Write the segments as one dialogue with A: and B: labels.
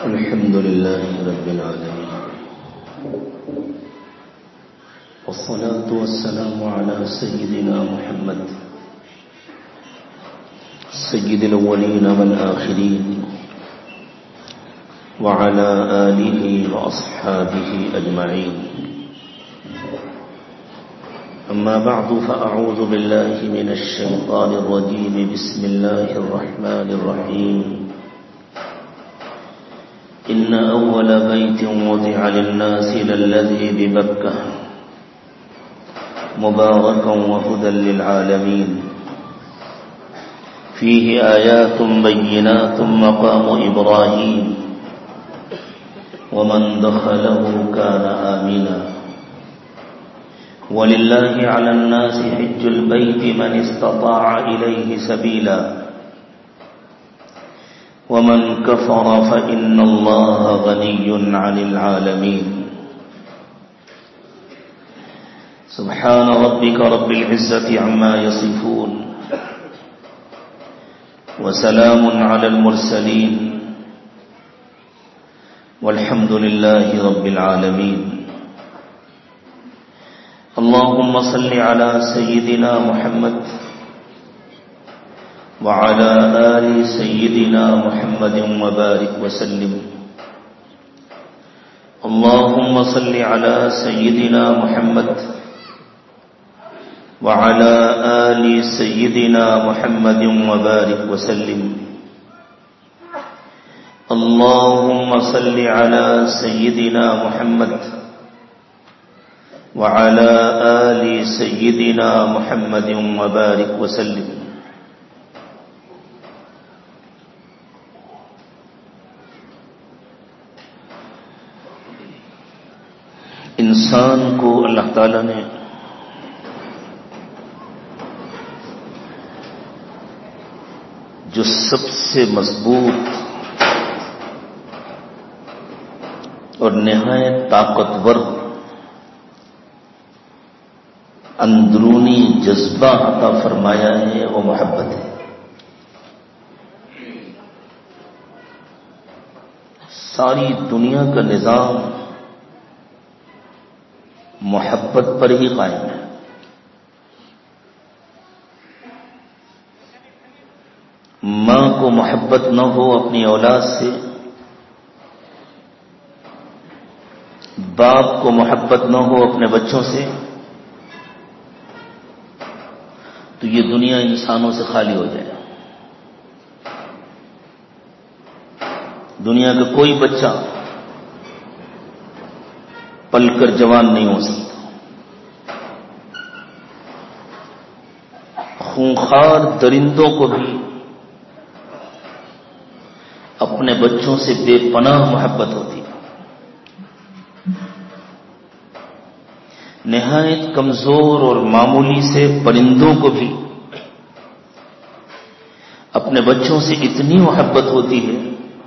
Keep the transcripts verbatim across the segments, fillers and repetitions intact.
A: الحمد لله رب العالمين، والصلاة والسلام على سيدنا محمد سيد الأولين والآخرين وعلى آله وأصحابه أجمعين. أما بعد، فأعوذ بالله من الشيطان الرجيم. بسم الله الرحمن الرحيم. إن أول بيت وضع للناس للذي ببكة مباركا وهدى للعالمين، فيه آيات بينات مقام إبراهيم ومن دخله كان آمنا، ولله على الناس حج البيت من استطاع إليه سبيلا، ومن كفر فإن الله غني عن العالمين. سبحان ربك رب العزة عما يصفون، وسلام على المرسلين، والحمد لله رب العالمين. اللهم صل على سيدنا محمد وعلى آل سيدنا محمد وبارك وسلم. اللهم صل على سيدنا محمد وعلى آل سيدنا محمد وبارك وسلم. اللهم صل على سيدنا محمد وعلى آل سيدنا محمد وبارك وسلم. انسان کو اللہ تعالیٰ نے جو سب سے مضبوط اور نہایت طاقتور اندرونی جذبہ عطا فرمایا ہے، وہ محبت ہے. ساری دنیا کا نظام محبت پر ہی قائم ہے. ماں کو محبت نہ ہو اپنی اولاد سے، باپ کو محبت نہ ہو اپنے بچوں سے، تو یہ دنیا انسانوں سے خالی ہو جائے. دنیا کا کوئی بچہ پل کر جوان نہیں ہو سکتا. خونخوار درندوں کو بھی اپنے بچوں سے بے پناہ محبت ہوتی ہے. نہایت کمزور اور معمولی سے پرندوں کو بھی اپنے بچوں سے اتنی محبت ہوتی ہے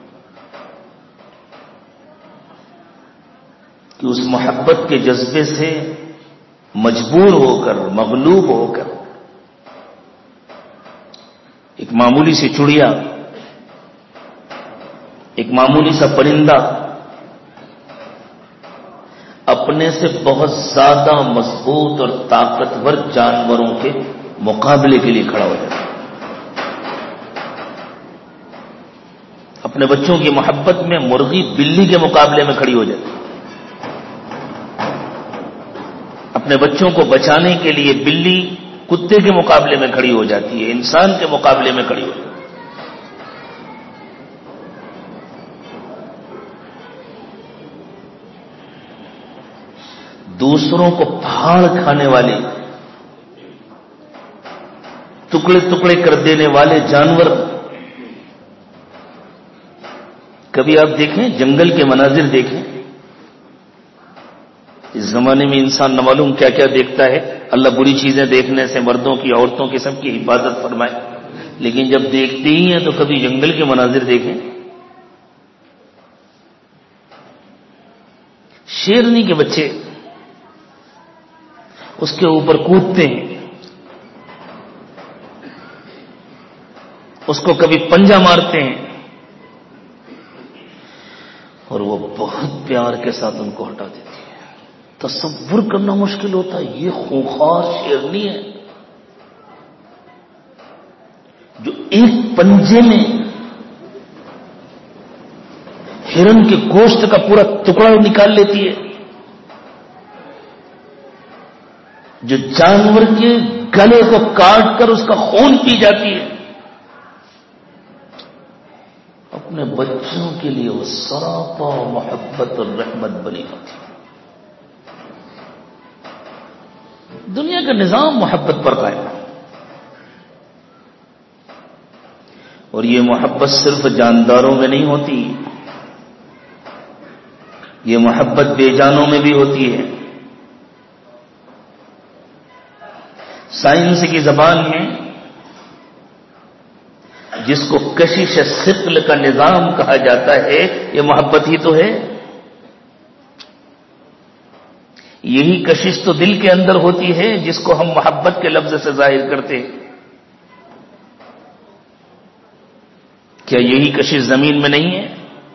A: کہ اس محبت کے جذبے سے مجبور ہو کر، مغلوب ہو کر، ایک معمولی سی چڑیا، ایک معمولی سا پرندہ اپنے سے بہت زیادہ مضبوط اور طاقتور جانوروں کے مقابلے کے لیے کھڑا ہو جاتا ہے. اپنے بچوں کی محبت میں مرغی بلی کے مقابلے میں کھڑی ہو جاتی ہے. اپنے بچوں کو بچانے کے لیے بلی کتے کے مقابلے میں کھڑی ہو جاتی ہے، انسان کے مقابلے میں کھڑی ہو جاتی ہے. دوسروں کو پھاڑ کھانے والے، ٹکڑے ٹکڑے کر دینے والے جانور، کبھی آپ دیکھیں جنگل کے مناظر دیکھیں. اس زمانے میں انسان نہ معلوم کیا کیا دیکھتا ہے. اللہ بری چیزیں دیکھنے سے مردوں کی، عورتوں کی، سب کی حفاظت فرمائے. لیکن جب دیکھتے ہی ہیں تو کبھی جنگل کے مناظر دیکھیں. شیرنی کے بچے اس کے اوپر کودتے ہیں، اس کو کبھی پنجہ مارتے ہیں. اور وہ بہت پیار کے ساتھ ان کو ہٹا دیتی ہے. تصور کرنا مشکل ہوتا ہے، یہ خونخوار شیرنی ہے جو ایک پنجے میں ہرن کے گوشت کا پورا ٹکڑا نکال لیتی ہے، جو جانور کے گلے کو کاٹ کر اس کا خون پی جاتی ہے. اپنے بچوں کے لیے وہ سراپا محبت اور رحمت بنی ہوتی ہے. دنیا کا نظام محبت پر قائم ہے، اور یہ محبت صرف جانداروں میں نہیں ہوتی، یہ محبت بے جانوں میں بھی ہوتی ہے. سائنس کی زبان میں جس کو کشش ثقل کا نظام کہا جاتا ہے، یہ محبت ہی تو ہے. یہی کشش تو دل کے اندر ہوتی ہے جس کو ہم محبت کے لفظ سے ظاہر کرتے ہیں. کیا یہی کشش زمین میں نہیں ہے؟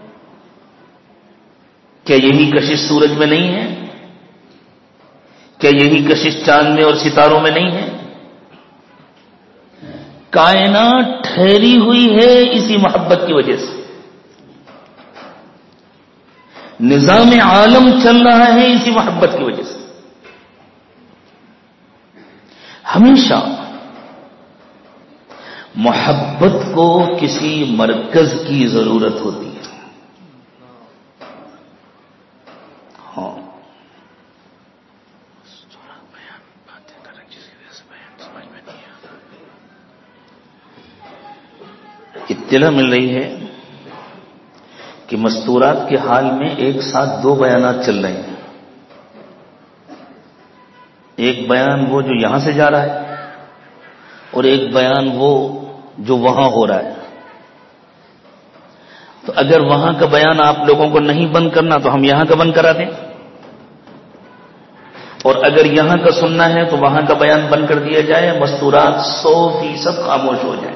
A: کیا یہی کشش سورج میں نہیں ہے؟ کیا یہی کشش چاند میں اور ستاروں میں نہیں ہے؟ کائنات ٹھہری ہوئی ہے اسی محبت کی وجہ سے. نظام عالم چل رہا ہے اسی محبت کی وجہ سے. ہمیشہ محبت کو کسی مرکز کی ضرورت ہوتی ہے. ہاں اطلاع مل رہی ہے کہ مستورات کے حال میں ایک ساتھ دو بیانات چل رہے ہیں. ایک بیان وہ جو یہاں سے جا رہا ہے، اور ایک بیان وہ جو وہاں ہو رہا ہے. تو اگر وہاں کا بیان آپ لوگوں کو نہیں بند کرنا تو ہم یہاں کا بند کرا دیں، اور اگر یہاں کا سننا ہے تو وہاں کا بیان بند کر دیا جائے. مستورات سو فیصد خاموش ہو جائیں.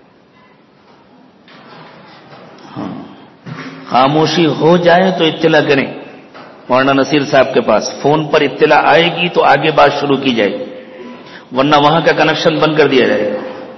A: ہاں خاموشی ہو جائے تو اطلاع کریں مولانا نصیر صاحب کے پاس. فون پر اطلاع آئے گی تو آگے بات شروع کی جائے گی، ورنہ وہاں کا کنیکشن بند کر دیا جائے گا.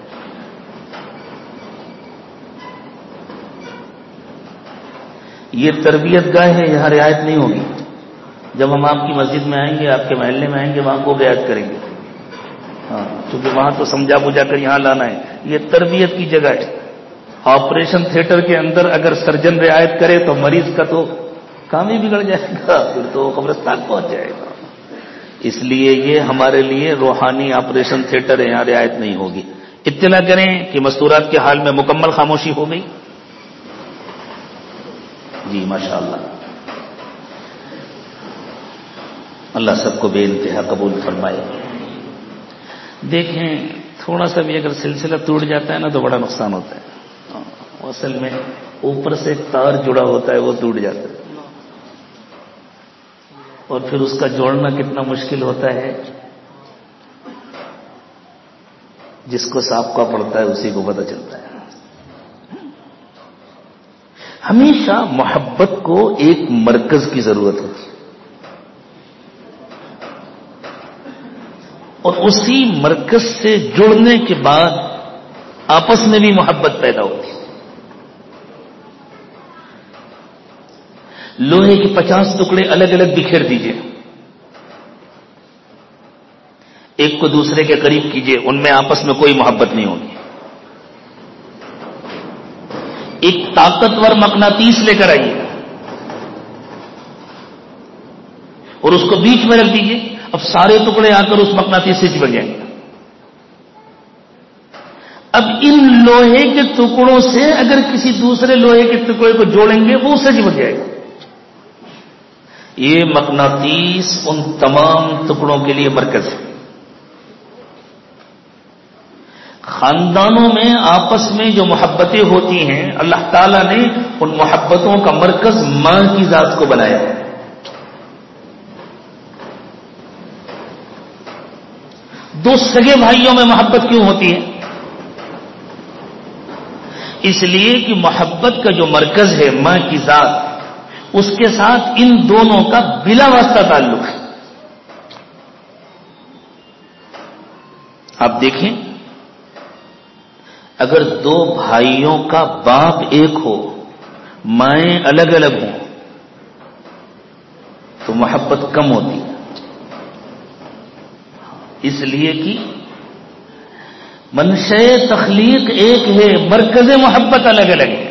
A: یہ تربیت گاہ ہے، یہاں رعایت نہیں ہوگی. جب ہم آپ کی مسجد میں آئیں گے، آپ کے محلے میں آئیں گے، وہاں کو رعایت کریں گے. ہاں کیونکہ وہاں تو سمجھا بجھا کر یہاں لانا ہے. یہ تربیت کی جگہ ہے. آپریشن تھیٹر کے اندر اگر سرجن رعایت کرے تو مریض کا تو کام ہی بگڑ جائے گا، پھر تو قبرستان پہنچ جائے گا. اس لیے یہ ہمارے لیے روحانی آپریشن تھیٹر ہے، یہاں رعایت نہیں ہوگی. اطلاع کریں کہ مستورات کے حال میں مکمل خاموشی ہو گئی. جی ماشاءاللہ، اللہ سب کو بے انتہا قبول فرمائے. دیکھیں تھوڑا سا بھی اگر سلسلہ ٹوٹ جاتا ہے نا تو بڑا نقصان ہوتا ہے. اصل میں اوپر سے ایک تار جڑا ہوتا ہے، وہ ٹوٹ جاتا ہے، اور پھر اس کا جوڑنا کتنا مشکل ہوتا ہے. جس کو سابقہ پڑتا ہے اسی کو پتہ چلتا ہے. ہمیشہ محبت کو ایک مرکز کی ضرورت ہوتی ہے، اور اسی مرکز سے جڑنے کے بعد آپس میں بھی محبت پیدا ہوتی ہے. لوہے کے پچاس ٹکڑے الگ الگ بکھیر دیجئے، ایک کو دوسرے کے قریب کیجئے، ان میں آپس میں کوئی محبت نہیں ہوگی. ایک طاقتور مقناطیس لے کر آئیے اور اس کو بیچ میں رکھ دیجئے. اب سارے ٹکڑے آ کر اس مقناطیس سے چپک جائیں گے. اب ان لوہے کے ٹکڑوں سے اگر کسی دوسرے لوہے کے ٹکڑے کو جوڑیں گے وہ اس سے چپک جائے گا. یہ مقناطیس ان تمام ٹکڑوں کے لیے مرکز ہے. خاندانوں میں آپس میں جو محبتیں ہوتی ہیں، اللہ تعالیٰ نے ان محبتوں کا مرکز ماں کی ذات کو بنایا ہے. دو سگے بھائیوں میں محبت کیوں ہوتی ہے؟ اس لیے کہ محبت کا جو مرکز ہے ماں کی ذات، اس کے ساتھ ان دونوں کا بلا واسطہ تعلق ہے. آپ دیکھیں، اگر دو بھائیوں کا باپ ایک ہو، مائیں الگ الگ ہوں، تو محبت کم ہوتی ہے. اس لیے کہ منشأ تخلیق ایک ہے، مرکز محبت الگ الگ ہے.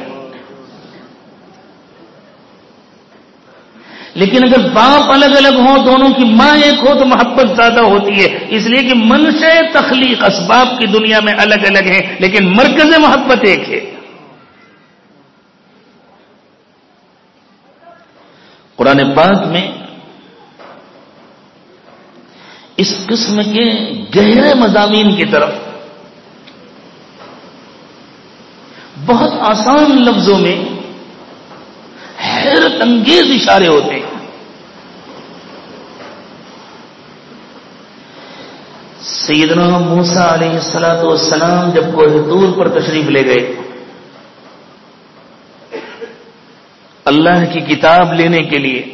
A: لیکن اگر باپ الگ الگ ہوں، دونوں کی ماں ایک ہو، تو محبت زیادہ ہوتی ہے. اس لیے کہ منشأ تخلیق اسباب کی دنیا میں الگ الگ ہیں، لیکن مرکز محبت ایک ہے. قرآن پاک میں اس قسم کے گہرے مضامین کی طرف بہت آسان لفظوں میں حیرت انگیز اشارے ہوتے ہیں. سیدنا موسیٰ علیہ الصلوۃ والسلام جب کوہ طور پر تشریف لے گئے اللہ کی کتاب لینے کے لیے،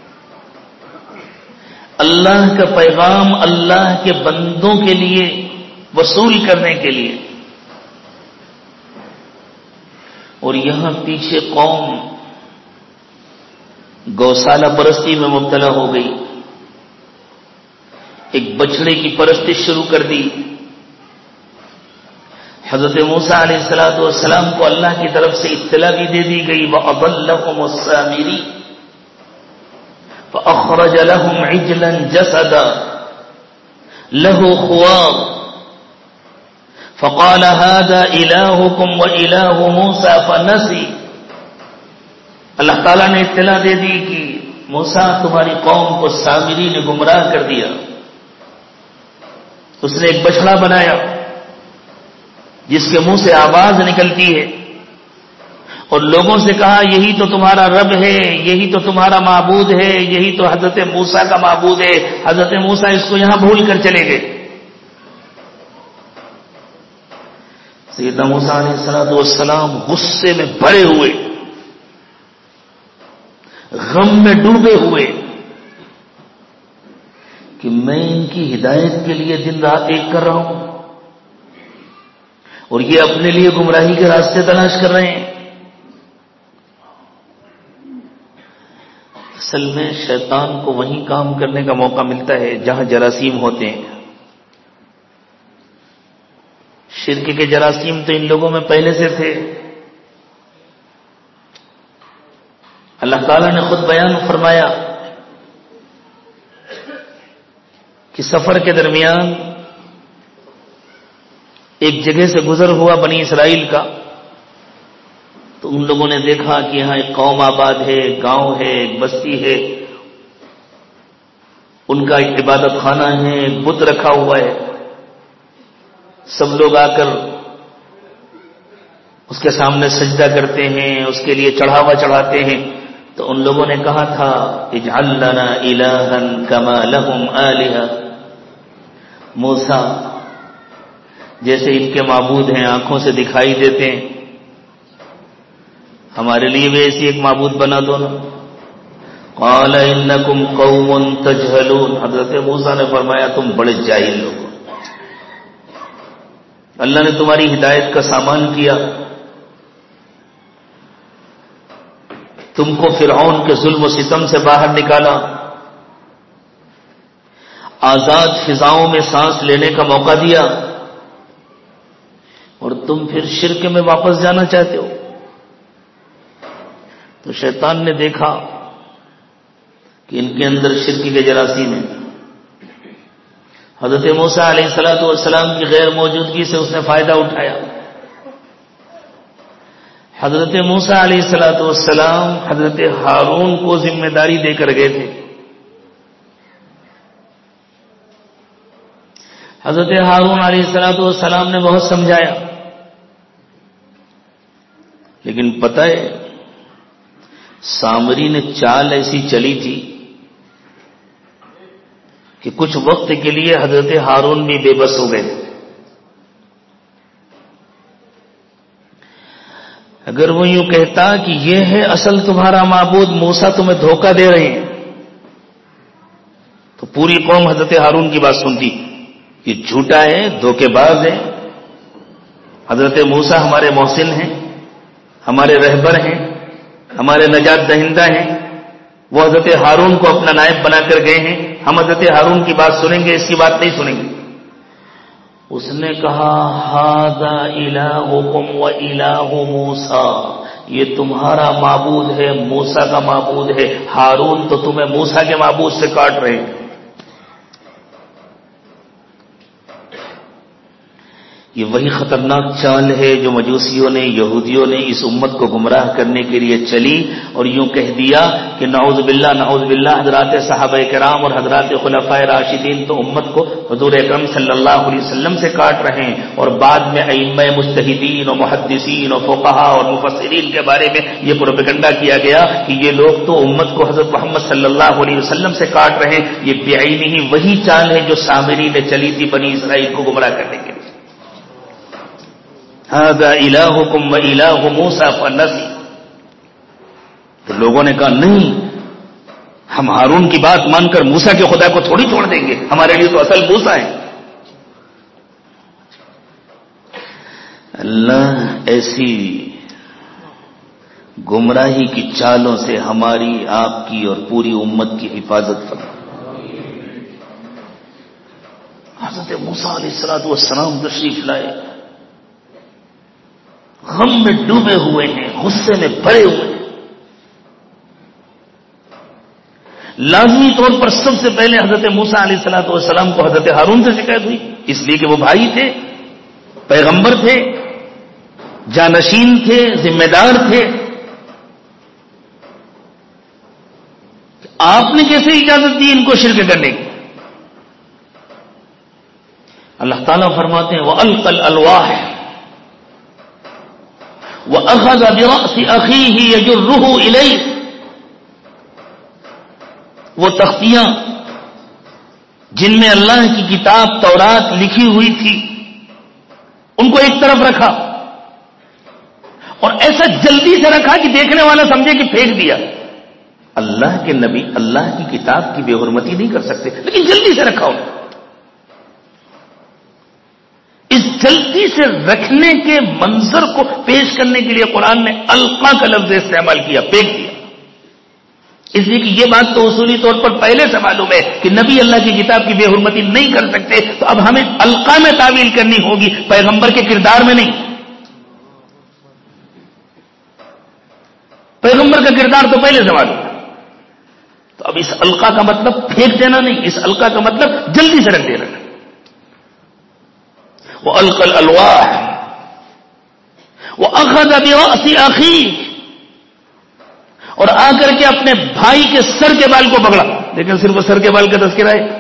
A: اللہ کا پیغام اللہ کے بندوں کے لیے وصول کرنے کے لیے، اور یہاں پیچھے قوم گوشالہ پرستی میں مبتلا ہو گئی، ایک بچڑے کی پرستش شروع کر دی. حضرت موسیٰ علیہ الصلوۃ والسلام کو اللہ کی طرف سے اطلاع بھی دے دی گئی، وَأَضَلَّهُمُ السَّامِرِي فَأَخْرَجَ لَهُمْ عِجْلًا جَسَدًا لَهُ خُوَارٌ فَقَالَ هَذَا إِلَٰهُكُمْ وَإِلَٰهُ مُوسَىٰ فَنَسِي. اللہ تعالیٰ نے اطلاع دے دی کہ موسیٰ تمہاری قوم کو سامری نے گمراہ کر دیا، اس نے ایک بچڑا بنایا جس کے منہ سے آواز نکلتی ہے، اور لوگوں سے کہا یہی تو تمہارا رب ہے، یہی تو تمہارا معبود ہے، یہی تو حضرت موسیٰ کا معبود ہے. حضرت موسیٰ اس کو یہاں بھول کر چلے گئے. سیدنا موسیٰ علیہ الصلوۃ والسلام غصے میں بھرے ہوئے، غم میں ڈوبے ہوئے کہ میں ان کی ہدایت کے لیے دن رات ایک کر رہا ہوں اور یہ اپنے لیے گمراہی کے راستے تلاش کر رہے ہیں. اصل میں شیطان کو وہیں کام کرنے کا موقع ملتا ہے جہاں جراثیم ہوتے ہیں. شرک کے جراثیم تو ان لوگوں میں پہلے سے تھے. اللہ تعالیٰ نے خود بیان فرمایا کہ سفر کے درمیان ایک جگہ سے گزر ہوا بنی اسرائیل کا، تو ان لوگوں نے دیکھا کہ یہاں ایک قوم آباد ہے، ایک گاؤں ہے، ایک بستی ہے، ان کا ایک عبادت خانہ ہے، ایک بت رکھا ہوا ہے، سب لوگ آ کر اس کے سامنے سجدہ کرتے ہیں، اس کے لیے چڑھاوا چڑھاتے ہیں. تو ان لوگوں نے کہا تھا اجعل لنا الہا کما لہم آلہہ، موسیٰ جیسے ان کے معبود ہیں آنکھوں سے دکھائی دیتے ہیں، ہمارے لیے بھی ایسی ایک معبود بنا دو نا. قال انکم قوم تجہلون، حضرت موسیٰ نے فرمایا تم بڑے جاہل لوگ ہو، اللہ نے تمہاری ہدایت کا سامان کیا، تم کو فرعون کے ظلم و ستم سے باہر نکالا، آزاد فضاؤں میں سانس لینے کا موقع دیا، اور تم پھر شرک میں واپس جانا چاہتے ہو. تو شیطان نے دیکھا کہ ان کے اندر شرک کے جراثیم ہیں. حضرت موسیٰ علیہ الصلوۃ والسلام کی غیر موجودگی سے اس نے فائدہ اٹھایا. حضرت موسیٰ علیہ الصلوۃ والسلام حضرت ہارون کو ذمہ داری دے کر گئے تھے. حضرت ہارون علیہ الصلوۃ والسلام نے بہت سمجھایا، لیکن پتہ ہے سامری نے چال ایسی چلی تھی کہ کچھ وقت کے لیے حضرت ہارون بھی بے بس ہو گئے. اگر وہ یوں کہتا کہ یہ ہے اصل تمہارا معبود، موسیٰ تمہیں دھوکہ دے رہے ہیں، تو پوری قوم حضرت ہارون کی بات سنتی، یہ جھوٹا ہے، دھوکے باز ہے، حضرت موسیٰ ہمارے محسن ہیں، ہمارے رہبر ہیں، ہمارے نجات دہندہ ہیں، وہ حضرت ہارون کو اپنا نائب بنا کر گئے ہیں، ہم حضرت ہارون کی بات سنیں گے، اس کی بات نہیں سنیں گے۔ اس نے کہا ھذا الہکم و الہ موسیٰ، یہ تمہارا معبود ہے، موسیٰ کا معبود ہے، ہارون تو تمہیں موسیٰ کے معبود سے کاٹ رہے ہیں۔ یہ وہی خطرناک چال ہے جو مجوسیوں نے، یہودیوں نے اس امت کو گمراہ کرنے کے لیے چلی اور یوں کہہ دیا کہ نعوذ باللہ نعوذ باللہ حضرات صحابہ کرام اور حضرات خلفائے راشدین تو امت کو حضور اکرم صلی اللہ علیہ وسلم سے کاٹ رہے ہیں، اور بعد میں ائمہ مجتہدین اور محدثین اور فقہاء اور مفسرین کے بارے میں یہ پروپیگنڈا کیا گیا کہ یہ لوگ تو امت کو حضرت محمد صلی اللہ علیہ وسلم سے کاٹ رہے ہیں۔ یہ بعینہ ہی وہی چال ہے جو سامری نے چلی تھی بنی اسرائیل کو گمراہ کرنے کے لیے۔ ھذا الہکم و الہ موسیٰ فنسی، تو لوگوں نے کہا نہیں، ہم ہارون کی بات مان کر موسیٰ کے خدا کو تھوڑی چھوڑ دیں گے، ہمارے لیے تو اصل موسیٰ ہے۔ اللہ ایسی گمراہی کی چالوں سے ہماری، آپ کی اور پوری امت کی حفاظت فرمائے۔ حضرت موسیٰ علیہ الصلوۃ والسلام تشریف لائے، غم میں ڈوبے ہوئے ہیں، غصے میں بھرے ہوئے ہیں۔ لازمی طور پر سب سے پہلے حضرت موسیٰ علیہ الصلوۃ والسلام کو حضرت ہارون سے شکایت ہوئی، اس لیے کہ وہ بھائی تھے، پیغمبر تھے، جانشین تھے، ذمہ دار تھے۔ آپ نے کیسے اجازت دی ان کو شرک کرنے کی؟ اللہ تعالیٰ فرماتے ہیں وَأَلْقَى الْأَلْوَاحَ وَأَخَذَ بِرَأْسِ أَخِيهِ يَجُرُّهُ إِلَيْهِ، وہ تختیاں جن میں اللہ کی کتاب تورات لکھی ہوئی تھی ان کو ایک طرف رکھا، اور ایسا جلدی سے رکھا کہ دیکھنے والا سمجھے کہ پھینک دیا۔ اللہ کے نبی اللہ کی کتاب کی بے حرمتی نہیں کر سکتے، لیکن جلدی سے رکھا انہوں نے۔ اس جلدی سے رکھنے کے منظر کو پیش کرنے کے لیے قرآن نے القا کا لفظ استعمال کیا، پھینک دیا، اس لیے کہ یہ بات تو اصولی طور پر پہلے سے معلوم ہے کہ نبی اللہ کی کتاب کی بے حرمتی نہیں کر سکتے، تو اب ہمیں القا میں تعویل کرنی ہوگی، پیغمبر کے کردار میں نہیں۔ پیغمبر کا کردار تو پہلے سے معلوم ہے، تو اب اس القا کا مطلب پھینک دینا نہیں، اس القا کا مطلب جلدی سے رکھ دینا۔ وَأَلْقَى الْأَلْوَاحَ وَأَخَذَ بِرَأْسِ أَخِيهِ، اور آ کر کے اپنے بھائی کے سر کے بال کو پکڑا، لیکن صرف سر کے بال کا تذکرہ ہے۔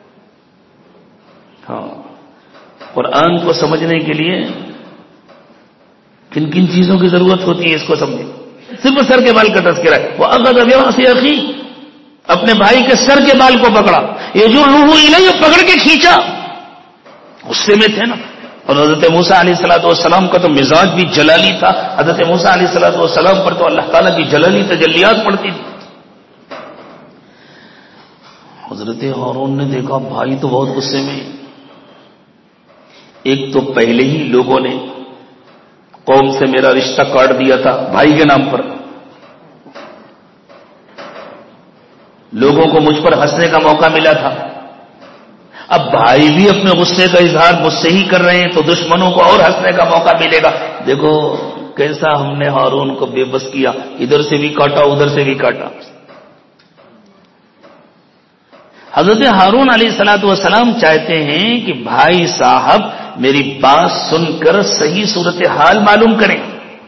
A: ہاں، قرآن کو سمجھنے کے لیے کن کن چیزوں کی ضرورت ہوتی ہے اس کو سمجھیں۔ صرف سر کے بال کا تذکرہ ہے۔ وَأَخَذَ بِرَأْسِ أَخِيهِ، اپنے بھائی کے سر کے بال کو پکڑا، يَجُرُّهُ إِلَيْهِ، پکڑ کے کھینچا، غصے میں تھے نا۔ اور حضرت موسیٰ علیہ الصلوۃ والسلام کا تو مزاج بھی جلالی تھا، حضرت موسیٰ علیہ الصلوۃ والسلام پر تو اللہ تعالیٰ کی جلالی تجلیات پڑتی تھی۔ حضرت ہارون نے دیکھا بھائی تو بہت غصے میں، ایک تو پہلے ہی لوگوں نے قوم سے میرا رشتہ کاٹ دیا تھا بھائی کے نام پر، لوگوں کو مجھ پر ہنسنے کا موقع ملا تھا، اب بھائی بھی اپنے غصے کا اظہار مجھ سے ہی کر رہے ہیں تو دشمنوں کو اور ہنسنے کا موقع ملے گا۔ دیکھو کیسا ہم نے ہارون کو بے بس کیا، ادھر سے بھی کاٹا ادھر سے بھی کاٹا۔ حضرت ہارون علیہ الصلوۃ والسلام چاہتے ہیں کہ بھائی صاحب میری بات سن کر صحیح صورتحال معلوم کریں،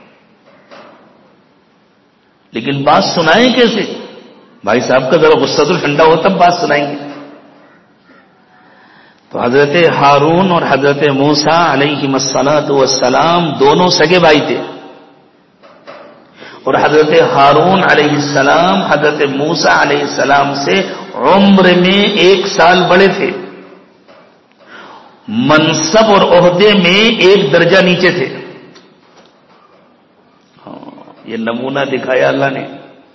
A: لیکن بات سنائیں کیسے؟ بھائی صاحب کا ذرا غصہ تو ٹھنڈا ہو تب بات سنائیں گے۔ تو حضرت ہارون اور حضرت موسیٰ علیہ الصلوۃ والسلام دونوں سگے بھائی تھے، اور حضرت ہارون علیہ السلام حضرت موسیٰ علیہ السلام سے عمر میں ایک سال بڑے تھے، منصب اور عہدے میں ایک درجہ نیچے تھے۔ ہاں، یہ نمونہ دکھایا اللہ نے.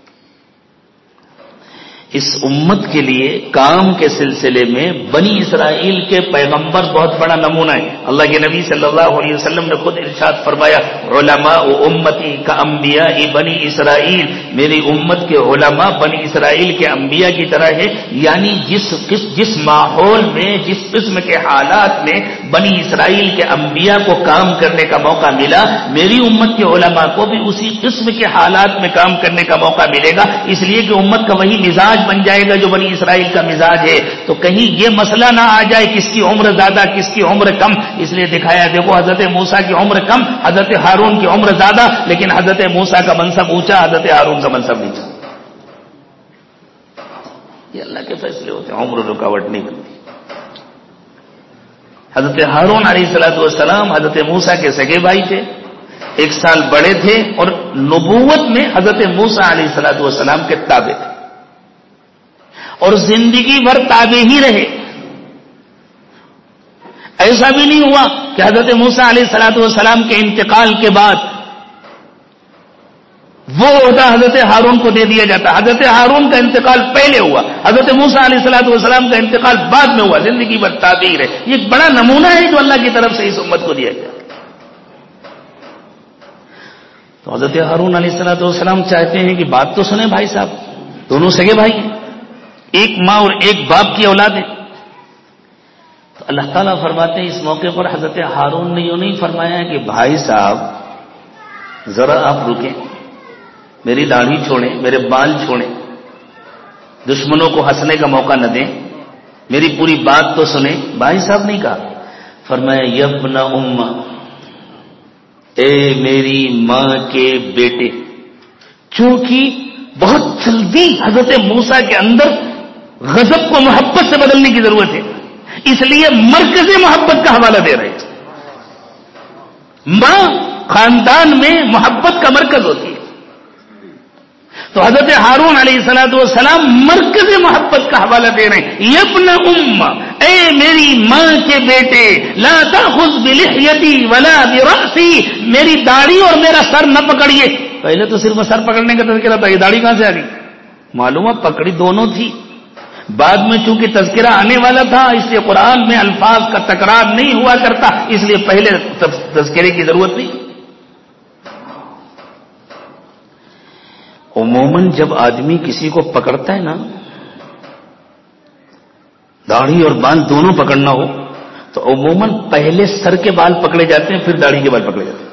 A: اس امت کے لیے کام کے سلسلے میں بنی اسرائیل کے پیغمبر بہت بڑا نمونہ ہے. اللہ کے نبی صلی اللہ علیہ وسلم نے خود ارشاد فرمایا علماء امتی کا انبیاء بنی اسرائیل، میری امت کے علماء بنی اسرائیل کے انبیاء کی طرح ہے. یعنی جس جس ماحول میں جس قسم کے حالات میں بنی اسرائیل کے انبیاء کو کام کرنے کا موقع ملا، میری امت کے علماء کو بھی اسی قسم کے حالات میں کام کرنے کا موقع ملے گا. اس لیے کہ امت کا وہی مزاج بن جائے گا جو بنی اسرائیل کا مزاج ہے. تو کہیں یہ مسئلہ نہ آ جائے کس کی عمر زیادہ کس کی عمر کم. اس لیے دکھایا دیکھو حضرت موسیٰ کی عمر کم، حضرت ہارون کی عمر زیادہ، لیکن حضرت موسیٰ کا منصب اونچا، حضرت ہارون کا منصب نیچا. یہ اللہ کے فیصلے ہوتے ہیں، عمر رکاوٹ نہیں بنتی. حضرت ہارون علیہ الصلوۃ والسلام حضرت موسیٰ کے سگے بھائی تھے، ایک سال بڑے تھے اور نبوت میں حضرت موسیٰ علیہ الصلوۃ والسلام کے تابع تھے اور زندگی بھر تابع ہی رہے. ایسا بھی نہیں ہوا کہ حضرت موسیٰ علیہ الصلوۃ والسلام کے انتقال کے بعد وہ عہدہ حضرت ہارون کو دے دیا جاتا. حضرت ہارون کا انتقال پہلے ہوا، حضرت موسیٰ علیہ الصلوۃ والسلام کا انتقال بعد میں ہوا. زندگی بھر تابع ہی رہے. یہ ایک بڑا نمونہ ہے جو اللہ کی طرف سے اس امت کو دیا گیا. تو حضرت ہارون علیہ الصلوۃ والسلام چاہتے ہیں کہ بات تو سنیں بھائی صاحب، دونوں سگے بھائی ہیں، ایک ماں اور ایک باپ کی اولاد ہے. تو اللہ تعالیٰ فرماتے ہیں اس موقع پر حضرت ہارون نے یوں نہیں فرمایا کہ بھائی صاحب ذرا آپ رکیں، میری داڑھی چھوڑیں، میرے بال چھوڑیں، دشمنوں کو ہنسنے کا موقع نہ دیں، میری پوری بات تو سنیں. بھائی صاحب نہیں کہا، فرمایا یبن ام، اے میری ماں کے بیٹے. چونکہ بہت جلدی حضرت موسیٰ کے اندر غضب کو محبت سے بدلنے کی ضرورت ہے، اس لیے مرکز محبت کا حوالہ دے رہے ہیں. ماں خاندان میں محبت کا مرکز ہوتی ہے. تو حضرت ہارون علیہ الصلوۃ والسلام مرکز محبت کا حوالہ دے رہے ہیں. یبن ام، اے میری ماں کے بیٹے، لا تأخذ بلحیتی ولا برأسی، میری داڑھی اور میرا سر نہ پکڑیے. پہلے تو صرف سر پکڑنے کا تذکرہ تھا، یہ داڑھی کہاں سے آ گئی؟ معلوم ہے پکڑی دونوں تھی. بعد میں چونکہ تذکرہ آنے والا تھا اس لیے قرآن میں الفاظ کا تکرار نہیں ہوا کرتا، اس لیے پہلے تذکرے کی ضرورت نہیں. عموماً جب آدمی کسی کو پکڑتا ہے نا، داڑھی اور بال دونوں پکڑنا ہو تو عموماً پہلے سر کے بال پکڑے جاتے ہیں پھر داڑھی کے بال پکڑے جاتے ہیں.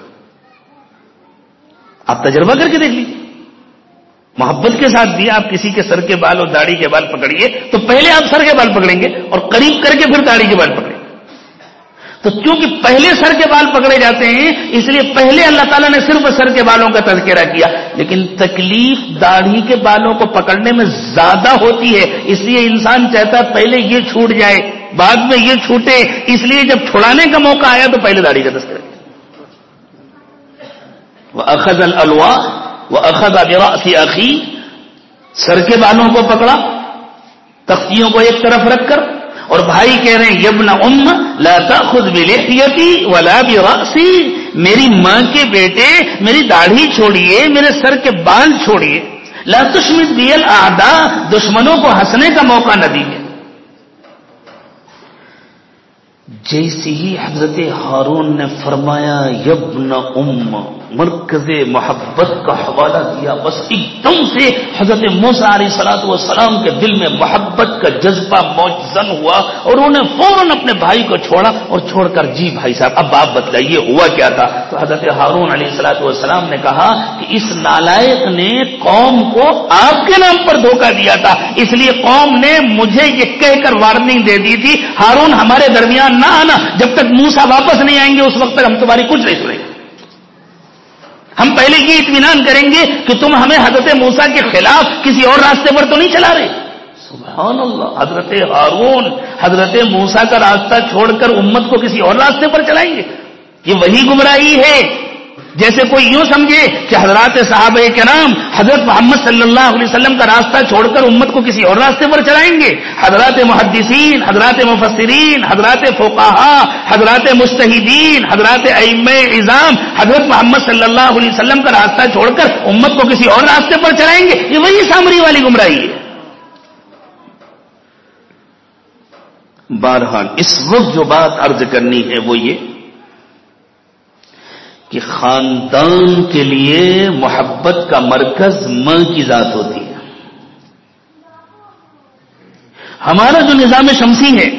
A: آپ تجربہ کر کے دیکھ لیجیے، محبت کے ساتھ بھی آپ کسی کے سر کے بال اور داڑھی کے بال پکڑیے تو پہلے آپ سر کے بال پکڑیں گے اور قریب کر کے پھر داڑھی کے بال پکڑیں گے. تو چونکہ پہلے سر کے بال پکڑے جاتے ہیں اس لیے پہلے اللہ تعالیٰ نے صرف سر کے بالوں کا تذکرہ کیا. لیکن تکلیف داڑھی کے بالوں کو پکڑنے میں زیادہ ہوتی ہے، اس لیے انسان چاہتا ہے پہلے یہ چھوٹ جائے بعد میں یہ چھوٹے، اس لیے جب چھڑانے کا موقع آیا تو پہلے داڑھی کا تذکرہ کیا. وَأَخَذَ الْأَلْوَاءَ وَأَخَذَ بِرَأْسِ أَخِيهِ، سر کے بالوں کو پکڑا تختیوں کو ایک طرف رکھ کر، اور بھائی کہہ رہے ہیں یبن ام لا تأخذ بلحیتی ولا برأسی، میری ماں کے بیٹے میری داڑھی چھوڑیے، میرے سر کے بال چھوڑیے. لا تشمت بی الاعداء، دشمنوں کو ہنسنے کا موقع نہ دیجیے. جیسے ہی حضرت ہارون نے فرمایا یبن ام، مرکز محبت کا حوالہ دیا، بس ایک دم سے حضرت موسیٰ علیہ الصلوۃ والسلام کے دل میں محبت کا جذبہ موجزن ہوا اور انہوں نے فوراً اپنے بھائی کو چھوڑا اور چھوڑ کر جی بھائی صاحب اب آپ بتلائیے ہوا کیا تھا. تو حضرت ہارون علیہ الصلوۃ والسلام نے کہا کہ اس نالائق نے قوم کو آپ کے نام پر دھوکہ دیا تھا، اس لیے قوم نے مجھے یہ کہہ کر وارننگ دے دی تھی ہارون ہمارے درمیان نہ آنا، جب تک موسیٰ واپس نہیں آئیں گے اس وقت تک ہم تمہاری کچھ نہیں سنیں گے. ہم پہلے یہ اطمینان کریں گے کہ تم ہمیں حضرت موسیٰ کے خلاف کسی اور راستے پر تو نہیں چلا رہے. سبحان اللہ، حضرت ہارون حضرت موسیٰ کا راستہ چھوڑ کر امت کو کسی اور راستے پر چلائیں گے؟ یہ وہی گمراہی ہے جیسے کوئی یوں سمجھے کہ حضرات صحابہ کرام حضرت محمد صلی اللہ علیہ وسلم کا راستہ چھوڑ کر امت کو کسی اور راستے پر چلائیں گے. حضرات محدثین، حضرات مفسرین، حضرات فقہاء، حضرات مجتہدین، حضرات ائمہ اعظام حضرت محمد صلی اللہ علیہ وسلم کا راستہ چھوڑ کر امت کو کسی اور راستے پر چلائیں گے. یہ وہی سامری والی گمراہی ہے. بہرحال اس وقت جو بات عرض کرنی ہے وہ یہ کہ خاندان کے لیے محبت کا مرکز ماں کی ذات ہوتی ہے. ہمارا جو نظام شمسی ہے،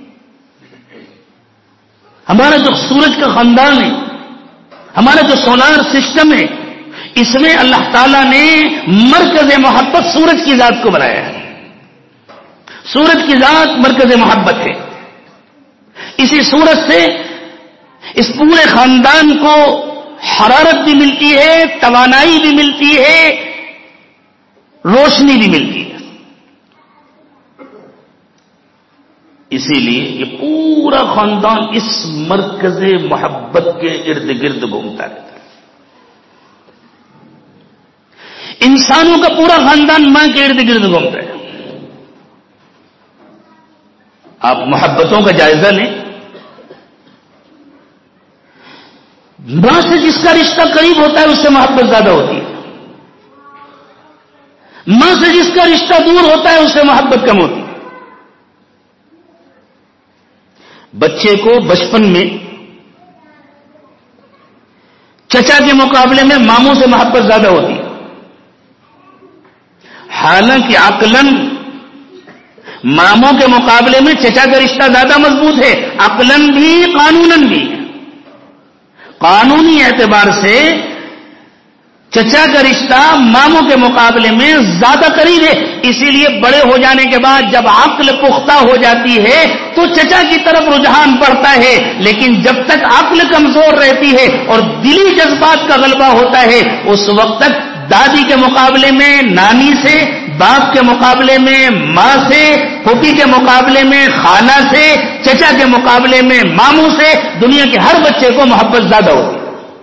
A: ہمارا جو سورج کا خاندان ہے، ہمارا جو سولار سسٹم ہے، اس میں اللہ تعالیٰ نے مرکز محبت سورج کی ذات کو بنایا ہے. سورج کی ذات مرکز محبت ہے. اسی سورج سے اس پورے خاندان کو حرارت بھی ملتی ہے، توانائی بھی ملتی ہے، روشنی بھی ملتی ہے. اسی لیے یہ پورا خاندان اس مرکز محبت کے ارد گرد گھومتا رہتا ہے. انسانوں کا پورا خاندان ماں کے ارد گرد گھومتا ہے. آپ محبتوں کا جائزہ لیں. ماں سے جس کا رشتہ قریب ہوتا ہے اس سے محبت زیادہ ہوتی ہے. ماں سے جس کا رشتہ دور ہوتا ہے اس سے محبت کم ہوتی ہے. بچے کو بچپن میں چچا کے مقابلے میں ماموں سے محبت زیادہ ہوتی ہے. حالانکہ عقلاً ماموں کے مقابلے میں چچا کا رشتہ زیادہ مضبوط ہے، عقلاً بھی قانوناً بھی. قانونی اعتبار سے چچا کا رشتہ ماموں کے مقابلے میں زیادہ قریب ہے. اسی لیے بڑے ہو جانے کے بعد جب عقل پختہ ہو جاتی ہے تو چچا کی طرف رجحان بڑھتا ہے، لیکن جب تک عقل کمزور رہتی ہے اور دلی جذبات کا غلبہ ہوتا ہے اس وقت تک دادی کے مقابلے میں نانی سے، باپ کے مقابلے میں ماں سے، پھوپھی کے مقابلے میں خالہ سے، چچا کے مقابلے میں ماموں سے دنیا کے ہر بچے کو محبت زیادہ ہوتی ہے.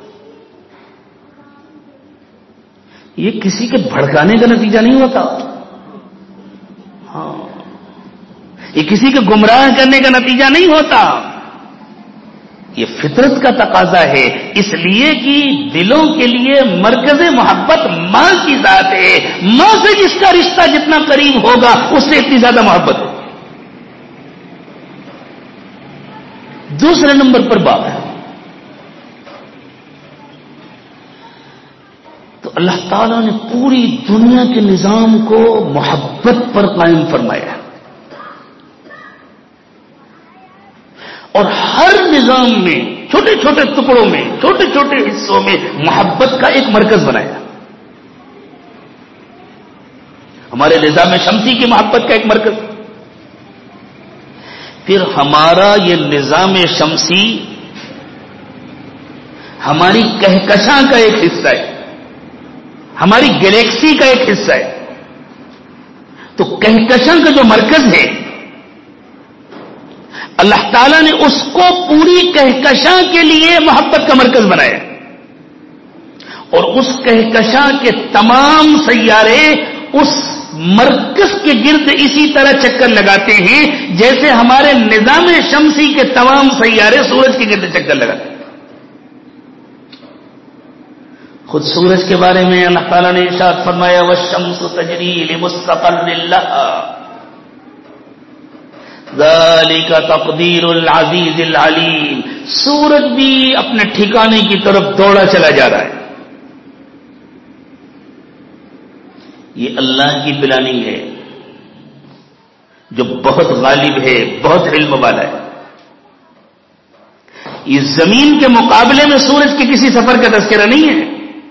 A: یہ کسی کے بھڑکانے کا نتیجہ نہیں ہوتا. ہاں، یہ کسی کے گمراہ کرنے کا نتیجہ نہیں ہوتا. یہ فطرت کا تقاضا ہے، اس لیے کہ دلوں کے لیے مرکز محبت ماں کی ذات ہے. ماں سے جس کا رشتہ جتنا قریب ہوگا اس سے اتنی زیادہ محبت ہوگی. دوسرے نمبر پر باپ ہے. تو اللہ تعالیٰ نے پوری دنیا کے نظام کو محبت پر قائم فرمایا اور ہر نظام میں چھوٹے چھوٹے ٹکڑوں میں، چھوٹے چھوٹے حصوں میں محبت کا ایک مرکز بنایا. ہمارے نظام شمسی کی محبت کا ایک مرکز. پھر ہمارا یہ نظام شمسی ہماری کہکشاں کا ایک حصہ ہے، ہماری گلیکسی کا ایک حصہ ہے. تو کہکشاں کا جو مرکز ہے اللہ تعالیٰ نے اس کو پوری کہکشاں کے لیے محبت کا مرکز بنایا اور اس کہکشاں کے تمام سیارے اس مرکز کے گرد اسی طرح چکر لگاتے ہیں جیسے ہمارے نظام شمسی کے تمام سیارے سورج کے گرد چکر لگاتے ہیں. خود سورج کے بارے میں اللہ تعالیٰ نے ارشاد فرمایا والشمس تجری لمستقر لها ذالک تقدیر العزیز العلیم. سورج بھی اپنے ٹھکانے کی طرف دوڑا چلا جا رہا ہے. یہ اللہ کی پلاننگ ہے جو بہت غالب ہے، بہت علم والا ہے. یہ زمین کے مقابلے میں سورج کے کسی سفر کا تذکرہ نہیں ہے.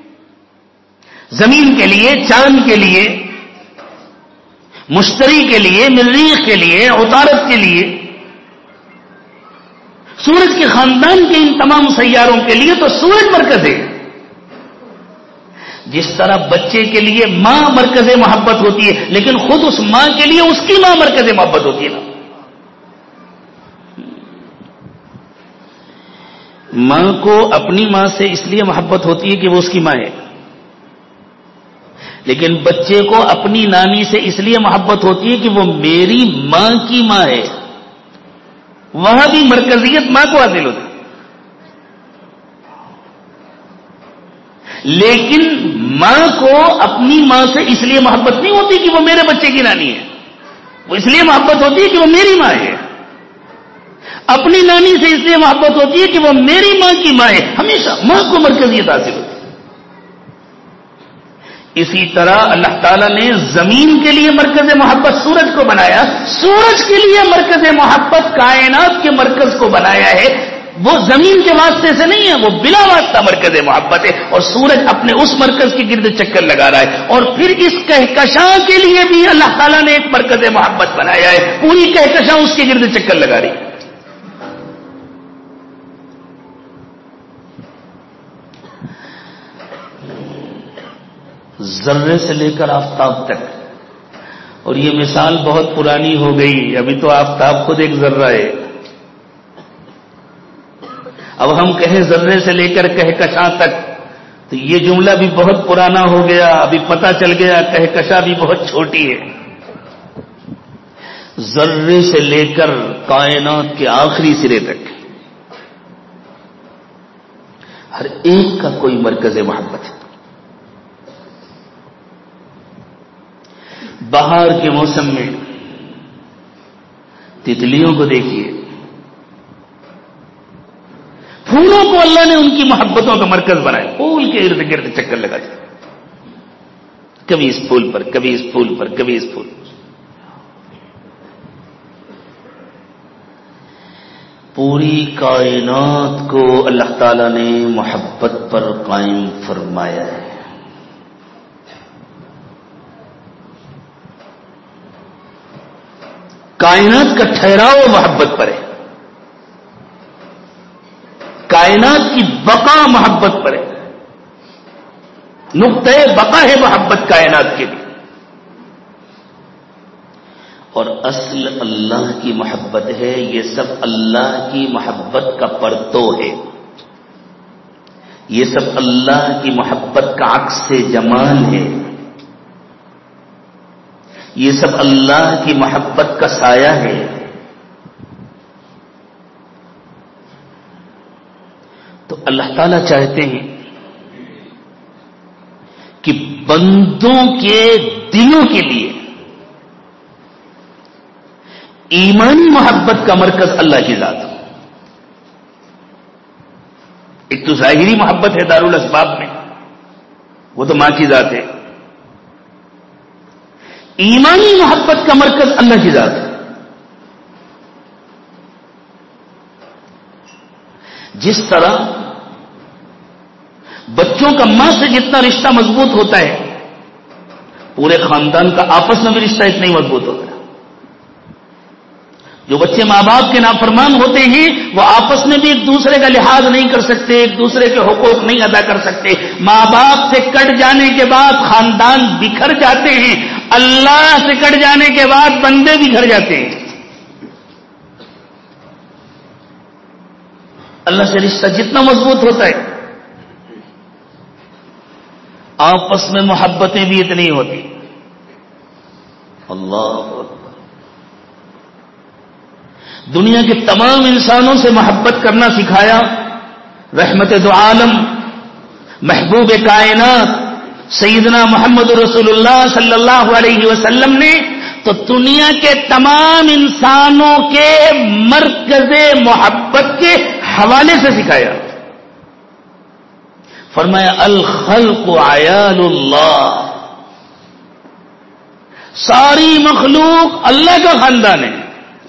A: زمین کے لیے، چاند کے لیے، مشتری کے لیے، مریخ کے لیے، عطارد کے لیے، سورج کے خاندان کے ان تمام سیاروں کے لیے تو سورج مرکز ہے. جس طرح بچے کے لیے ماں مرکز محبت ہوتی ہے لیکن خود اس ماں کے لیے اس کی ماں مرکز محبت ہوتی ہے نا. ماں کو اپنی ماں سے اس لیے محبت ہوتی ہے کہ وہ اس کی ماں ہے، لیکن بچے کو اپنی نانی سے اس لیے محبت ہوتی ہے کہ وہ میری ماں کی ماں ہے. وہاں بھی مرکزیت ماں کو حاصل ہوتی ہے. لیکن ماں کو اپنی ماں سے اس لیے محبت نہیں ہوتی کہ وہ میرے بچے کی نانی ہے، وہ اس لیے محبت ہوتی ہے کہ وہ میری ماں ہے. اپنی نانی سے اس لیے محبت ہوتی ہے کہ وہ میری ماں کی ماں ہے. ہمیشہ ماں کو مرکزیت حاصل ہوتی ہے. اسی طرح اللہ تعالیٰ نے زمین کے لیے مرکز محبت سورج کو بنایا، سورج کے لیے مرکز محبت کائنات کے مرکز کو بنایا ہے. وہ زمین کے واسطے سے نہیں ہے، وہ بلا واسطہ مرکز محبت ہے. اور سورج اپنے اس مرکز کے گرد چکر لگا رہا ہے. اور پھر اس کہکشاں کے لیے بھی اللہ تعالیٰ نے ایک مرکز محبت بنایا ہے. پوری کہکشاں اس کے گرد چکر لگا رہی ہے. ذرے سے لے کر آفتاب تک. اور یہ مثال بہت پرانی ہو گئی، ابھی تو آفتاب خود ایک ذرہ ہے. اب ہم کہیں ذرے سے لے کر کہکشاں تک تو یہ جملہ بھی بہت پرانا ہو گیا. ابھی پتہ چل گیا کہکشاں بھی بہت چھوٹی ہے. ذرے سے لے کر کائنات کے آخری سرے تک ہر ایک کا کوئی مرکز محبت ہے. بہار کے موسم میں تتلیوں کو دیکھیے، پھولوں کو اللہ نے ان کی محبتوں کا مرکز بنایا. پھول کے ارد گرد چکر لگا جائے، کبھی اس پھول پر، کبھی اس پھول پر، کبھی اس پھول پر. پوری کائنات کو اللہ تعالیٰ نے محبت پر قائم فرمایا ہے. کائنات کا ٹھہراؤ محبت پر ہے، کائنات کی بقا محبت پر ہے. نقطۂ بقا ہے محبت کائنات کے لیے. اور اصل اللہ کی محبت ہے. یہ سب اللہ کی محبت کا پرتو ہے. یہ سب اللہ کی محبت کا عکس جمال ہے. یہ سب اللہ کی محبت کا سایہ ہے. تو اللہ تعالیٰ چاہتے ہیں کہ بندوں کے دلوں کے لیے ایمانی محبت کا مرکز اللہ کی ذات. ایک تو ظاہری محبت ہے دارالاسباب میں، وہ تو ماں کی ذات ہے. ایمانی محبت کا مرکز اللہ کی ذات ہے. جس طرح بچوں کا ماں سے جتنا رشتہ مضبوط ہوتا ہے، پورے خاندان کا آپس میں بھی رشتہ اتنا ہی مضبوط ہوتا ہے. جو بچے ماں باپ کے نافرمان ہوتے ہیں وہ آپس میں بھی ایک دوسرے کا لحاظ نہیں کر سکتے، ایک دوسرے کے حقوق نہیں ادا کر سکتے. ماں باپ سے کٹ جانے کے بعد خاندان بکھر جاتے ہیں. اللہ سے کٹ جانے کے بعد بندے بکھر جاتے ہیں. اللہ سے رشتہ جتنا مضبوط ہوتا ہے، آپس میں محبتیں بھی اتنی ہوتی. اللہ دنیا کے تمام انسانوں سے محبت کرنا سکھایا رحمت دو عالم محبوب کائنات سیدنا محمد رسول اللہ صلی اللہ علیہ وسلم نے. تو دنیا کے تمام انسانوں کے مرکز محبت کے حوالے سے سکھایا. فرمایا الخلق عیال اللہ، ساری مخلوق اللہ کا خاندان ہے.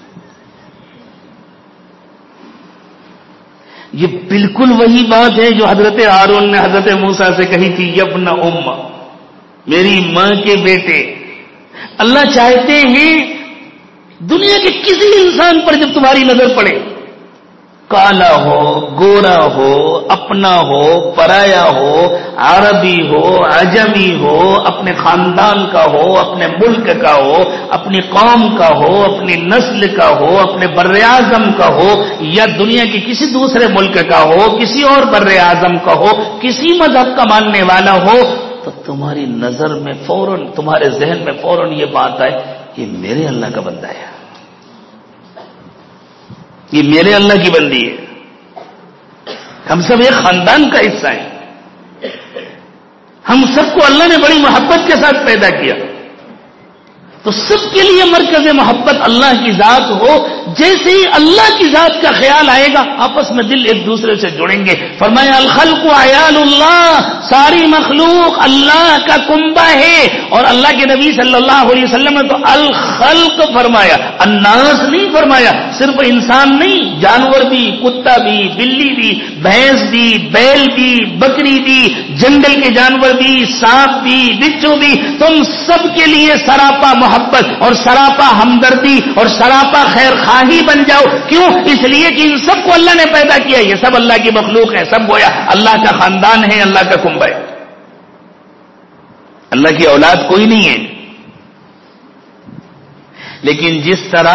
A: یہ بالکل وہی بات ہے جو حضرت ہارون نے حضرت موسیٰ سے کہی تھی، یبن ام، میری ماں کے بیٹے. اللہ چاہتے ہیں دنیا کے کسی انسان پر جب تمہاری نظر پڑے، کالا ہو، گورا ہو، اپنا ہو، پرایا ہو، عربی ہو، عجمی ہو، اپنے خاندان کا ہو، اپنے ملک کا ہو، اپنی قوم کا ہو، اپنی نسل کا ہو، اپنے بر اعظم کا ہو، یا دنیا کے کسی دوسرے ملک کا ہو، کسی اور بر اعظم کا ہو، کسی مذہب کا ماننے والا ہو، تو تمہاری نظر میں فوراً، تمہارے ذہن میں فوراً یہ بات آئے کہ میرے اللہ کا بندہ ہے، یہ میرے اللہ کی بندی ہے، ہم سب ایک خاندان کا حصہ ہیں، ہم سب کو اللہ نے بڑی محبت کے ساتھ پیدا کیا، تو سب کے لیے مرکز محبت اللہ کی ذات ہو۔ جیسے ہی اللہ کی ذات کا خیال آئے گا آپس میں دل ایک دوسرے سے جڑیں گے۔ فرمایا الخلق عیال اللہ، ساری مخلوق اللہ کا کنبہ ہے، اور اللہ کے نبی صلی اللہ علیہ وسلم نے تو الخلق فرمایا، الناس نہیں فرمایا، صرف انسان نہیں، جانور بھی، کتا بھی، بلی بھی، بھینس بھی، بیل بھی، بکری بھی، جنگل کے جانور بھی، سانپ بھی، بچھو بھی، تم سب کے لیے سراپا محبت اور سراپا ہمدردی اور سراپا خیر خواہی بن جاؤ۔ کیوں؟ اس لیے کہ ان سب کو اللہ نے پیدا کیا، یہ سب اللہ کی مخلوق ہے، سب گویا اللہ کا خاندان ہے، اللہ کا کنبہ ہے، اللہ کی اولاد کوئی نہیں ہے۔ لیکن جس طرح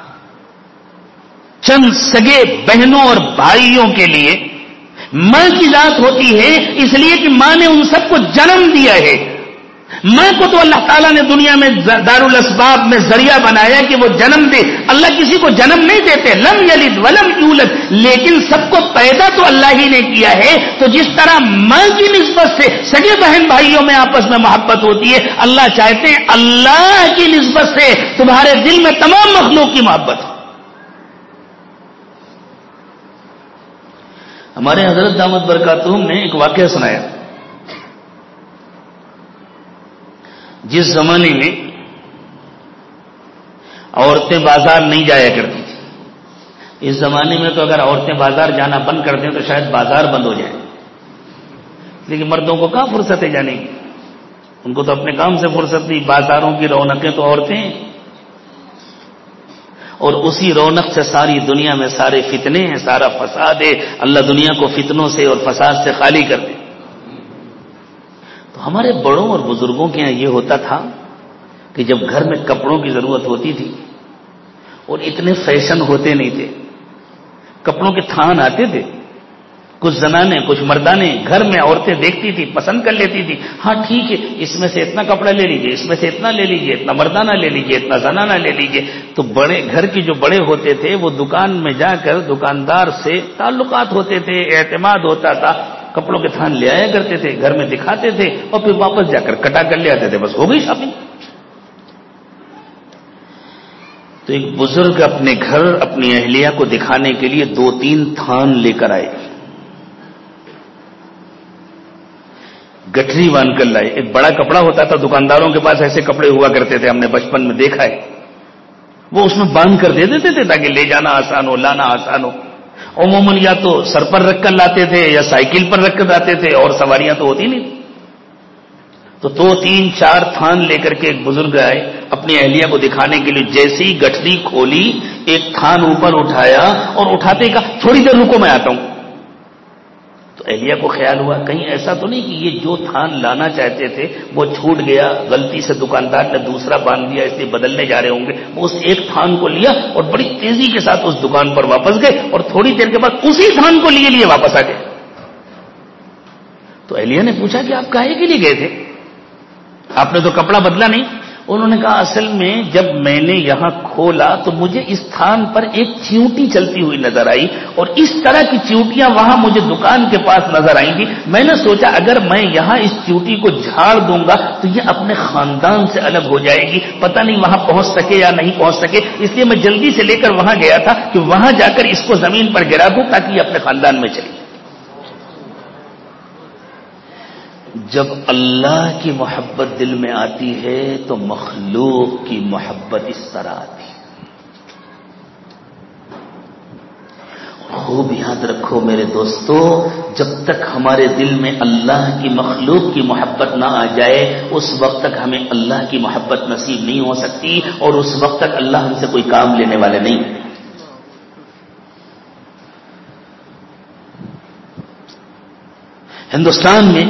A: چند سگے بہنوں اور بھائیوں کے لیے ماں کی ذات ہوتی ہے، اس لیے کہ ماں نے ان سب کو جنم دیا ہے، ماں کو تو اللہ تعالیٰ نے دنیا میں دارالاسباب میں ذریعہ بنایا کہ وہ جنم دے، اللہ کسی کو جنم نہیں دیتے، لم یلد ولم یولد، لیکن سب کو پیدا تو اللہ ہی نے کیا ہے۔ تو جس طرح ماں کی نسبت سے سگے بہن بھائیوں میں آپس میں محبت ہوتی ہے، اللہ چاہتے ہیں اللہ کی نسبت سے تمہارے دل میں تمام مخلوق کی محبت ہو۔ ہمارے حضرت دامت برکاتہم نے ایک واقعہ سنایا، جس زمانے میں عورتیں بازار نہیں جایا کرتی تھی، اس زمانے میں تو اگر عورتیں بازار جانا بند کر دیں تو شاید بازار بند ہو جائے، لیکن مردوں کو کہاں فرصت ہے جانے کی، ان کو تو اپنے کام سے فرصت نہیں، بازاروں کی رونقیں تو عورتیں ہیں، اور اسی رونق سے ساری دنیا میں سارے فتنے ہیں، سارا فساد ہے، اللہ دنیا کو فتنوں سے اور فساد سے خالی کر دے۔ ہمارے بڑوں اور بزرگوں کے یہاں یہ ہوتا تھا کہ جب گھر میں کپڑوں کی ضرورت ہوتی تھی اور اتنے فیشن ہوتے نہیں تھے، کپڑوں کے تھان آتے تھے، کچھ زنانے کچھ مردانے گھر میں عورتیں دیکھتی تھی، پسند کر لیتی تھی، ہاں ٹھیک ہے اس میں سے اتنا کپڑا لے لیجئے، اس میں سے اتنا لے لیجئے، اتنا مردانہ لے لیجئے، اتنا زنانہ لے لیجئے۔ تو بڑے گھر کے جو بڑے ہوتے تھے وہ دکان میں جا کر دکاندار سے تعلقات ہوتے تھے، اعتماد ہوتا تھا، کپڑوں کے تھان لے آیا کرتے تھے، گھر میں دکھاتے تھے اور پھر واپس جا کر کٹا کر لے آتے تھے، بس ہو گئی شاپنگ۔ تو ایک بزرگ اپنے گھر اپنی اہلیہ کو دکھانے کے لیے دو تین تھان لے کر آئے، گٹھری باندھ کر لائے۔ ایک بڑا کپڑا ہوتا تھا، دکانداروں کے پاس ایسے کپڑے ہوا کرتے تھے، ہم نے بچپن میں دیکھا ہے، وہ اس میں باندھ کر دے دیتے تھے تاکہ لے جانا آسان ہو، لانا آسان ہو۔ عموماً یا تو سر پر رکھ کر لاتے تھے یا سائیکل پر رکھ کر لاتے تھے، اور سواریاں تو ہوتی نہیں۔ تو دو تین چار تھان لے کر کے ایک بزرگ آئے اپنی اہلیہ کو دکھانے کے لیے، جیسے ہی گٹھری کھولی ایک تھان اوپر اٹھایا اور اٹھاتے کہا تھوڑی دیر رکو میں آتا ہوں۔ تو اہلیہ کو خیال ہوا کہیں ایسا تو نہیں کہ یہ جو تھان لانا چاہتے تھے وہ چھوٹ گیا، غلطی سے دکاندار نے دوسرا باندھ دیا، اس لیے بدلنے جا رہے ہوں گے۔ وہ اس ایک تھان کو لیا اور بڑی تیزی کے ساتھ اس دکان پر واپس گئے، اور تھوڑی دیر کے بعد اسی تھان کو لیے لیے واپس آ گئے۔ تو اہلیہ نے پوچھا کہ آپ کاہے کے لیے گئے تھے، آپ نے تو کپڑا بدلا نہیں؟ انہوں نے کہا اصل میں جب میں نے یہاں کھولا تو مجھے اس تھان پر ایک چیونٹی چلتی ہوئی نظر آئی، اور اس طرح کی چیونٹیاں وہاں مجھے دکان کے پاس نظر آئی تھی، میں نے سوچا اگر میں یہاں اس چیونٹی کو جھاڑ دوں گا تو یہ اپنے خاندان سے الگ ہو جائے گی، پتہ نہیں وہاں پہنچ سکے یا نہیں پہنچ سکے، اس لیے میں جلدی سے لے کر وہاں گیا تھا کہ وہاں جا کر اس کو زمین پر گرا دوں تاکہ یہ اپنے خاندان میں چلے۔ جب اللہ کی محبت دل میں آتی ہے تو مخلوق کی محبت اس طرح آتی ہے۔ خوب یاد رکھو میرے دوستو، جب تک ہمارے دل میں اللہ کی مخلوق کی محبت نہ آ جائے اس وقت تک ہمیں اللہ کی محبت نصیب نہیں ہو سکتی، اور اس وقت تک اللہ ہم سے کوئی کام لینے والے نہیں۔ ہندوستان میں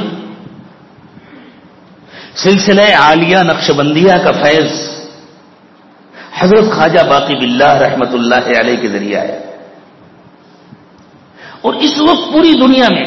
A: سلسلہ عالیہ نقشبندیہ کا فیض حضرت خواجہ باقی باللہ رحمت اللہ علیہ کے ذریعہ ہے، اور اس وقت پوری دنیا میں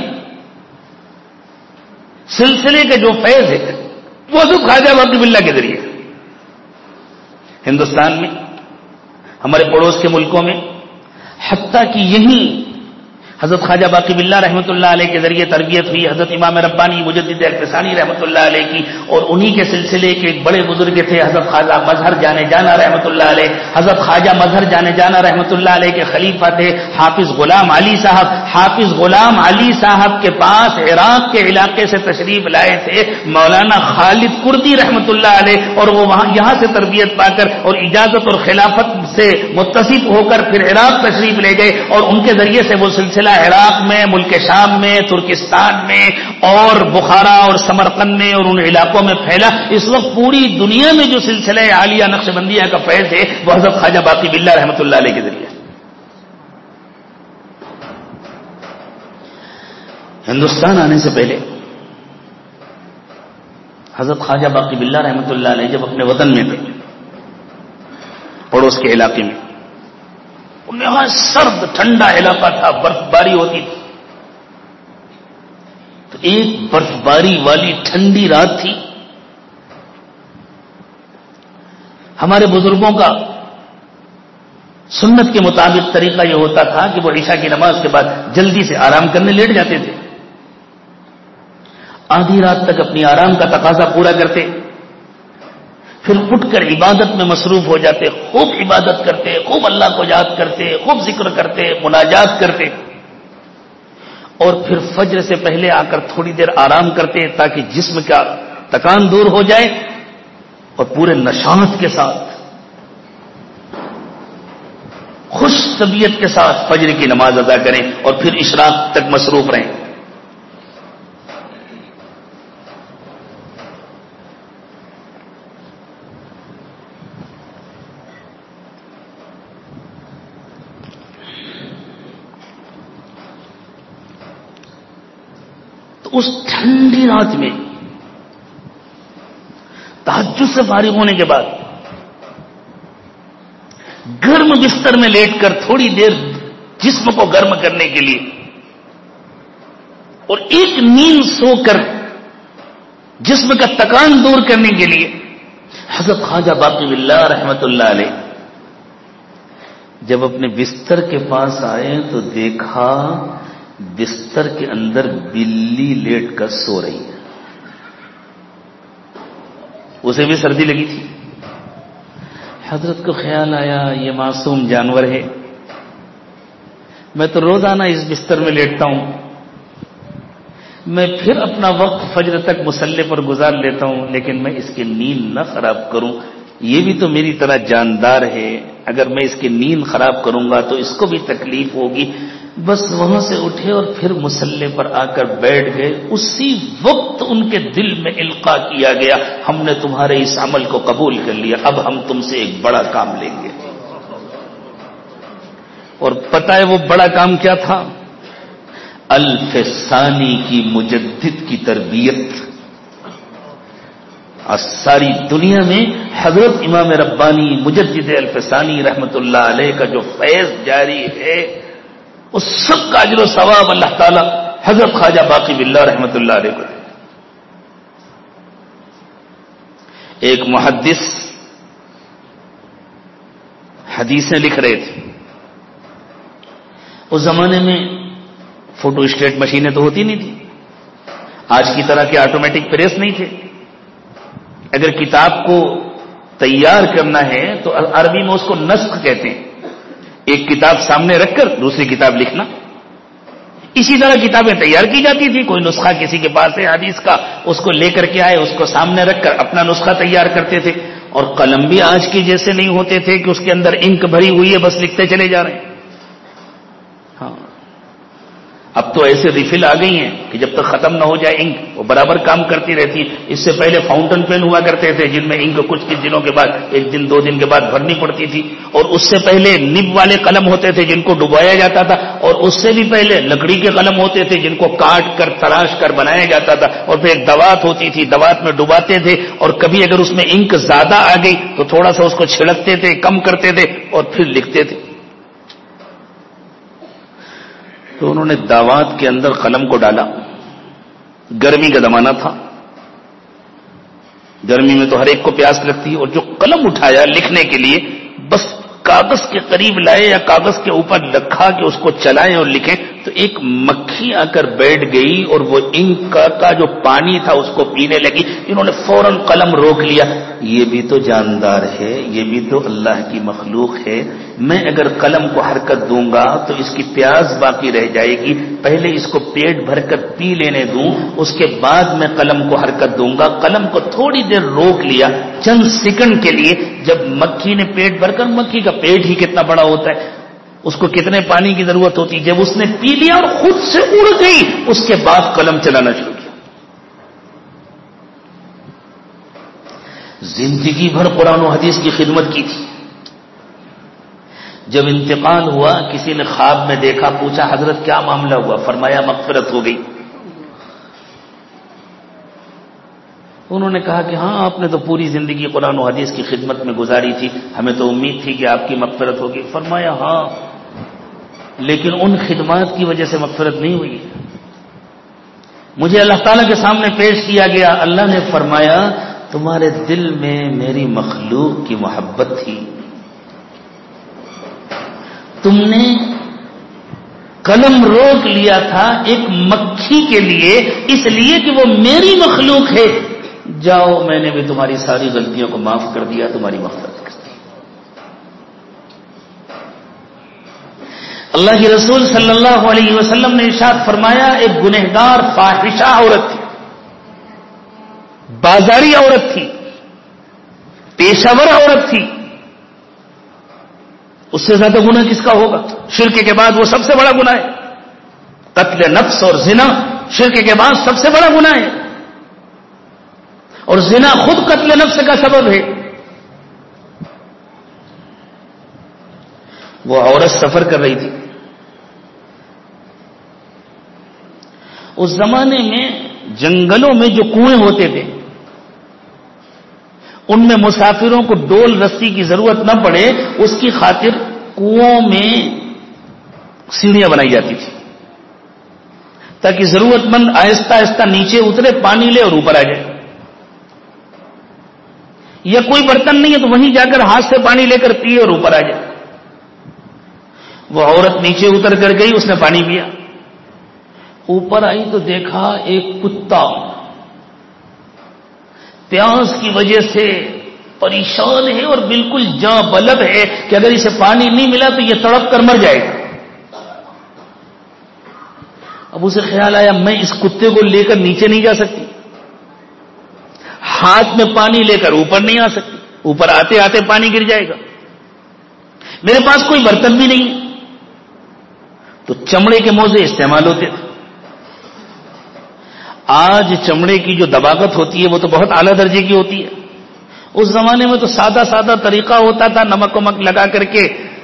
A: سلسلے کا جو فیض ہے وہ حضرت خواجہ باقی باللہ کے ذریعے۔ ہندوستان میں، ہمارے پڑوس کے ملکوں میں، حتیٰ کہ یہیں حضرت خواجہ باقی باللہ رحمۃ اللہ علیہ کے ذریعے تربیت ہوئی حضرت امام ربانی مجدد الفسانی رحمۃ اللہ علیہ کی، اور انہی کے سلسلے کے ایک بڑے بزرگ تھے حضرت خواجہ مظہر جانے جانا رحمۃ اللہ علیہ۔ حضرت خواجہ مظہر جانے جانا رحمۃ اللہ علیہ کے خلیفہ تھے حافظ غلام علی صاحب۔ حافظ غلام علی صاحب کے پاس عراق کے علاقے سے تشریف لائے تھے مولانا خالد کردی رحمۃ اللہ علیہ، اور وہ وہاں یہاں سے تربیت پا کر اور اجازت اور خلافت سے متصف ہو کر پھر عراق تشریف لے گئے، اور ان کے ذریعے سے وہ سلسلہ عراق میں، ملک شام میں، ترکستان میں اور بخارا اور سمرقند میں اور ان علاقوں میں پھیلا۔ اس وقت پوری دنیا میں جو سلسلہ عالیہ نقشبندیہ کا فیض ہے وہ حضرت خواجہ باقی باللہ رحمۃ اللہ علیہ کے ذریعے۔ ہندوستان آنے سے پہلے حضرت خواجہ باقی باللہ رحمۃ اللہ علیہ جب اپنے وطن میں تھے، پڑوس کے علاقے میں، یہاں سرد ٹھنڈا علاقہ تھا، برف باری ہوتی تھی، تو ایک برف باری والی ٹھنڈی رات تھی۔ ہمارے بزرگوں کا سنت کے مطابق طریقہ یہ ہوتا تھا کہ وہ عشاء کی نماز کے بعد جلدی سے آرام کرنے لیٹ جاتے تھے، آدھی رات تک اپنی آرام کا تقاضا پورا کرتے، پھر اٹھ کر عبادت میں مصروف ہو جاتے، خوب عبادت کرتے، خوب اللہ کو یاد کرتے، خوب ذکر کرتے، مناجات کرتے، اور پھر فجر سے پہلے آ کر تھوڑی دیر آرام کرتے تاکہ جسم کا تکان دور ہو جائے، اور پورے نشاط کے ساتھ خوش طبیعت کے ساتھ فجر کی نماز ادا کریں اور پھر اشراق تک مصروف رہیں۔ اس ٹھنڈی رات میں تہجد سے فارغ ہونے کے بعد گرم بستر میں لیٹ کر تھوڑی دیر جسم کو گرم کرنے کے لیے اور ایک نیند سو کر جسم کا تکان دور کرنے کے لیے حضرت خواجہ باقی باللہ رحمۃ اللہ علیہ جب اپنے بستر کے پاس آئے تو دیکھا بستر کے اندر بلی لیٹ کر سو رہی ہے، اسے بھی سردی لگی تھی۔ حضرت کو خیال آیا یہ معصوم جانور ہے، میں تو روزانہ اس بستر میں لیٹتا ہوں، میں پھر اپنا وقت فجر تک مصلی پر گزار لیتا ہوں، لیکن میں اس کی نیند نہ خراب کروں، یہ بھی تو میری طرح جاندار ہے، اگر میں اس کی نیند خراب کروں گا تو اس کو بھی تکلیف ہوگی۔ بس وہاں سے اٹھے اور پھر مصلی پر آ کر بیٹھ گئے۔ اسی وقت ان کے دل میں القاء کیا گیا ہم نے تمہارے اس عمل کو قبول کر لیا، اب ہم تم سے ایک بڑا کام لیں گے۔ اور پتہ ہے وہ بڑا کام کیا تھا؟ الف ثانی کی مجدد کی تربیت۔ اور ساری دنیا میں حضرت امام ربانی مجدد الف ثانی رحمت اللہ علیہ کا جو فیض جاری ہے اس سب کا اجر و ثواب اللہ تعالی حضرت خواجہ باقی باللہ رحمت اللہ علیہ کو دے۔ ایک محدث حدیثیں لکھ رہے تھے، اس زمانے میں فوٹو اسٹیٹ مشینیں تو ہوتی نہیں تھی، آج کی طرح کے آٹومیٹک پریس نہیں تھے، اگر کتاب کو تیار کرنا ہے تو عربی میں اس کو نسخ کہتے ہیں، ایک کتاب سامنے رکھ کر دوسری کتاب لکھنا، اسی طرح کتابیں تیار کی جاتی تھی، کوئی نسخہ کسی کے پاس ہے حدیث کا اس کو لے کر کے آئے، اس کو سامنے رکھ کر اپنا نسخہ تیار کرتے تھے، اور قلم بھی آج کے جیسے نہیں ہوتے تھے کہ اس کے اندر انک بھری ہوئی ہے بس لکھتے چلے جا رہے ہیں۔ ہاں اب تو ایسے ریفل آ گئی ہیں کہ جب تک ختم نہ ہو جائے انک وہ برابر کام کرتی رہتی ہے. اس سے پہلے فاؤنٹن پین ہوا کرتے تھے جن میں انک کچھ کچھ دنوں کے بعد ایک دن دو دن کے بعد بھرنی پڑتی تھی, اور اس سے پہلے نب والے قلم ہوتے تھے جن کو ڈبایا جاتا تھا, اور اس سے بھی پہلے لکڑی کے قلم ہوتے تھے جن کو کاٹ کر تراش کر بنایا جاتا تھا, اور پھر ایک دوات ہوتی تھی, دوات میں ڈباتے تھے, اور کبھی اگر اس میں انک زیادہ آ گئی تو تھوڑا سا اس کو چھڑکتے تھے, کم کرتے تھے اور پھر لکھتے تھے. تو انہوں نے دعوات کے اندر قلم کو ڈالا. گرمی کا زمانہ تھا, گرمی میں تو ہر ایک کو پیاس لگتی ہے, اور جو قلم اٹھایا لکھنے کے لیے بس کاغذ کے قریب لائے یا کاغذ کے اوپر رکھا کہ اس کو چلائیں اور لکھیں, تو ایک مکھی آ کر بیٹھ گئی اور وہ انک کا جو پانی تھا اس کو پینے لگی. انہوں نے فوراً قلم روک لیا. یہ بھی تو جاندار ہے, یہ بھی تو اللہ کی مخلوق ہے, میں اگر قلم کو حرکت دوں گا تو اس کی پیاس باقی رہ جائے گی, پہلے اس کو پیٹ بھر کر پی لینے دوں, اس کے بعد میں قلم کو حرکت دوں گا. قلم کو تھوڑی دیر روک لیا چند سیکنڈ کے لیے. جب مکھی نے پیٹ بھر کر, مکھی کا پیٹ ہی کتنا بڑا ہوتا ہے, اس کو کتنے پانی کی ضرورت ہوتی ہے, جب اس نے پی لیا اور خود سے اڑ گئی, اس کے بعد قلم چلانا شروع کیا. زندگی بھر قرآن و حدیث کی خدمت کی تھی. جب انتقال ہوا کسی نے خواب میں دیکھا, پوچھا حضرت کیا معاملہ ہوا, فرمایا مغفرت ہو گئی. انہوں نے کہا کہ ہاں آپ نے تو پوری زندگی قرآن و حدیث کی خدمت میں گزاری تھی, ہمیں تو امید تھی کہ آپ کی مغفرت ہوگی. فرمایا ہاں, لیکن ان خدمات کی وجہ سے مغفرت نہیں ہوئی. مجھے اللہ تعالیٰ کے سامنے پیش کیا گیا, اللہ نے فرمایا تمہارے دل میں میری مخلوق کی محبت تھی, تم نے قلم روک لیا تھا ایک مکھی کے لیے, اس لیے کہ وہ میری مخلوق ہے. جاؤ میں نے بھی تمہاری ساری غلطیوں کو معاف کر دیا, تمہاری مغفرت کر دی. اللہ کے رسول صلی اللہ علیہ وسلم نے ارشاد فرمایا ایک گنہگار فاحشہ عورت تھی, بازاری عورت تھی, پیشہ ور عورت تھی, اس سے زیادہ گناہ کس کا ہوگا؟ شرک کے بعد وہ سب سے بڑا گناہ ہے. قتل نفس اور زنا شرک کے بعد سب سے بڑا گناہ ہے, اور زنا خود قتل نفس کا سبب ہے. وہ عورت سفر کر رہی تھی. اس زمانے میں جنگلوں میں جو کنویں ہوتے تھے ان میں مسافروں کو ڈول رسی کی ضرورت نہ پڑے, اس کی خاطر کنووں میں سیڑھیاں بنائی جاتی تھی تاکہ ضرورت مند آہستہ آہستہ نیچے اترے, پانی لے اور اوپر آ جائے. یا کوئی برتن نہیں ہے تو وہیں جا کر ہاتھ سے پانی لے کر پیے اور اوپر آ جائے. وہ عورت نیچے اتر کر گئی, اس نے پانی پیا, اوپر آئی تو دیکھا ایک کتا پیاس کی وجہ سے پریشان ہے اور بالکل جاں بلب ہے کہ اگر اسے پانی نہیں ملا تو یہ تڑپ کر مر جائے گا. اب اسے خیال آیا میں اس کتے کو لے کر نیچے نہیں جا سکتی, ہاتھ میں پانی لے کر اوپر نہیں آ سکتی, اوپر آتے آتے پانی گر جائے گا, میرے پاس کوئی برتن بھی نہیں. تو چمڑے کے موزے استعمال ہوتے تھے. آج چمڑے کی جو دباغت ہوتی ہے وہ تو بہت اعلیٰ درجے کی ہوتی ہے. اس زمانے میں تو سادہ سادہ طریقہ ہوتا تھا, نمک ومک لگا کر کے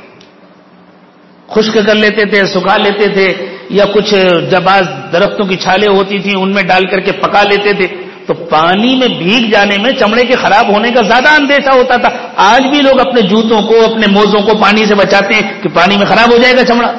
A: خشک کر لیتے تھے, سکھا لیتے تھے, یا کچھ جب آج درختوں کی چھالیں ہوتی تھیں ان میں ڈال کر کے پکا لیتے تھے. تو پانی میں بھیگ جانے میں چمڑے کے خراب ہونے کا زیادہ اندیشہ ہوتا تھا. آج بھی لوگ اپنے جوتوں کو اپنے موزوں کو پانی سے بچاتے ہیں کہ پانی میں خراب ہو جائے گا چمڑا.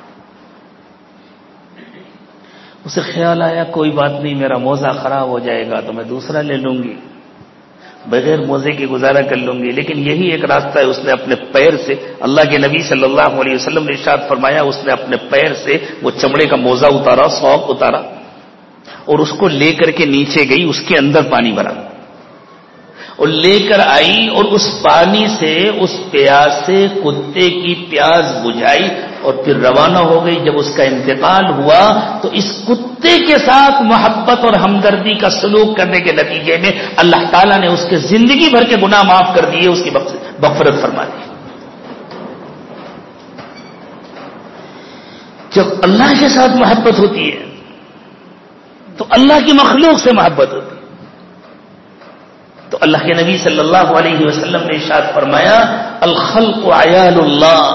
A: اسے خیال آیا کوئی بات نہیں, میرا موزہ خراب ہو جائے گا تو میں دوسرا لے لوں گی, بغیر موزے کے گزارا کر لوں گی. لیکن یہی ایک راستہ ہے, اس نے اپنے پیر سے, اللہ کے نبی صلی اللہ علیہ وسلم نے ارشاد فرمایا, اس نے اپنے پیر سے وہ چمڑے کا موزہ اتارا, سوک اتارا, اور اس کو لے کر کے نیچے گئی, اس کے اندر پانی بھرا اور لے کر آئی, اور اس پانی سے اس پیاسے کتے کی پیاس بجھائی اور پھر روانہ ہو گئی. جب اس کا انتقال ہوا تو اس کتے کے ساتھ محبت اور ہمدردی کا سلوک کرنے کے نتیجے میں اللہ تعالیٰ نے اس کے زندگی بھر کے گناہ معاف کر دیے, اس کی مغفرت فرما دی. جب اللہ کے ساتھ محبت ہوتی ہے تو اللہ کی مخلوق سے محبت ہوتی ہے. تو اللہ کے نبی صلی اللہ علیہ وسلم نے ارشاد فرمایا الخلق عیال اللہ،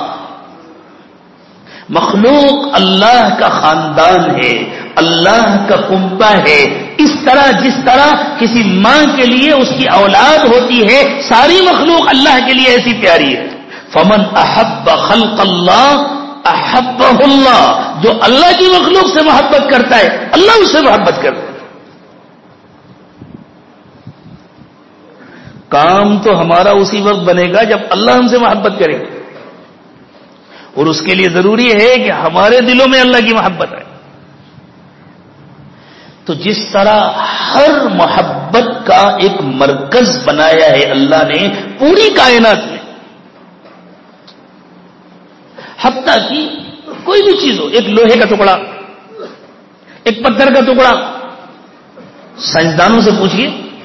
A: مخلوق اللہ کا خاندان ہے، اللہ کا کنبہ ہے. اس طرح جس طرح کسی ماں کے لیے اس کی اولاد ہوتی ہے، ساری مخلوق اللہ کے لیے ایسی پیاری ہے. فمن احب خلق اللہ احبہ اللہ، جو اللہ کی مخلوق سے محبت کرتا ہے اللہ اس سے محبت کرتا ہے. کام تو ہمارا اسی وقت بنے گا جب اللہ ہم سے محبت کرے گا، اور اس کے لیے ضروری ہے کہ ہمارے دلوں میں اللہ کی محبت ہے. تو جس طرح ہر محبت کا ایک مرکز بنایا ہے اللہ نے پوری کائنات میں، حتیٰ کہ کوئی بھی چیز ہو، ایک لوہے کا ٹکڑا، ایک پتھر کا ٹکڑا، سائنسدانوں سے پوچھیے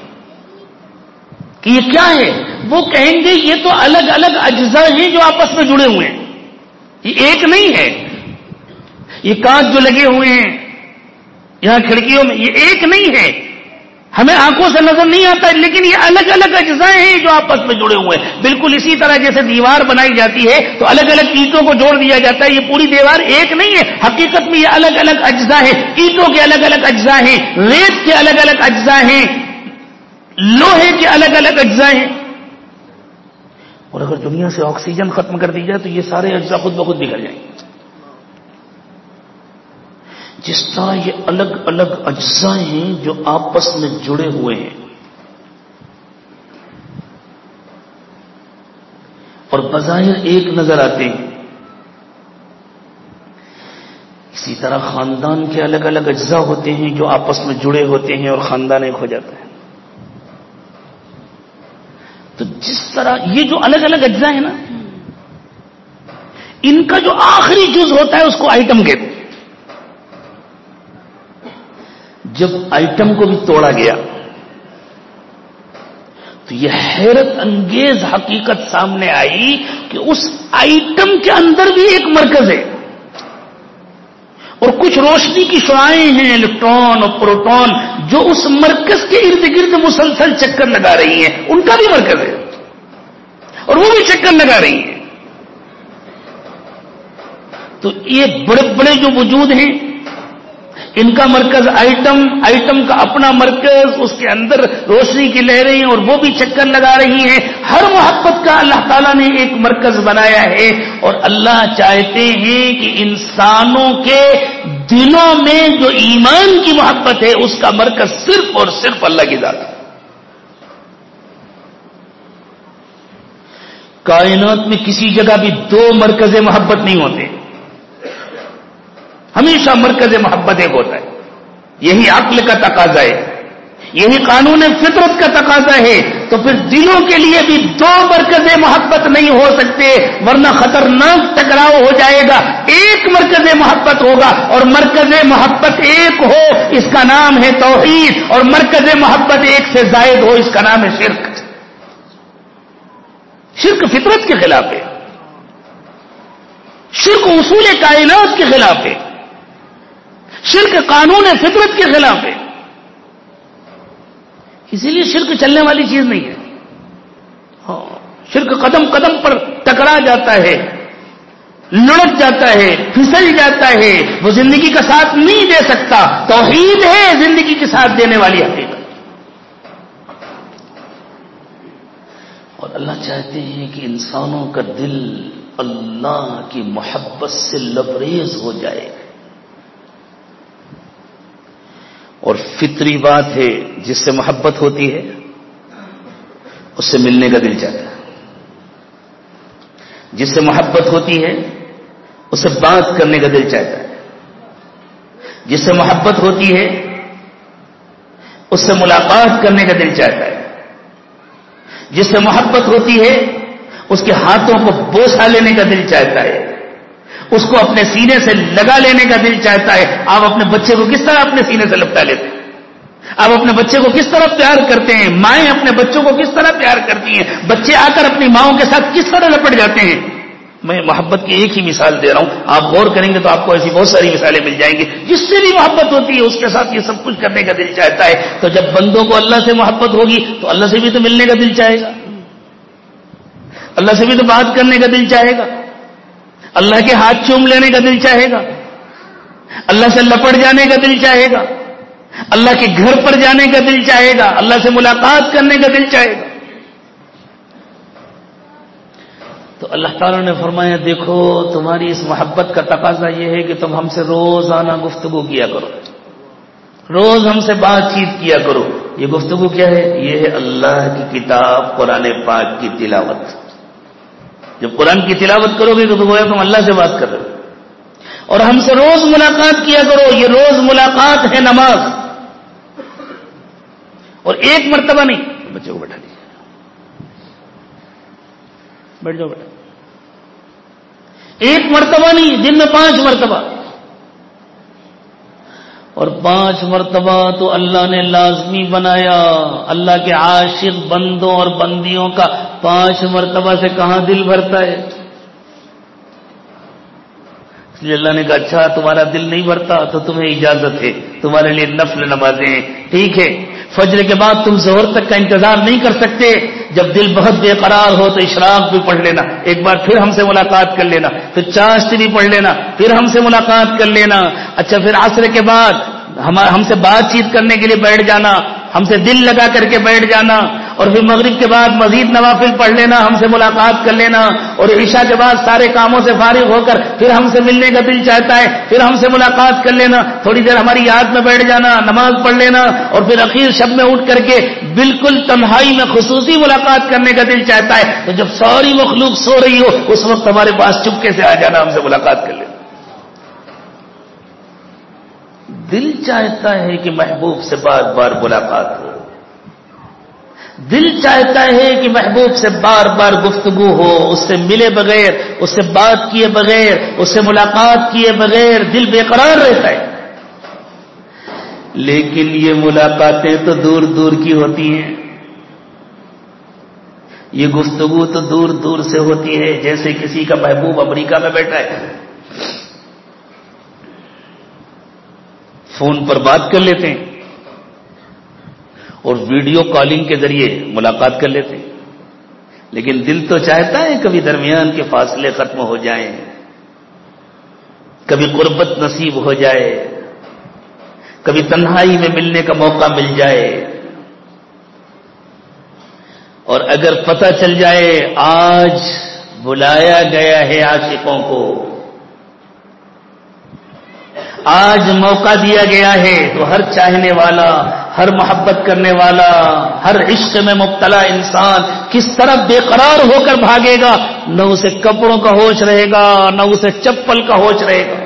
A: کہ یہ کیا ہے، وہ کہیں گے یہ تو الگ الگ اجزاء ہیں جو آپس میں جڑے ہوئے ہیں، یہ ایک نہیں ہے. یہ کانچ جو لگے ہوئے ہیں یہاں کھڑکیوں میں، یہ ایک نہیں ہے، ہمیں آنکھوں سے نظر نہیں آتا، لیکن یہ الگ الگ اجزاء ہیں جو آپس میں جڑے ہوئے ہیں. بالکل اسی طرح جیسے دیوار بنائی جاتی ہے تو الگ الگ اینٹوں کو جوڑ دیا جاتا ہے، یہ پوری دیوار ایک نہیں ہے، حقیقت میں یہ الگ الگ اجزاء ہیں. اینٹوں کے الگ الگ اجزاء ہیں، ریت کے الگ الگ اجزاء ہیں، لوہے کے الگ الگ اجزاء ہیں. اور اگر دنیا سے آکسیجن ختم کر دی جائے تو یہ سارے اجزاء خود بخود بگڑ جائیں گے. جس طرح یہ الگ الگ اجزاء ہیں جو آپس میں جڑے ہوئے ہیں اور بظاہر ایک نظر آتے ہیں، اسی طرح خاندان کے الگ الگ اجزاء ہوتے ہیں جو آپس میں جڑے ہوتے ہیں اور خاندان ایک ہو جاتا ہے. تو جس طرح یہ جو الگ الگ اجزاء ہیں نا، ان کا جو آخری جز ہوتا ہے اس کو آئٹم کہتے ہیں. جب آئٹم کو بھی توڑا گیا تو یہ حیرت انگیز حقیقت سامنے آئی کہ اس آئٹم کے اندر بھی ایک مرکز ہے، اور کچھ روشنی کی شعاعیں ہیں، الیکٹران اور پروٹون، جو اس مرکز کے ارد گرد مسلسل چکر لگا رہی ہیں، ان کا بھی مرکز ہے اور وہ بھی چکر لگا رہی ہیں. تو یہ بڑے بڑے جو وجود ہیں ان کا مرکز آئٹم، آئٹم کا اپنا مرکز، اس کے اندر روشنی کی لہریں اور وہ بھی چکر لگا رہی ہیں. ہر محبت کا اللہ تعالیٰ نے ایک مرکز بنایا ہے، اور اللہ چاہتے ہیں کہ انسانوں کے دلوں میں جو ایمان کی محبت ہے اس کا مرکز صرف اور صرف اللہ کی ذات ہے. کائنات میں کسی جگہ بھی دو مرکز محبت نہیں ہوتے، ہمیشہ مرکز محبت ایک ہوتا ہے. یہی عقل کا تقاضا ہے، یہی قانون فطرت کا تقاضا ہے. تو پھر دلوں کے لیے بھی دو مرکز محبت نہیں ہو سکتے، ورنہ خطرناک ٹکراؤ ہو جائے گا. ایک مرکز محبت ہوگا، اور مرکز محبت ایک ہو اس کا نام ہے توحید، اور مرکز محبت ایک سے زائد ہو اس کا نام ہے شرک. شرک فطرت کے خلاف ہے، شرک اصول کائنات کے خلاف ہے، شرک قانون فطرت کے خلاف ہے. اسی لیے شرک چلنے والی چیز نہیں ہے. ہاں، شرک قدم قدم پر ٹکرا جاتا ہے، لڑک جاتا ہے، پھسل جاتا ہے، وہ زندگی کا ساتھ نہیں دے سکتا. توحید ہے زندگی کے ساتھ دینے والی حقیقت. اور اللہ چاہتے ہیں کہ انسانوں کا دل اللہ کی محبت سے لبریز ہو جائے. اور فطری بات ہے، جس سے محبت ہوتی ہے اس سے ملنے کا دل چاہتا ہے، جس سے محبت ہوتی ہے اس سے بات کرنے کا دل چاہتا ہے، جس سے محبت ہوتی ہے اس سے ملاقات کرنے کا دل چاہتا ہے، جس سے محبت ہوتی ہے اس کے ہاتھوں کو بوسہ لینے کا دل چاہتا ہے، اس کو اپنے سینے سے لگا لینے کا دل چاہتا ہے. آپ اپنے بچے کو کس طرح اپنے سینے سے لپٹا لیتے ہیں؟ آپ اپنے بچے کو کس طرح پیار کرتے ہیں؟ مائیں اپنے بچوں کو کس طرح پیار کرتی ہیں؟ بچے آ کر اپنی ماؤں کے ساتھ کس طرح لپٹ جاتے ہیں؟ میں محبت کی ایک ہی مثال دے رہا ہوں، آپ غور کریں گے تو آپ کو ایسی بہت ساری مثالیں مل جائیں گی. جس سے بھی محبت ہوتی ہے اس کے ساتھ یہ سب کچھ کرنے کا دل چاہتا ہے. تو جب بندوں کو اللہ سے محبت ہوگی تو اللہ سے بھی تو ملنے کا دل چاہے گا، اللہ سے بھی تو بات کرنے کا دل چاہے گا، اللہ کے ہاتھ چوم لینے کا دل چاہے گا، اللہ سے لپٹ جانے کا دل چاہے گا، اللہ کے گھر پر جانے کا دل چاہے گا، اللہ سے ملاقات کرنے کا دل چاہے گا. تو اللہ تعالیٰ نے فرمایا دیکھو تمہاری اس محبت کا تقاضا یہ ہے کہ تم ہم سے روزانہ گفتگو کیا کرو، روز ہم سے بات چیت کیا کرو. یہ گفتگو کیا ہے؟ یہ ہے اللہ کی کتاب قرآن پاک کی تلاوت. جب قرآن کی تلاوت کرو گے تو گویا تم اللہ سے بات کر رہے ہو. اور ہم سے روز ملاقات کیا کرو، یہ روز ملاقات ہے نماز. اور ایک مرتبہ نہیں، بچے کو بیٹھا دیجیے، بیٹھ جاؤ بیٹا. ایک مرتبہ نہیں، دن میں پانچ مرتبہ. اور پانچ مرتبہ تو اللہ نے لازمی بنایا. اللہ کے عاشق بندوں اور بندیوں کا پانچ مرتبہ سے کہاں دل بھرتا ہے؟ اس لیے اللہ نے کہا اچھا تمہارا دل نہیں بھرتا تو تمہیں اجازت ہے، تمہارے لیے نفل نمازیں ہیں، ٹھیک ہے. فجر کے بعد تم ظہر تک کا انتظار نہیں کر سکتے، جب دل بہت بے قرار ہو تو اشراق بھی پڑھ لینا، ایک بار پھر ہم سے ملاقات کر لینا، پھر چاشت بھی پڑھ لینا، پھر ہم سے ملاقات کر لینا. اچھا پھر عصر کے بعد ہم سے بات چیت کرنے کے لیے بیٹھ جانا، ہم سے دل لگا کر کے بیٹھ جانا. اور پھر مغرب کے بعد مزید نوافل پڑھ لینا، ہم سے ملاقات کر لینا. اور عشاء کے بعد سارے کاموں سے فارغ ہو کر پھر ہم سے ملنے کا دل چاہتا ہے، پھر ہم سے ملاقات کر لینا، تھوڑی دیر ہماری یاد میں بیٹھ جانا، نماز پڑھ لینا. اور پھر اخیر شب میں اٹھ کر کے بالکل تنہائی میں خصوصی ملاقات کرنے کا دل چاہتا ہے. تو جب ساری مخلوق سو رہی ہو اس وقت ہمارے پاس چپکے سے آ جانا، ہم سے ملاقات کر لینا. دل چاہتا ہے کہ محبوب سے بار بار ملاقات ہو، دل چاہتا ہے کہ محبوب سے بار بار گفتگو ہو، اس سے ملے بغیر، اس سے بات کیے بغیر، اس سے ملاقات کیے بغیر دل بے قرار رہتا ہے. لیکن یہ ملاقاتیں تو دور دور کی ہوتی ہیں، یہ گفتگو تو دور دور سے ہوتی ہے. جیسے کسی کا محبوب امریکہ میں بیٹھا ہے، فون پر بات کر لیتے ہیں اور ویڈیو کالنگ کے ذریعے ملاقات کر لیتے ہیں. لیکن دل تو چاہتا ہے کبھی درمیان کے فاصلے ختم ہو جائیں، کبھی قربت نصیب ہو جائے، کبھی تنہائی میں ملنے کا موقع مل جائے. اور اگر پتہ چل جائے آج بلایا گیا ہے عاشقوں کو، آج موقع دیا گیا ہے، تو ہر چاہنے والا، ہر محبت کرنے والا، ہر عشق میں مبتلا انسان کس طرح بے قرار ہو کر بھاگے گا. نہ اسے کپڑوں کا ہوش رہے گا، نہ اسے چپل کا ہوش رہے گا.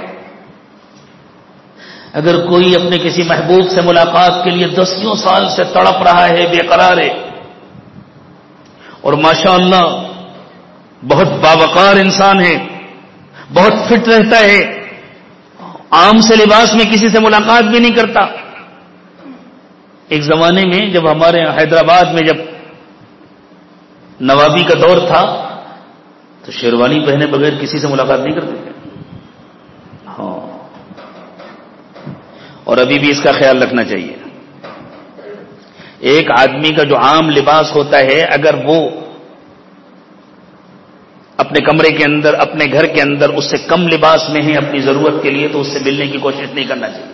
A: اگر کوئی اپنے کسی محبوب سے ملاقات کے لیے دسیوں سال سے تڑپ رہا ہے، بے قرار ہے، اور ماشاءاللہ بہت باوقار انسان ہے، بہت فٹ رہتا ہے، عام سے لباس میں کسی سے ملاقات بھی نہیں کرتا. ایک زمانے میں جب ہمارے حیدرآباد میں جب نوابی کا دور تھا تو شیروانی پہنے بغیر کسی سے ملاقات نہیں کرتے تھے. ہاں، اور ابھی بھی اس کا خیال رکھنا چاہیے. ایک آدمی کا جو عام لباس ہوتا ہے، اگر وہ اپنے کمرے کے اندر، اپنے گھر کے اندر اس سے کم لباس میں ہے اپنی ضرورت کے لیے، تو اس سے ملنے کی کوشش نہیں کرنا چاہیے،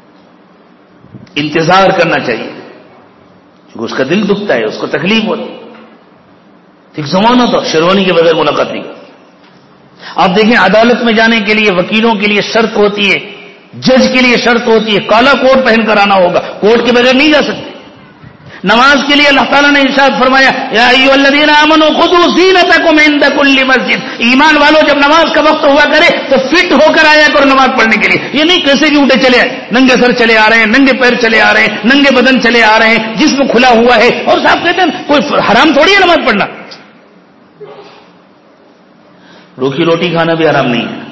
A: انتظار کرنا چاہیے. کیونکہ اس کا دل دکھتا ہے، اس کو تکلیف ہوتی. ایک زمانہ تھا شیروانی کے بغیر ملاقات نہیں کرتی. آپ دیکھیں عدالت میں جانے کے لیے وکیلوں کے لیے شرط ہوتی ہے، جج کے لیے شرط ہوتی ہے، کالا کوٹ پہن کر آنا ہوگا، کوٹ کے بغیر نہیں جا سکتے. نماز کے لیے اللہ تعالیٰ نے ارشاد فرمایا یا ایھا الذین آمنوا خذوا زینتکم عند کل مسجد. ایمان والو جب نماز کا وقت ہوا کرے تو فٹ ہو کر آیا کرو نماز پڑھنے کے لیے. یہ نہیں کیسے بھی اٹھے چلے آئے، ننگے سر چلے آ رہے ہیں، ننگے پیر چلے آ رہے ہیں، ننگے بدن چلے آ رہے ہیں، جسم کھلا ہوا ہے. اور صاحب کہتے ہیں کوئی حرام تھوڑی ہے نماز پڑھنا، روکھی روٹی کھانا بھی حرام نہیں ہے،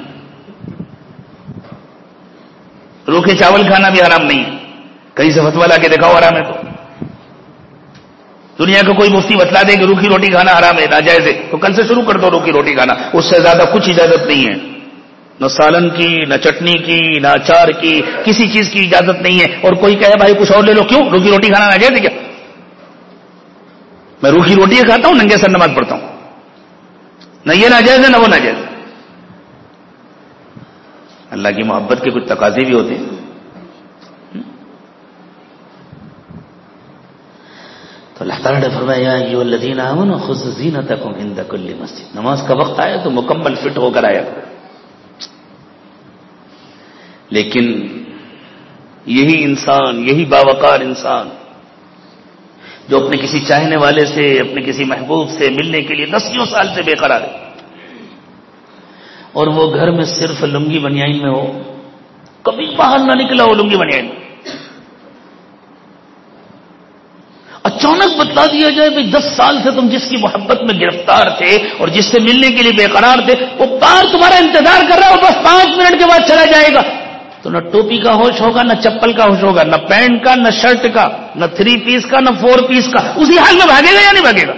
A: روکھے چاول کھانا بھی حرام نہیں ہے. کہیں سے فتویٰ لا کے دکھاؤ حرام ہے تو. دنیا کا کوئی مفتی بتلا دے کہ روکھی روٹی کھانا حرام ہے، ناجائز ہے، تو کل سے شروع کر دو روکھی روٹی کھانا، اس سے زیادہ کچھ اجازت نہیں ہے، نہ سالن کی، نہ چٹنی کی، نہ اچار کی، کسی چیز کی اجازت نہیں ہے. اور کوئی کہے بھائی کچھ اور لے لو، کیوں؟ روکھی روٹی کھانا ناجائز ہے کیا؟ میں روکھی روٹی کھاتا ہوں، ننگے سر نماز پڑھتا ہوں، نہ یہ ناجائز ہے نہ وہ ناجائز ہے. اللہ کی محبت کے کچھ تقاضے بھی ہوتے ہیں. تو اللہ تعالیٰ نے فرمایا ایھا الذین آمنوا خذوا زینتکم عند کل مسجد. نماز کا وقت آئے تو مکمل فٹ ہو کر آیا. لیکن یہی انسان، یہی باوقار انسان جو اپنے کسی چاہنے والے سے، اپنے کسی محبوب سے ملنے کے لیے دسیوں سال سے بے قرار ہے، اور وہ گھر میں صرف لنگی بنیان میں ہو، کبھی باہر نہ نکلا ہو لنگی بنیان میں، اچانک بتلا دیا جائے بھائی دس سال سے تم جس کی محبت میں گرفتار تھے اور جس سے ملنے کے لیے بے قرار تھے، وہ باہر تمہارا انتظار کر رہا ہے اور بس پانچ منٹ کے بعد چلا جائے گا، تو نہ ٹوپی کا ہوش ہوگا، نہ چپل کا ہوش ہوگا، نہ پینٹ کا، نہ شرٹ کا، نہ تھری پیس کا، نہ فور پیس کا، اسی حال میں بھاگے گا یا نہیں بھاگے گا؟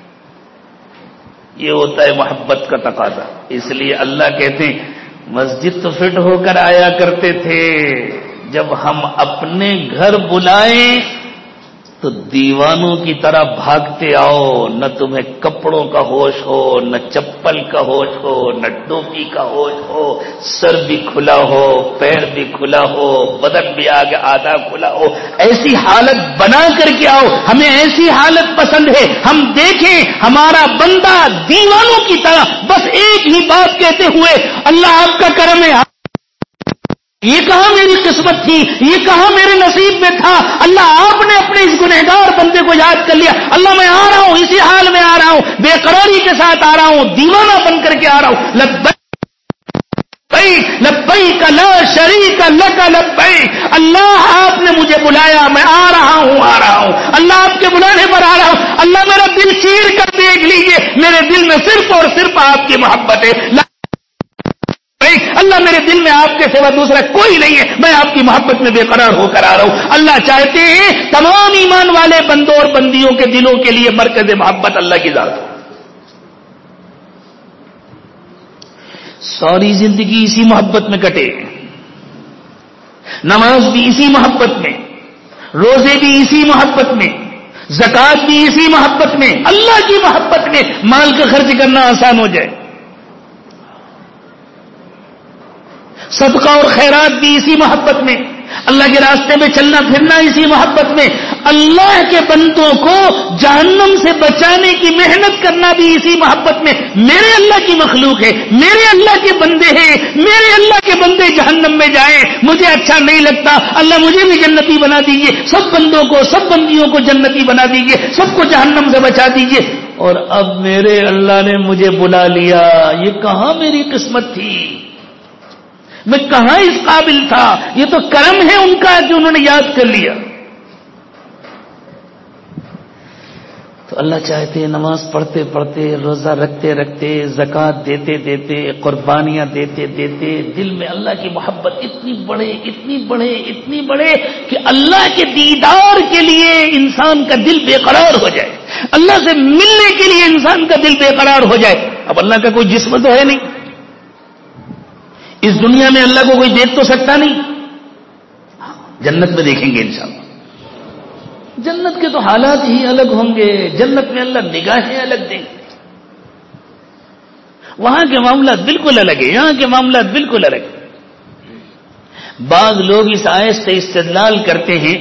A: یہ ہوتا ہے محبت کا تقاضا. اس لیے اللہ کہتے ہیں مسجد تو فٹ ہو کر آیا کرتے تھے، جب ہم اپنے گھر بلائیں تو دیوانوں کی طرح بھاگتے آؤ، نہ تمہیں کپڑوں کا ہوش ہو، نہ چپل کا ہوش ہو، نہ ٹوپی کا ہوش ہو، سر بھی کھلا ہو، پیر بھی کھلا ہو، بدن بھی آگے آدھا کھلا ہو، ایسی حالت بنا کر کے آؤ. ہمیں ایسی حالت پسند ہے، ہم دیکھیں ہمارا بندہ دیوانوں کی طرح بس ایک ہی بات کہتے ہوئے اللہ آپ کا کرم ہے، یہ کہاں میری قسمت تھی، یہ کہاں میرے نصیب میں تھا، اللہ آپ نے اپنے اس گنہگار بندے کو یاد کر لیا، اللہ میں آ رہا ہوں، اسی حال میں آ رہا ہوں، بے قراری کے ساتھ آ رہا ہوں، دیوانہ بن کر کے آ رہا ہوں. لبیک لبیک لا شریک لک لبیک. اللہ آپ نے مجھے بلایا، میں آ رہا ہوں آ رہا ہوں اللہ آپ کے بلانے پر آ رہا ہوں. اللہ میرا دل چیر کر دیکھ لیجئے، میرے دل میں صرف اور صرف آپ کی محبت ہے. اللہ میرے دل میں آپ کے سوا دوسرا کوئی نہیں ہے، میں آپ کی محبت میں بے قرار ہو کر آ رہا ہوں. اللہ چاہتے ہیں تمام ایمان والے بندوں اور بندیوں کے دلوں کے لیے مرکز محبت اللہ کی ذات ہو. ساری زندگی اسی محبت میں کٹے، نماز بھی اسی محبت میں، روزے بھی اسی محبت میں، زکوٰۃ بھی اسی محبت میں، اللہ کی محبت میں مال کا خرچ کرنا آسان ہو جائے، صدقہ اور خیرات بھی اسی محبت میں، اللہ کے راستے میں چلنا پھرنا اسی محبت میں، اللہ کے بندوں کو جہنم سے بچانے کی محنت کرنا بھی اسی محبت میں. میرے اللہ کی مخلوق ہے، میرے اللہ کے بندے ہیں، میرے اللہ کے بندے جہنم میں جائیں مجھے اچھا نہیں لگتا، اللہ مجھے بھی جنتی بنا دیجئے، سب بندوں کو سب بندیوں کو جنتی بنا دیجئے، سب کو جہنم سے بچا دیجئے. اور اب میرے اللہ نے مجھے بلا لیا، یہ کہاں میری قسمت تھی، میں کہاں اس قابل تھا، یہ تو کرم ہے ان کا کہ انہوں نے یاد کر لیا. تو اللہ چاہتے ہیں نماز پڑھتے پڑھتے، روزہ رکھتے رکھتے، زکوٰۃ دیتے دیتے، قربانیاں دیتے دیتے دل میں اللہ کی محبت اتنی بڑھے اتنی بڑھے اتنی بڑھے کہ اللہ کے دیدار کے لیے انسان کا دل بے قرار ہو جائے، اللہ سے ملنے کے لیے انسان کا دل بے قرار ہو جائے. اب اللہ کا کوئی جسم تو ہے نہیں، اس دنیا میں اللہ کو کوئی دیکھ تو سکتا نہیں، جنت میں دیکھیں گے انشاءاللہ. جنت کے تو حالات ہی الگ ہوں گے، جنت میں اللہ نگاہیں الگ دیں گے، وہاں کے معاملات بالکل الگ ہیں، یہاں کے معاملات بالکل الگ ہیں. بعض لوگ اس آیت سے استدلال کرتے ہیں،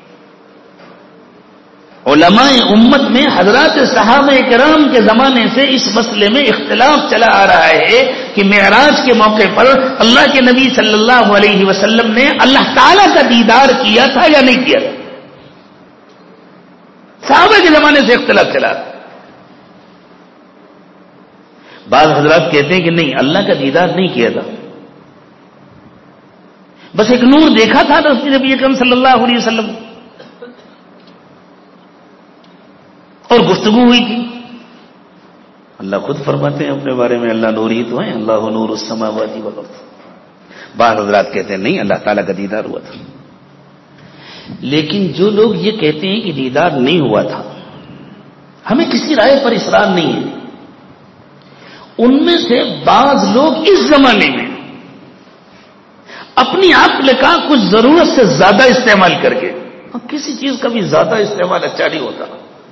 A: علماء امت میں حضرات صحابہ کرام کے زمانے سے اس مسئلے میں اختلاف چلا آ رہا ہے کہ معراج کے موقع پر اللہ کے نبی صلی اللہ علیہ وسلم نے اللہ تعالیٰ کا دیدار کیا تھا یا نہیں کیا تھا. صحابہ کے زمانے سے اختلاف چلا. بعض حضرات کہتے ہیں کہ نہیں، اللہ کا دیدار نہیں کیا تھا، بس ایک نور دیکھا تھا نبی اکرم صلی اللہ علیہ وسلم اور گفتگو ہوئی تھی. اللہ خود فرماتے ہیں اپنے بارے میں، اللہ نور ہی تو ہیں، اللہ نور السماوات والارض. بعض حضرات کہتے ہیں نہیں، اللہ تعالیٰ کا دیدار ہوا تھا. لیکن جو لوگ یہ کہتے ہیں کہ دیدار نہیں ہوا تھا، ہمیں کسی رائے پر اصرار نہیں ہے. ان میں سے بعض لوگ اس زمانے میں اپنی عقل کا کچھ ضرورت سے زیادہ استعمال کر کے، کسی چیز کا بھی زیادہ استعمال اچھا نہیں ہوتا،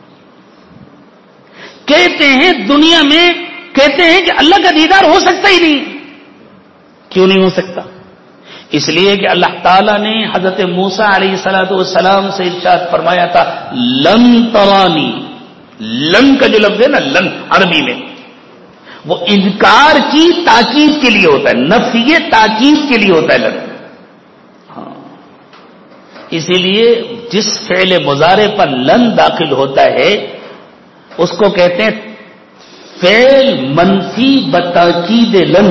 A: کہتے ہیں دنیا میں کہتے ہیں کہ اللہ کا دیدار ہو سکتا ہی نہیں. کیوں نہیں ہو سکتا؟ اس لیے کہ اللہ تعالیٰ نے حضرت موسیٰ علیہ الصلوۃ والسلام سے ارشاد فرمایا تھا لن ترانی. لن کا جو لفظ ہے نا، لن عربی میں وہ انکار کی تاکید کے لیے ہوتا ہے، نفی تاکید کے لیے ہوتا ہے لن. ہاں اسی لیے جس فعل مضارع پر لن داخل ہوتا ہے اس کو کہتے ہیں فعل منفی بتاکید لن.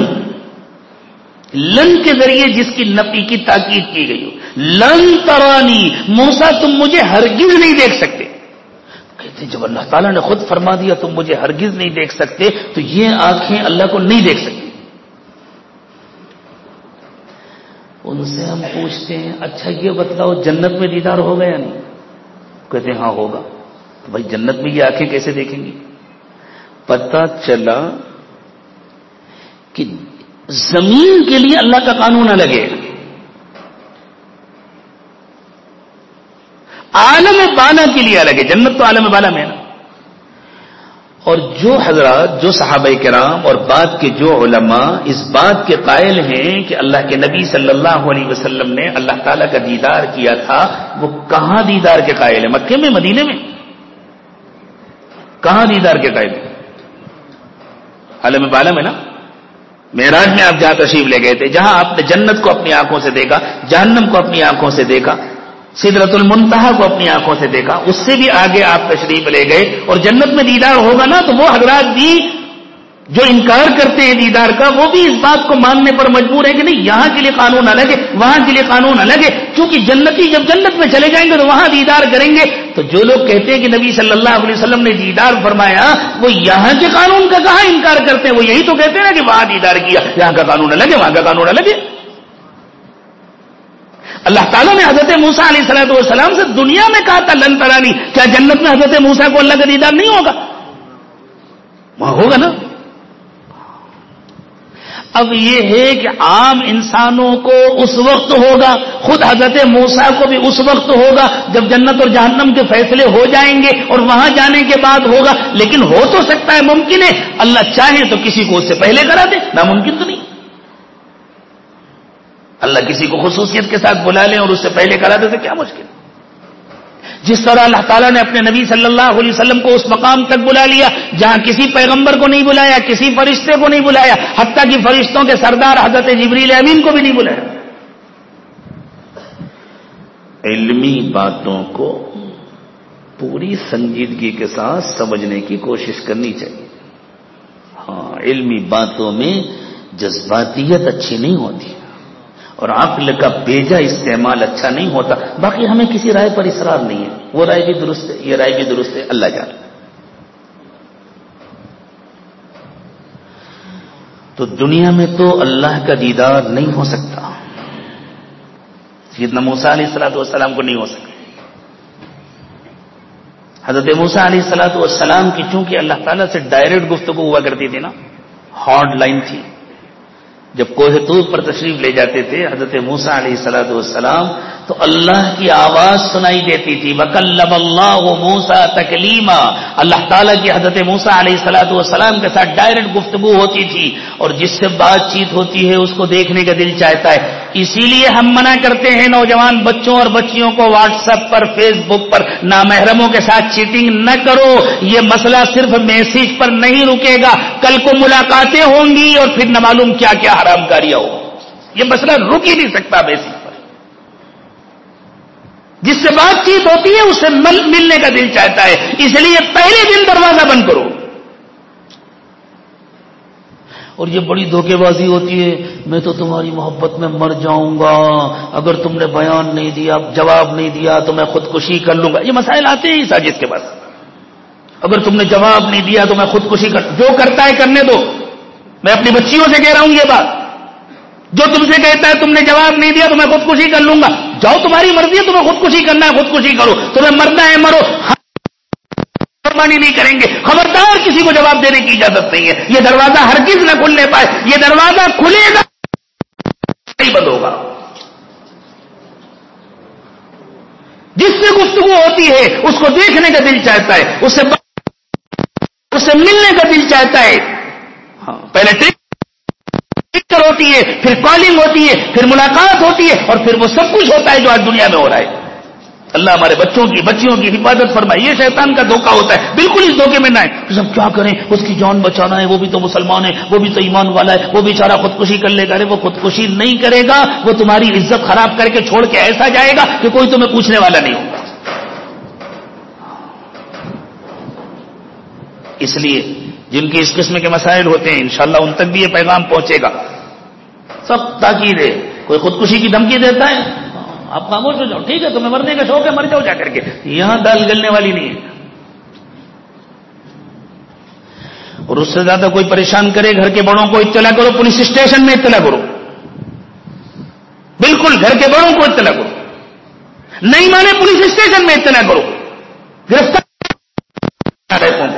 A: لن کے ذریعے جس کی نفی کی تاکید کی گئی ہو. لن ترانی، موسیٰ تم مجھے ہرگز نہیں دیکھ سکتے. کہتے جب اللہ تعالیٰ نے خود فرما دیا تم مجھے ہرگز نہیں دیکھ سکتے تو یہ آنکھیں اللہ کو نہیں دیکھ سکتی. ان سے ہم پوچھتے ہیں اچھا یہ بتلاؤ جنت میں دیدار ہوگا یا نہیں؟ کہتے ہیں ہاں ہوگا. تو بھائی جنت میں یہ آنکھیں کیسے دیکھیں گی؟ پتہ چلا کہ زمین کے لیے اللہ کا قانون الگ ہے، عالم بالا کے لیے الگ ہے. جنت تو عالم بالا میں ہے نا. اور جو حضرات، جو صحابہ کرام اور بعد کے جو علماء اس بات کے قائل ہیں کہ اللہ کے نبی صلی اللہ علیہ وسلم نے اللہ تعالیٰ کا دیدار کیا تھا، وہ کہاں دیدار کے قائل ہیں؟ مکے میں، مدینے میں؟ کہاں دیدار کے قائل ہیں؟ عالم بالا میں نا. معراج میں آپ جہاں تشریف لے گئے تھے، جہاں آپ نے جنت کو اپنی آنکھوں سے دیکھا، جہنم کو اپنی آنکھوں سے دیکھا، سدرۃ المنتہا کو اپنی آنکھوں سے دیکھا، اس سے بھی آگے آپ تشریف لے گئے. اور جنت میں دیدار ہوگا نا تو وہ حضرات بھی جو انکار کرتے ہیں دیدار کا، وہ بھی اس بات کو ماننے پر مجبور ہے کہ نہیں، یہاں کے لیے قانون الگ ہے، وہاں کے لیے قانون الگ ہے. کیونکہ جنتی جب جنت میں چلے جائیں گے تو وہاں دیدار کریں گے. تو جو لوگ کہتے ہیں کہ نبی صلی اللہ علیہ وسلم نے دیدار فرمایا، وہ یہاں کے قانون کا کہاں انکار کرتے ہیں؟ وہ یہی تو کہتے ہیں نا کہ وہاں دیدار کیا، یہاں کا قانون الگ ہے، وہاں کا قانون الگ ہے. اللہ تعالیٰ نے حضرت موسیٰ علیہ الصلوۃ والسلام سے دنیا میں کہا تھا لن ترانی. کیا جنت میں حضرت موسیٰ کو اللہ کا دیدار نہیں ہوگا؟ وہاں ہوگا نا. اب یہ ہے کہ عام انسانوں کو اس وقت ہوگا، خود حضرت موسیٰ کو بھی اس وقت ہوگا جب جنت اور جہنم کے فیصلے ہو جائیں گے اور وہاں جانے کے بعد ہوگا. لیکن ہو تو سکتا ہے، ممکن ہے اللہ چاہے تو کسی کو اس سے پہلے کرا دے. ناممکن تو نہیں. اللہ کسی کو خصوصیت کے ساتھ بلا لیں اور اس سے پہلے کرا دے تو کیا مشکل. جس طرح اللہ تعالیٰ نے اپنے نبی صلی اللہ علیہ وسلم کو اس مقام تک بلا لیا جہاں کسی پیغمبر کو نہیں بلایا، کسی فرشتے کو نہیں بلایا، حتیٰ کہ فرشتوں کے سردار حضرت جبریل امین کو بھی نہیں بلایا. علمی باتوں کو پوری سنجیدگی کے ساتھ سمجھنے کی کوشش کرنی چاہیے. ہاں علمی باتوں میں جذباتیت اچھی نہیں ہوتی اور عقل کا بیجا استعمال اچھا نہیں ہوتا. باقی ہمیں کسی رائے پر اصرار نہیں ہے، وہ رائے بھی درست ہے، یہ رائے بھی درست ہے، اللہ جانے. تو دنیا میں تو اللہ کا دیدار نہیں ہو سکتا. سیدنا موسیٰ علیہ الصلوۃ والسلام کو نہیں ہو سکتا. حضرت موسیٰ علیہ الصلوۃ والسلام کی چونکہ اللہ تعالیٰ سے ڈائریکٹ گفتگو ہوا کرتی تھی نا، ہارڈ لائن تھی. جب کوہ طور پر تشریف لے جاتے تھے حضرت موسیٰ علیہ الصلوۃ والسلام تو اللہ کی آواز سنائی دیتی تھی. وَكَلَّمَ اللَّهُ مُوسَىٰ تَكْلِيمًا. اللہ تعالیٰ کی حضرت موسیٰ علیہ الصلوۃ والسلام کے ساتھ ڈائریکٹ گفتگو ہوتی تھی اور جس سے بات چیت ہوتی ہے اس کو دیکھنے کا دل چاہتا ہے. اسی لیے ہم منع کرتے ہیں نوجوان بچوں اور بچیوں کو واٹس ایپ پر، فیس بک پر نامحرموں کے ساتھ چیٹنگ نہ کرو. یہ مسئلہ صرف میسج پر نہیں رکے گا، کل کو ملاقاتیں ہوں گی اور پھر نہ معلوم کیا کیا حرام کاریاں ہو. یہ مسئلہ رک ہی نہیں سکتا میسج پر. جس سے بات چیت ہوتی ہے اس سے ملنے کا دل چاہتا ہے، اس لیے پہلے دن دروازہ بند کرو. اور یہ بڑی دھوکے بازی ہوتی ہے، میں تو تمہاری محبت میں مر جاؤں گا، اگر تم نے بیان نہیں دیا، جواب نہیں دیا تو میں خودکشی کر لوں گا. یہ مسائل آتے ہیں ساجد کے پاس. اگر تم نے جواب نہیں دیا تو میں خودکشی کر، جو کرتا ہے کرنے دو. میں اپنی بچیوں سے کہہ رہا ہوں یہ بات، جو تم سے کہتا ہے تم نے جواب نہیں دیا تو میں خودکشی کر لوں گا، جاؤ تمہاری مرضی ہے، تمہیں خودکشی کرنا ہے خودکشی کرو، تمہیں مرنا ہے مرو. میزبانی نہیں کریں گے. خبردار کسی کو جواب دینے کی اجازت نہیں ہے. یہ دروازہ ہرگز نہ کھلنے پائے. یہ دروازہ کھلے گا نہیں بند ہوگا. جس سے گفتگو ہوتی ہے اس کو دیکھنے کا دل چاہتا ہے, اس سے اس سے ملنے کا دل چاہتا ہے. ہاں, پہلے ٹیکر ہوتی ہے, پھر کالنگ ہوتی ہے, پھر ملاقات ہوتی ہے, اور پھر وہ سب کچھ ہوتا ہے جو آج دنیا میں ہو رہا ہے. اللہ ہمارے بچوں کی بچیوں کی حفاظت فرمائے. یہ شیطان کا دھوکہ ہوتا ہے, بالکل اس دھوکے میں نہ ہے. سب کیا کریں, اس کی جان بچانا ہے, وہ بھی تو مسلمان ہے, وہ بھی تو ایمان والا ہے, وہ بیچارہ خودکشی کر لے گا. ارے وہ خودکشی نہیں کرے گا, وہ تمہاری عزت خراب کر کے چھوڑ کے ایسا جائے گا کہ کوئی تمہیں پوچھنے والا نہیں ہوگا. اس لیے جن کے اس قسم کے مسائل ہوتے ہیں انشاءاللہ ان تک بھی یہ پیغام پہنچے گا. سب تاکید ہے. کوئی خودکشی کی دھمکی دیتا ہے, آپ خاموش ہو جاؤ, ٹھیک ہے تمہیں مرنے کا شوق ہے, مر جاؤ جا کر کے. یہاں دال گلنے والی نہیں ہے. اور اس سے زیادہ کوئی پریشان کرے, گھر کے بڑوں کو اطلاع کرو, پولیس اسٹیشن میں اطلاع کرو, بالکل گھر کے بڑوں کو اطلاع کرو. نہیں مانے پولیس اسٹیشن میں اطلاع کرو, گرفتار کو.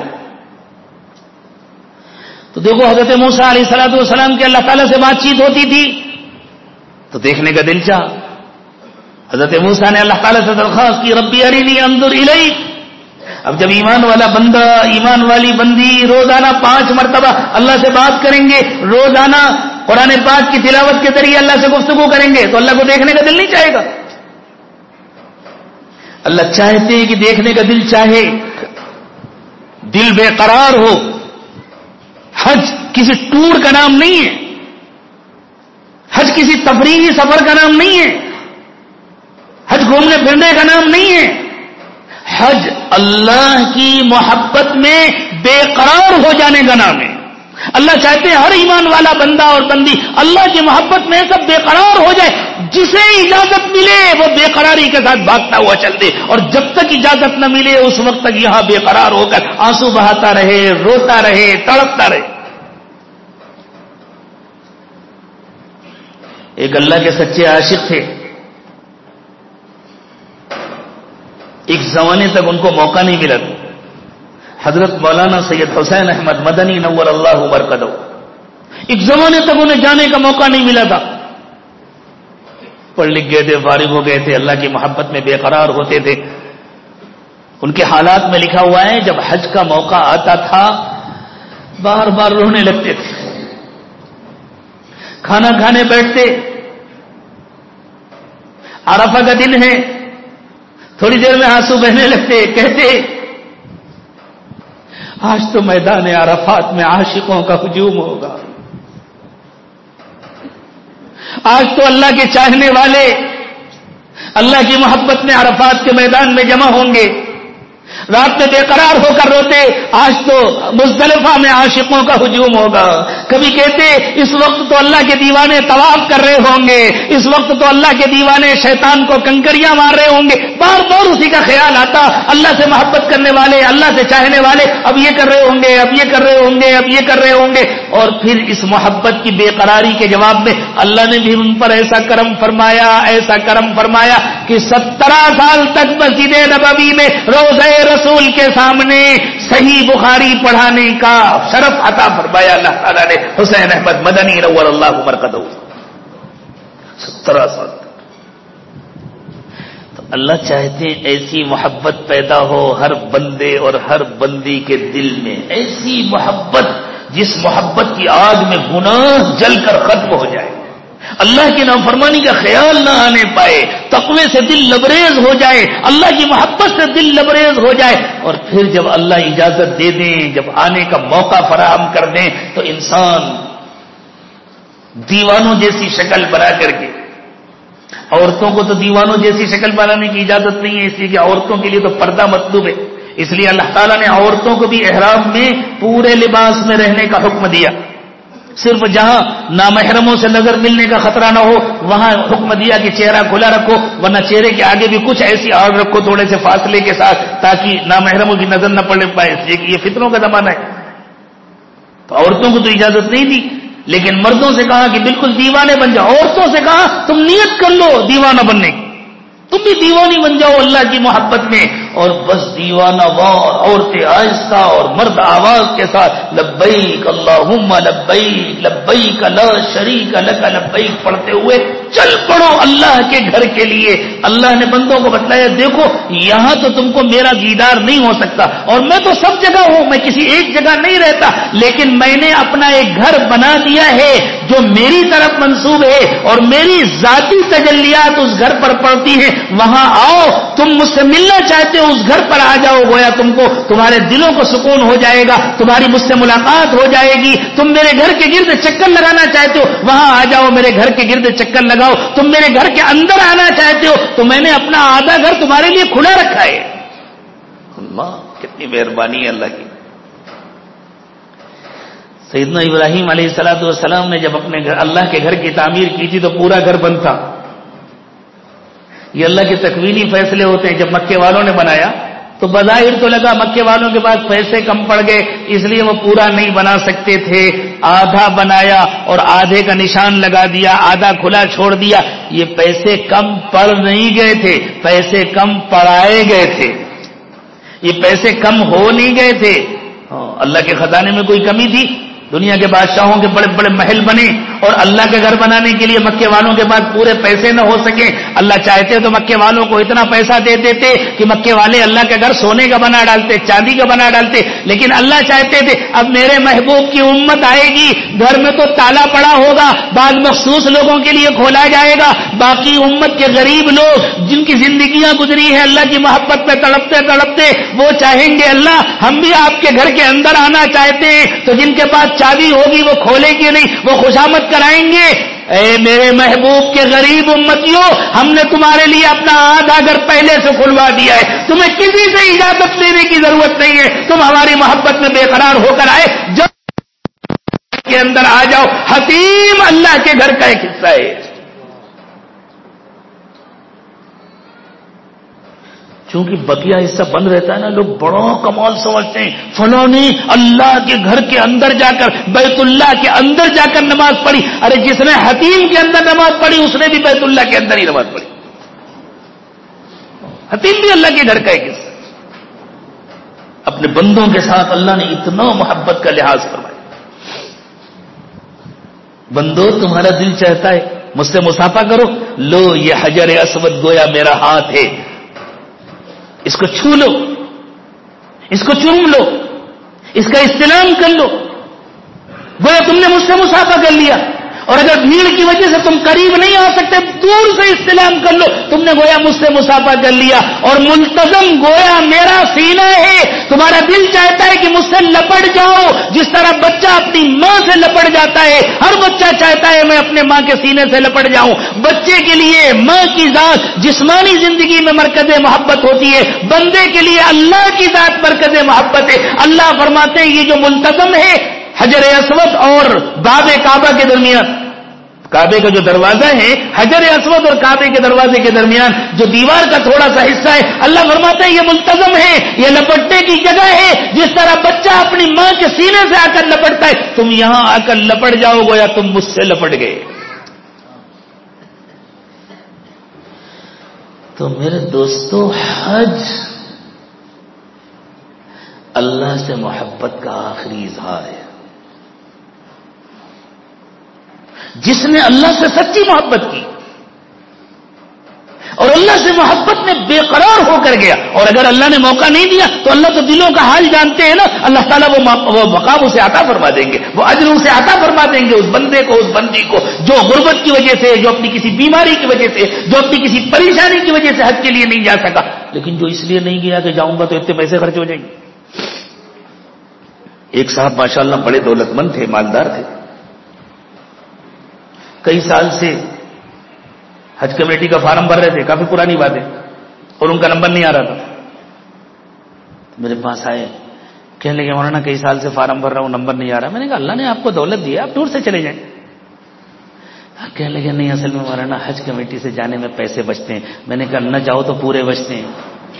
A: تو دیکھو حضرت موسیٰ علیہ الصلوۃ والسلام کے اللہ تعالیٰ سے بات چیت ہوتی تھی تو دیکھنے کا دل چاہ. حضرت موسیٰ نے اللہ تعالیٰ سے درخواست کی, ربی ارینی انظر الیک. اب جب ایمان والا بندہ, ایمان والی بندی روزانہ پانچ مرتبہ اللہ سے بات کریں گے, روزانہ قرآن پاک کی تلاوت کے ذریعے اللہ سے گفتگو کریں گے, تو اللہ کو دیکھنے کا دل نہیں چاہے گا. اللہ چاہتے ہیں کہ دیکھنے کا دل چاہے, دل بے قرار ہو. حج کسی ٹور کا نام نہیں ہے, حج کسی تفریحی سفر کا نام نہیں ہے, حج گھومنے پھرنے کا نام نہیں ہے. حج اللہ کی محبت میں بے قرار ہو جانے کا نام ہے. اللہ چاہتے ہیں ہر ایمان والا بندہ اور بندی اللہ کی محبت میں سب بے قرار ہو جائے. جسے اجازت ملے وہ بے قراری کے ساتھ بھاگتا ہوا چل دے, اور جب تک اجازت نہ ملے اس وقت تک یہاں بے قرار ہو کر آنسو بہاتا رہے, روتا رہے, تڑپتا رہے. ایک اللہ کے سچے عاشق تھے, ایک زمانے تک ان کو موقع نہیں ملا. حضرت مولانا سید حسین احمد مدنی نور اللہ مرقدہ, ایک زمانے تک انہیں جانے کا موقع نہیں ملا تھا. پڑھ لکھ گئے تھے, فارغ ہو گئے تھے, اللہ کی محبت میں بے قرار ہوتے تھے. ان کے حالات میں لکھا ہوا ہے جب حج کا موقع آتا تھا بار بار رونے لگتے تھے. کھانا کھانے بیٹھتے, عرفہ کا دن ہے, تھوڑی دیر میں آنسو بہنے لگتے, کہتے آج تو میدان عرفات میں عاشقوں کا ہجوم ہوگا, آج تو اللہ کے چاہنے والے اللہ کی محبت میں عرفات کے میدان میں جمع ہوں گے. رات میں بے قرار ہو کر روتے, آج تو مزدلفہ میں عاشقوں کا ہجوم ہوگا. کبھی کہتے اس وقت تو اللہ کے دیوانے طواف کر رہے ہوں گے, اس وقت تو اللہ کے دیوانے شیطان کو کنکریاں مار رہے ہوں گے. بار بار اسی کا خیال آتا, اللہ سے محبت کرنے والے, اللہ سے چاہنے والے اب یہ کر رہے ہوں گے, اب یہ کر رہے ہوں گے, اب یہ کر رہے ہوں گے. اور پھر اس محبت کی بے قراری کے جواب میں اللہ نے بھی ان پر ایسا کرم فرمایا, ایسا کرم فرمایا کہ سترہ سال تک مسجد نبوی میں روضہ رسول کے سامنے صحیح بخاری پڑھانے کا شرف عطا فرمایا اللہ تعالیٰ نے حسین احمد مدنی نور اللہ مرقدہ. سترہ سال تک. تو اللہ چاہتے ہیں ایسی محبت پیدا ہو ہر بندے اور ہر بندی کے دل میں, ایسی محبت جس محبت کی آگ میں گناہ جل کر ختم ہو جائے, اللہ کی نافرمانی کا خیال نہ آنے پائے, تقوی سے دل لبریز ہو جائے, اللہ کی محبت سے دل لبریز ہو جائے. اور پھر جب اللہ اجازت دے دیں, جب آنے کا موقع فراہم کر دیں, تو انسان دیوانوں جیسی شکل بنا کر کے, عورتوں کو تو دیوانوں جیسی شکل بنانے کی اجازت نہیں ہے, اس لیے کہ عورتوں کے لیے تو پردہ مطلوب ہے. اس لیے اللہ تعالیٰ نے عورتوں کو بھی احرام میں پورے لباس میں رہنے کا حکم دیا. صرف جہاں نامحرموں سے نظر ملنے کا خطرہ نہ ہو وہاں حکم دیا کہ چہرہ کھلا رکھو, ورنہ چہرے کے آگے بھی کچھ ایسی آڑ رکھو تھوڑے سے فاصلے کے ساتھ, تاکہ نامحرموں کی نظر نہ پڑنے پائے, اس لیے کہ یہ فتنوں کا زمانہ ہے. تو عورتوں کو تو اجازت نہیں دی, لیکن مردوں سے کہا کہ بالکل دیوانے بن جاؤ. عورتوں سے کہا تم نیت کر لو دیوانہ بننے کی, تم بھی دیوانی بن جاؤ اللہ کی محبت میں, اور بس دیوانہ وار عورتیں آہستہ اور مرد آواز کے ساتھ لبیک اللہم لبیک لبیک لا شریک لک لبیک پڑھتے ہوئے چل پڑو اللہ کے گھر کے لیے. اللہ نے بندوں کو بتلایا دیکھو یہاں تو تم کو میرا دیدار نہیں ہو سکتا اور میں تو سب جگہ ہوں, میں کسی ایک جگہ نہیں رہتا, لیکن میں نے اپنا ایک گھر بنا دیا ہے جو میری طرف منسوب ہے اور میری ذاتی تجلیات اس گھر پر پڑتی ہیں. وہاں آؤ, تم مجھ سے ملنا چاہتے ہو اس گھر پر آ جاؤ, گویا تم کو تمہارے دلوں کو سکون ہو جائے گا, تمہاری مجھ سے ملاقات ہو جائے گی. تم میرے گھر کے گرد چکر لگانا چاہتے ہو وہاں آ جاؤ, میرے گھر کے گرد چکر لگاؤ. تم میرے گھر کے اندر آنا چاہتے ہو تو میں نے اپنا آدھا گھر تمہارے لیے کھلا رکھا ہے. اللہ کتنی مہربانی ہے اللہ کی. سیدنا ابراہیم علیہ الصلوۃ والسلام نے جب اپنے گھر اللہ کے گھر کی تعمیر کی تھی تو پورا گھر بند تھا. یہ اللہ کے تکوینی فیصلے ہوتے ہیں. جب مکے والوں نے بنایا تو بظاہر تو لگا مکے والوں کے پاس پیسے کم پڑ گئے اس لیے وہ پورا نہیں بنا سکتے تھے. آدھا بنایا اور آدھے کا نشان لگا دیا, آدھا کھلا چھوڑ دیا. یہ پیسے کم پڑ نہیں گئے تھے, پیسے کم پڑائے گئے تھے. یہ پیسے کم ہو نہیں گئے تھے. اللہ کے خزانے میں کوئی کمی تھی؟ دنیا کے بادشاہوں کے بڑے بڑے محل بنے اور اللہ کے گھر بنانے کے لیے مکے والوں کے پاس پورے پیسے نہ ہو سکے. اللہ چاہتے تو مکے والوں کو اتنا پیسہ دے دیتے کہ مکے والے اللہ کا گھر سونے کا بنا ڈالتے, چاندی کا بنا ڈالتے. لیکن اللہ چاہتے تھے اب میرے محبوب کی امت آئے گی, گھر میں تو تالا پڑا ہوگا, بعض مخصوص لوگوں کے لیے کھولا جائے گا. باقی امت کے غریب لوگ جن کی زندگیاں گزری ہیں اللہ کی محبت میں تڑپتے تڑپتے, وہ چاہیں گے اللہ ہم بھی آپ کے گھر کے اندر آنا چاہتے ہیں. تو جن کے پاس چابی ہوگی وہ کھولے گی نہیں, وہ خوشامد کرائیں گے. اے میرے محبوب کے غریب امتیوں, ہم نے تمہارے لیے اپنا آدھا گھر پہلے سے کھلوا دیا ہے, تمہیں کسی سے اجازت لینے کی ضرورت نہیں ہے. تم ہماری محبت میں بے قرار ہو کر آئے, جب کے اندر آ جاؤ. حتیم اللہ کے گھر کا ایک حصہ ہے. چونکہ بقیہ حصہ بند رہتا ہے نا, لوگ بڑا کمال سمجھتے ہیں. فلانی اللہ کے گھر کے اندر جا کر, بیت اللہ کے اندر جا کر نماز پڑھی. ارے جس نے حتیم کے اندر نماز پڑھی اس نے بھی بیت اللہ کے اندر ہی نماز پڑھی. حتیم بھی اللہ کے گھر کا ایک حصہ. اپنے بندوں کے ساتھ اللہ نے اتنا محبت کا لحاظ فرمایا. بندو تمہارا دل چاہتا ہے مجھ سے مصافحہ کرو, لو یہ حجر اسود گویا میرا ہاتھ ہے, اس کو چھو لو, اس کو چوم لو, اس کا استلام کر لو. گویا تم نے مجھ سے مصافحہ کر لیا. اور اگر بھیڑ کی وجہ سے تم قریب نہیں آ سکتے دور سے استلام کر لو, تم نے گویا مجھ سے مصافحہ کر لیا. اور ملتزم گویا میرا سینہ ہے, تمہارا دل چاہتا ہے کہ مجھ سے لپٹ جاؤ جس طرح بچہ اپنی ماں سے لپٹ جاتا ہے. ہر بچہ چاہتا ہے میں اپنے ماں کے سینے سے لپٹ جاؤں. بچے کے لیے ماں کی ذات جسمانی زندگی میں مرکز محبت ہوتی ہے, بندے کے لیے اللہ کی ذات مرکز محبت ہے. اللہ فرماتے ہیں یہ جو ملتزم ہے حجر اسود اور باب کعبہ کے درمیان, کعبے کا جو دروازہ ہے حجر اسود اور کعبے کے دروازے کے درمیان جو دیوار کا تھوڑا سا حصہ ہے, اللہ فرماتا ہے یہ ملتزم ہے, یہ لپٹنے کی جگہ ہے. جس طرح بچہ اپنی ماں کے سینے سے آ کر لپٹتا ہے, تم یہاں آ کر لپٹ جاؤ گویا تم مجھ سے لپٹ گئے. تو میرے دوستو, حج اللہ سے محبت کا آخری اظہار ہے. جس نے اللہ سے سچی محبت کی اور اللہ سے محبت میں بے قرار ہو کر گیا, اور اگر اللہ نے موقع نہیں دیا تو اللہ تو دلوں کا حال جانتے ہیں نا, اللہ تعالیٰ وہ مقام اسے عطا فرما دیں گے, وہ اجر اسے عطا فرما دیں گے اس بندے کو, اس بندی کو جو غربت کی وجہ سے, جو اپنی کسی بیماری کی وجہ سے, جو اپنی کسی پریشانی کی وجہ سے حج کے لیے نہیں جا سکا, لیکن جو اس لیے نہیں گیا کہ جاؤں گا تو اتنے پیسے خرچ ہو جائیں گے. ایک صاحب ماشاءاللہ بڑے دولت مند تھے, مالدار تھے, کئی سال سے حج کمیٹی کا فارم بھر رہے تھے, کافی پرانی بات ہے, اور ان کا نمبر نہیں آ رہا تھا. میرے پاس آئے, کہنے لگے مولانا کئی سال سے فارم بھر رہا ہوں, نمبر نہیں آ رہا. میں نے کہا اللہ نے آپ کو دولت دی ہے, آپ ٹور سے چلے جائیں. کہنے لگے نہیں اصل میں مولانا حج کمیٹی سے جانے میں پیسے بچتے ہیں. میں نے کہا نہ جاؤ تو پورے بچتے ہیں,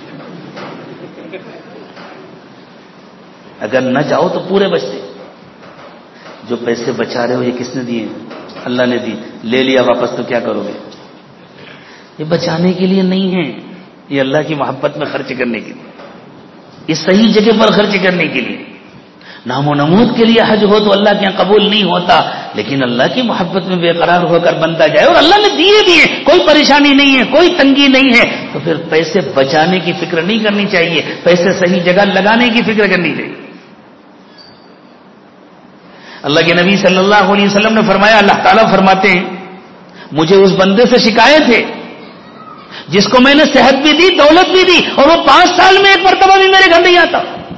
A: اگر نہ جاؤ تو پورے بچتے ہیں. جو پیسے بچا رہے ہو یہ کس نے دیے؟ اللہ نے دی. لے لیا واپس تو کیا کرو گے؟ یہ بچانے کے لیے نہیں ہے, یہ اللہ کی محبت میں خرچ کرنے کے لیے، اس صحیح جگہ پر خرچ کرنے کے لیے. نام و نمود کے لیے حج ہو تو اللہ کے یہاں قبول نہیں ہوتا، لیکن اللہ کی محبت میں بے قرار ہو کر بندہ جائے اور اللہ نے دیے بھی ہیں، کوئی پریشانی نہیں ہے، کوئی تنگی نہیں ہے، تو پھر پیسے بچانے کی فکر نہیں کرنی چاہیے، پیسے صحیح جگہ لگانے کی فکر کرنی چاہیے. اللہ کے نبی صلی اللہ علیہ وسلم نے فرمایا، اللہ تعالیٰ فرماتے ہیں مجھے اس بندے سے شکایت ہے جس کو میں نے صحت بھی دی، دولت بھی دی، اور وہ پانچ سال میں ایک مرتبہ بھی میرے گھر نہیں آتا.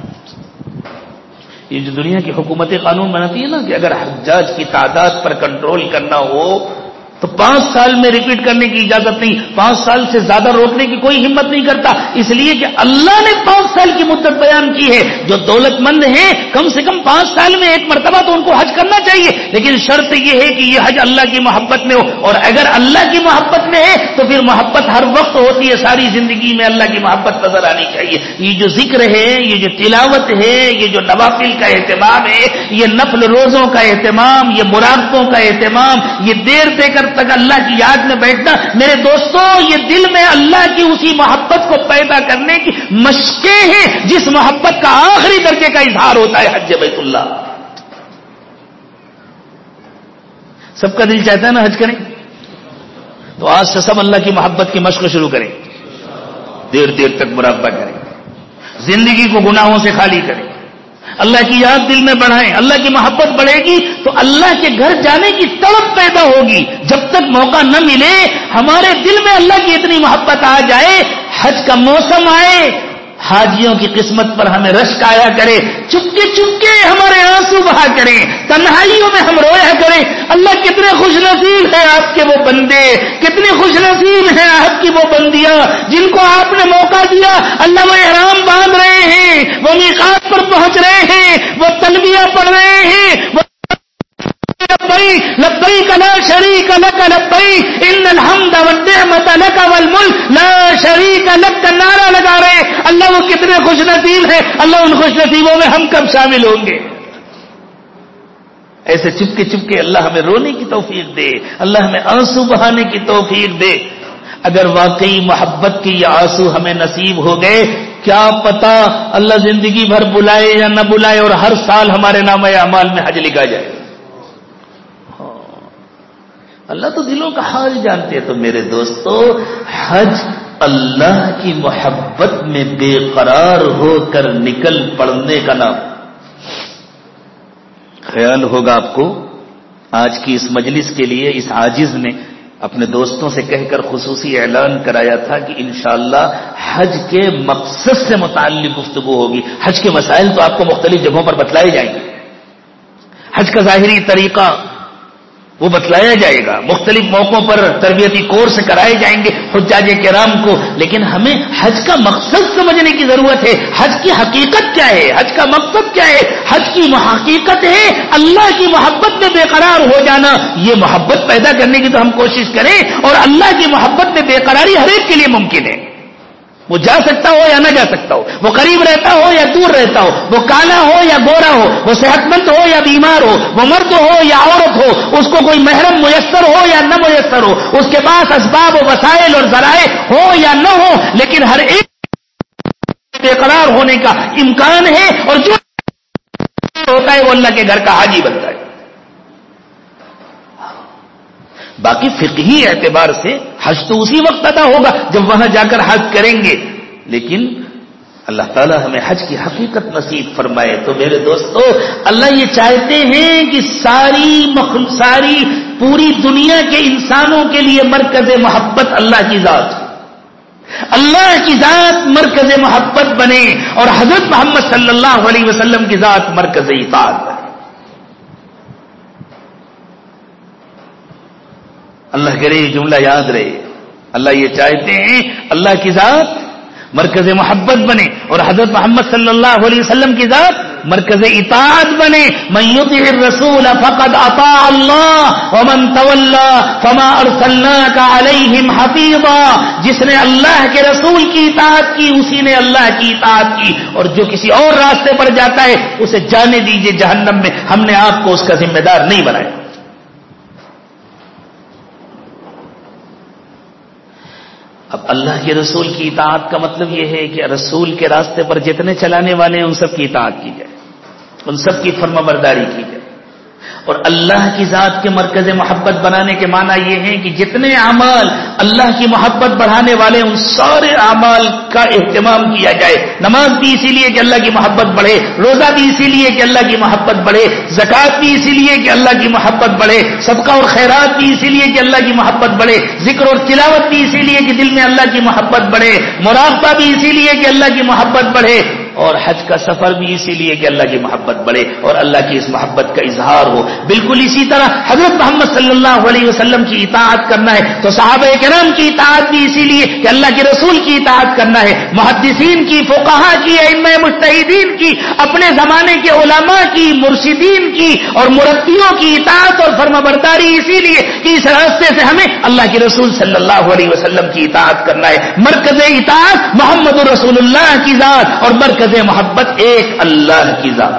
A: یہ جو دنیا کی حکومتیں قانون بناتی ہے نا کہ اگر حجاج کی تعداد پر کنٹرول کرنا ہو تو پانچ سال میں ریپیٹ کرنے کی اجازت نہیں، پانچ سال سے زیادہ روکنے کی کوئی ہمت نہیں کرتا، اس لیے کہ اللہ نے پانچ سال کی مدت بیان کی ہے. جو دولت مند ہیں کم سے کم پانچ سال میں ایک مرتبہ تو ان کو حج کرنا چاہیے، لیکن شرط یہ ہے کہ یہ حج اللہ کی محبت میں ہو، اور اگر اللہ کی محبت میں ہے تو پھر محبت ہر وقت ہوتی ہے، ساری زندگی میں اللہ کی محبت نظر آنی چاہیے. یہ جو ذکر ہے، یہ جو تلاوت ہے، یہ جو نوافل کا اہتمام ہے، یہ نفل روزوں کا اہتمام، یہ مراقبوں کا اہتمام، یہ دیر دے کر تک اللہ کی یاد میں بیٹھنا، میرے دوستوں یہ دل میں اللہ کی اسی محبت کو پیدا کرنے کی مشقیں ہیں جس محبت کا آخری درجے کا اظہار ہوتا ہے حج بیت اللہ. سب کا دل چاہتا ہے نا حج کریں، تو آج سے سب اللہ کی محبت کی مشق شروع کریں، دیر دیر تک مراقبہ کریں، زندگی کو گناہوں سے خالی کریں، اللہ کی یاد دل میں بڑھائیں. اللہ کی محبت بڑھے گی تو اللہ کے گھر جانے کی طلب پیدا ہوگی. جب تک موقع نہ ملے ہمارے دل میں اللہ کی اتنی محبت آ جائے، حج کا موسم آئے، حاجیوں کی قسمت پر ہمیں رشک آیا کرے، چپکے چپکے ہمارے آنسو بہا کریں، تنہائیوں میں ہم رویا کریں، اللہ کتنے خوش نصیب ہیں آپ کے وہ بندے، کتنے خوش نصیب ہیں آپ کی وہ بندیاں جن کو آپ نے موقع دیا. اللہ وہ احرام باندھ رہے ہیں، وہ میقات پر پہنچ رہے ہیں، وہ تلبیہ پڑھ رہے ہیں، وہ لبیک لا شریک لک لبیک ان الحمد والنعمت لک والملک لا شریک لک کا نعرہ لگا رہے. اللہ وہ کتنے خوش نصیب ہے، اللہ ان خوش نصیبوں میں ہم کب شامل ہوں گے. ایسے چپکے چپکے اللہ ہمیں رونے کی توفیق دے، اللہ ہمیں آنسو بہانے کی توفیق دے. اگر واقعی محبت کے یہ آنسو ہمیں نصیب ہو گئے، کیا پتا اللہ زندگی بھر بلائے یا نہ بلائے اور ہر سال ہمارے نامہ اعمال میں حج لکھا جائے. اللہ تو دلوں کا حال جانتے ہیں. تو میرے دوستو حج اللہ کی محبت میں بے قرار ہو کر نکل پڑنے کا نام. خیال ہوگا آپ کو آج کی اس مجلس کے لیے اس عاجز نے اپنے دوستوں سے کہہ کر خصوصی اعلان کرایا تھا کہ انشاءاللہ حج کے مقصد سے متعلق گفتگو ہوگی. حج کے مسائل تو آپ کو مختلف جگہوں پر بتلائے جائیں گے، حج کا ظاہری طریقہ وہ بتلایا جائے گا، مختلف موقعوں پر تربیتی کورس کرائے جائیں گے حجاج کرام کو، لیکن ہمیں حج کا مقصد سمجھنے کی ضرورت ہے. حج کی حقیقت کیا ہے، حج کا مقصد کیا ہے؟ حج کی حقیقت ہے اللہ کی محبت میں بے قرار ہو جانا. یہ محبت پیدا کرنے کی تو ہم کوشش کریں، اور اللہ کی محبت میں بے قراری ہر ایک کے لیے ممکن ہے. وہ جا سکتا ہو یا نہ جا سکتا ہو، وہ قریب رہتا ہو یا دور رہتا ہو، وہ کالا ہو یا گورا ہو، وہ صحت مند ہو یا بیمار ہو، وہ مرد ہو یا عورت ہو، اس کو کوئی محرم میسر ہو یا نہ میسر ہو، اس کے پاس اسباب و وسائل اور ذرائع ہو یا نہ ہو، لیکن ہر ایک بے قرار ہونے کا امکان ہے، اور جو ہوتا ہے وہ اللہ کے گھر کا حاجی بنتا ہے. باقی فقہی اعتبار سے حج تو اسی وقت ادا ہوگا جب وہاں جا کر حج کریں گے، لیکن اللہ تعالی ہمیں حج کی حقیقت نصیب فرمائے. تو میرے دوستو اللہ یہ چاہتے ہیں کہ ساری مخلوق، ساری پوری دنیا کے انسانوں کے لیے مرکز محبت اللہ کی ذات، اللہ کی ذات مرکز محبت بنے، اور حضرت محمد صلی اللہ علیہ وسلم کی ذات مرکز اطاعت بنے. اللہ کرے یہ جملہ یاد رہے. اللہ یہ چاہتے ہیں اللہ کی ذات مرکز محبت بنے اور حضرت محمد صلی اللہ علیہ وسلم کی ذات مرکز اطاعت بنے. من یطع الرسول فقد اطاع اللہ ومن تولى فما ارسلناک علیہم حفیظا. جس نے اللہ کے رسول کی اطاعت کی اسی نے اللہ کی اطاعت کی، اور جو کسی اور راستے پر جاتا ہے اسے جانے دیجئے جہنم میں، ہم نے آپ کو اس کا ذمہ دار نہیں بنایا. اب اللہ کے رسول کی اطاعت کا مطلب یہ ہے کہ رسول کے راستے پر جتنے چلانے والے ہیں ان سب کی اطاعت کی جائے، ان سب کی فرما برداری کی جائے. اور اللہ کی ذات کے مرکز محبت بنانے کے معنی یہ ہے کہ جتنے اعمال اللہ کی محبت بڑھانے والے ان سارے اعمال کا اہتمام کیا جائے. نماز بھی اسی لیے کہ اللہ کی محبت بڑھے، روزہ بھی اسی لیے کہ اللہ کی محبت بڑھے، زکوٰۃ بھی اسی لیے کہ اللہ کی محبت بڑھے، صدقہ اور خیرات بھی اسی لیے کہ اللہ کی محبت بڑھے، ذکر اور تلاوت بھی اسی لیے کہ دل میں اللہ کی محبت بڑھے، مراقبہ بھی اسی لیے کہ اللہ کی محبت بڑھے، اور حج کا سفر بھی اسی لیے کہ اللہ کی محبت بڑھے اور اللہ کی اس محبت کا اظہار ہو. بالکل اسی طرح حضرت محمد صلی اللہ علیہ وسلم کی اطاعت کرنا ہے تو صحابہ کرام کی اطاعت بھی اسی لیے کہ اللہ کے رسول کی اطاعت کرنا ہے. محدثین کی، فقہا کی، ائمہ مجتہدین کی، اپنے زمانے کے علماء کی، مرشدین کی اور مربیوں کی اطاعت اور فرمانبرداری اسی لیے کہ اس راستے سے ہمیں اللہ کے رسول صلی اللہ علیہ وسلم کی اطاعت کرنا ہے. مرکز اطاعت محمد رسول اللہ کی ذات اور مرکز محبت ایک اللہ کی ذات.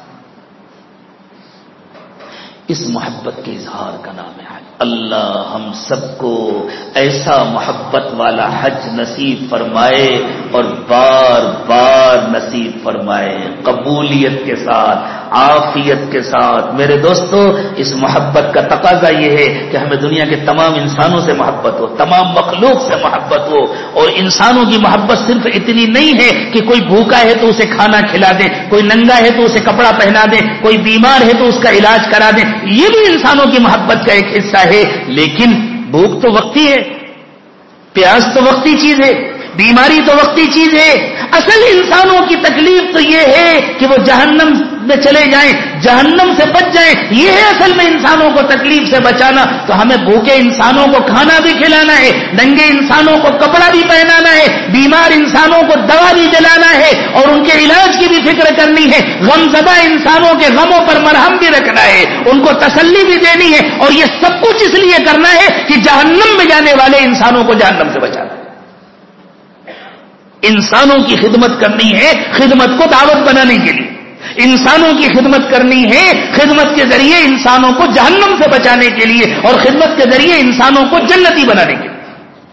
A: اس محبت کے اظہار کا نام ہے حج. اللہ ہم سب کو ایسا محبت والا حج نصیب فرمائے اور بار بار نصیب فرمائے، قبولیت کے ساتھ، عافیت کے ساتھ. میرے دوستو، اس محبت کا تقاضا یہ ہے کہ ہمیں دنیا کے تمام انسانوں سے محبت ہو، تمام مخلوق سے محبت ہو. اور انسانوں کی محبت صرف اتنی نہیں ہے کہ کوئی بھوکا ہے تو اسے کھانا کھلا دیں، کوئی ننگا ہے تو اسے کپڑا پہنا دیں، کوئی بیمار ہے تو اس کا علاج کرا دیں. یہ بھی انسانوں کی محبت کا ایک حصہ ہے، لیکن بھوک تو وقتی ہے، پیاس تو وقتی چیز ہے، بیماری تو وقتی چیز ہے. اصل انسانوں کی تکلیف تو یہ ہے کہ وہ جہنم میں چلے جائیں، جہنم سے بچ جائیں. یہ ہے اصل میں انسانوں کو تکلیف سے بچانا. تو ہمیں بھوکے انسانوں کو کھانا بھی کھلانا ہے، ننگے انسانوں کو کپڑا بھی پہنانا ہے، بیمار انسانوں کو دوا بھی دلانا ہے اور ان کے علاج کی بھی فکر کرنی ہے. غم زدہ انسانوں کے غموں پر مرہم بھی رکھنا ہے، ان کو تسلی بھی دینی ہے. اور یہ سب کچھ اس لیے کرنا ہے کہ جہنم میں جانے والے انسانوں کو جہنم سے بچانا ہے. انسانوں کی خدمت کرنی ہے خدمت کو دعوت بنانے کے لیے، انسانوں کی خدمت کرنی ہے خدمت کے ذریعے انسانوں کو جہنم سے بچانے کے لیے اور خدمت کے ذریعے انسانوں کو جنتی بنانے کے لیے.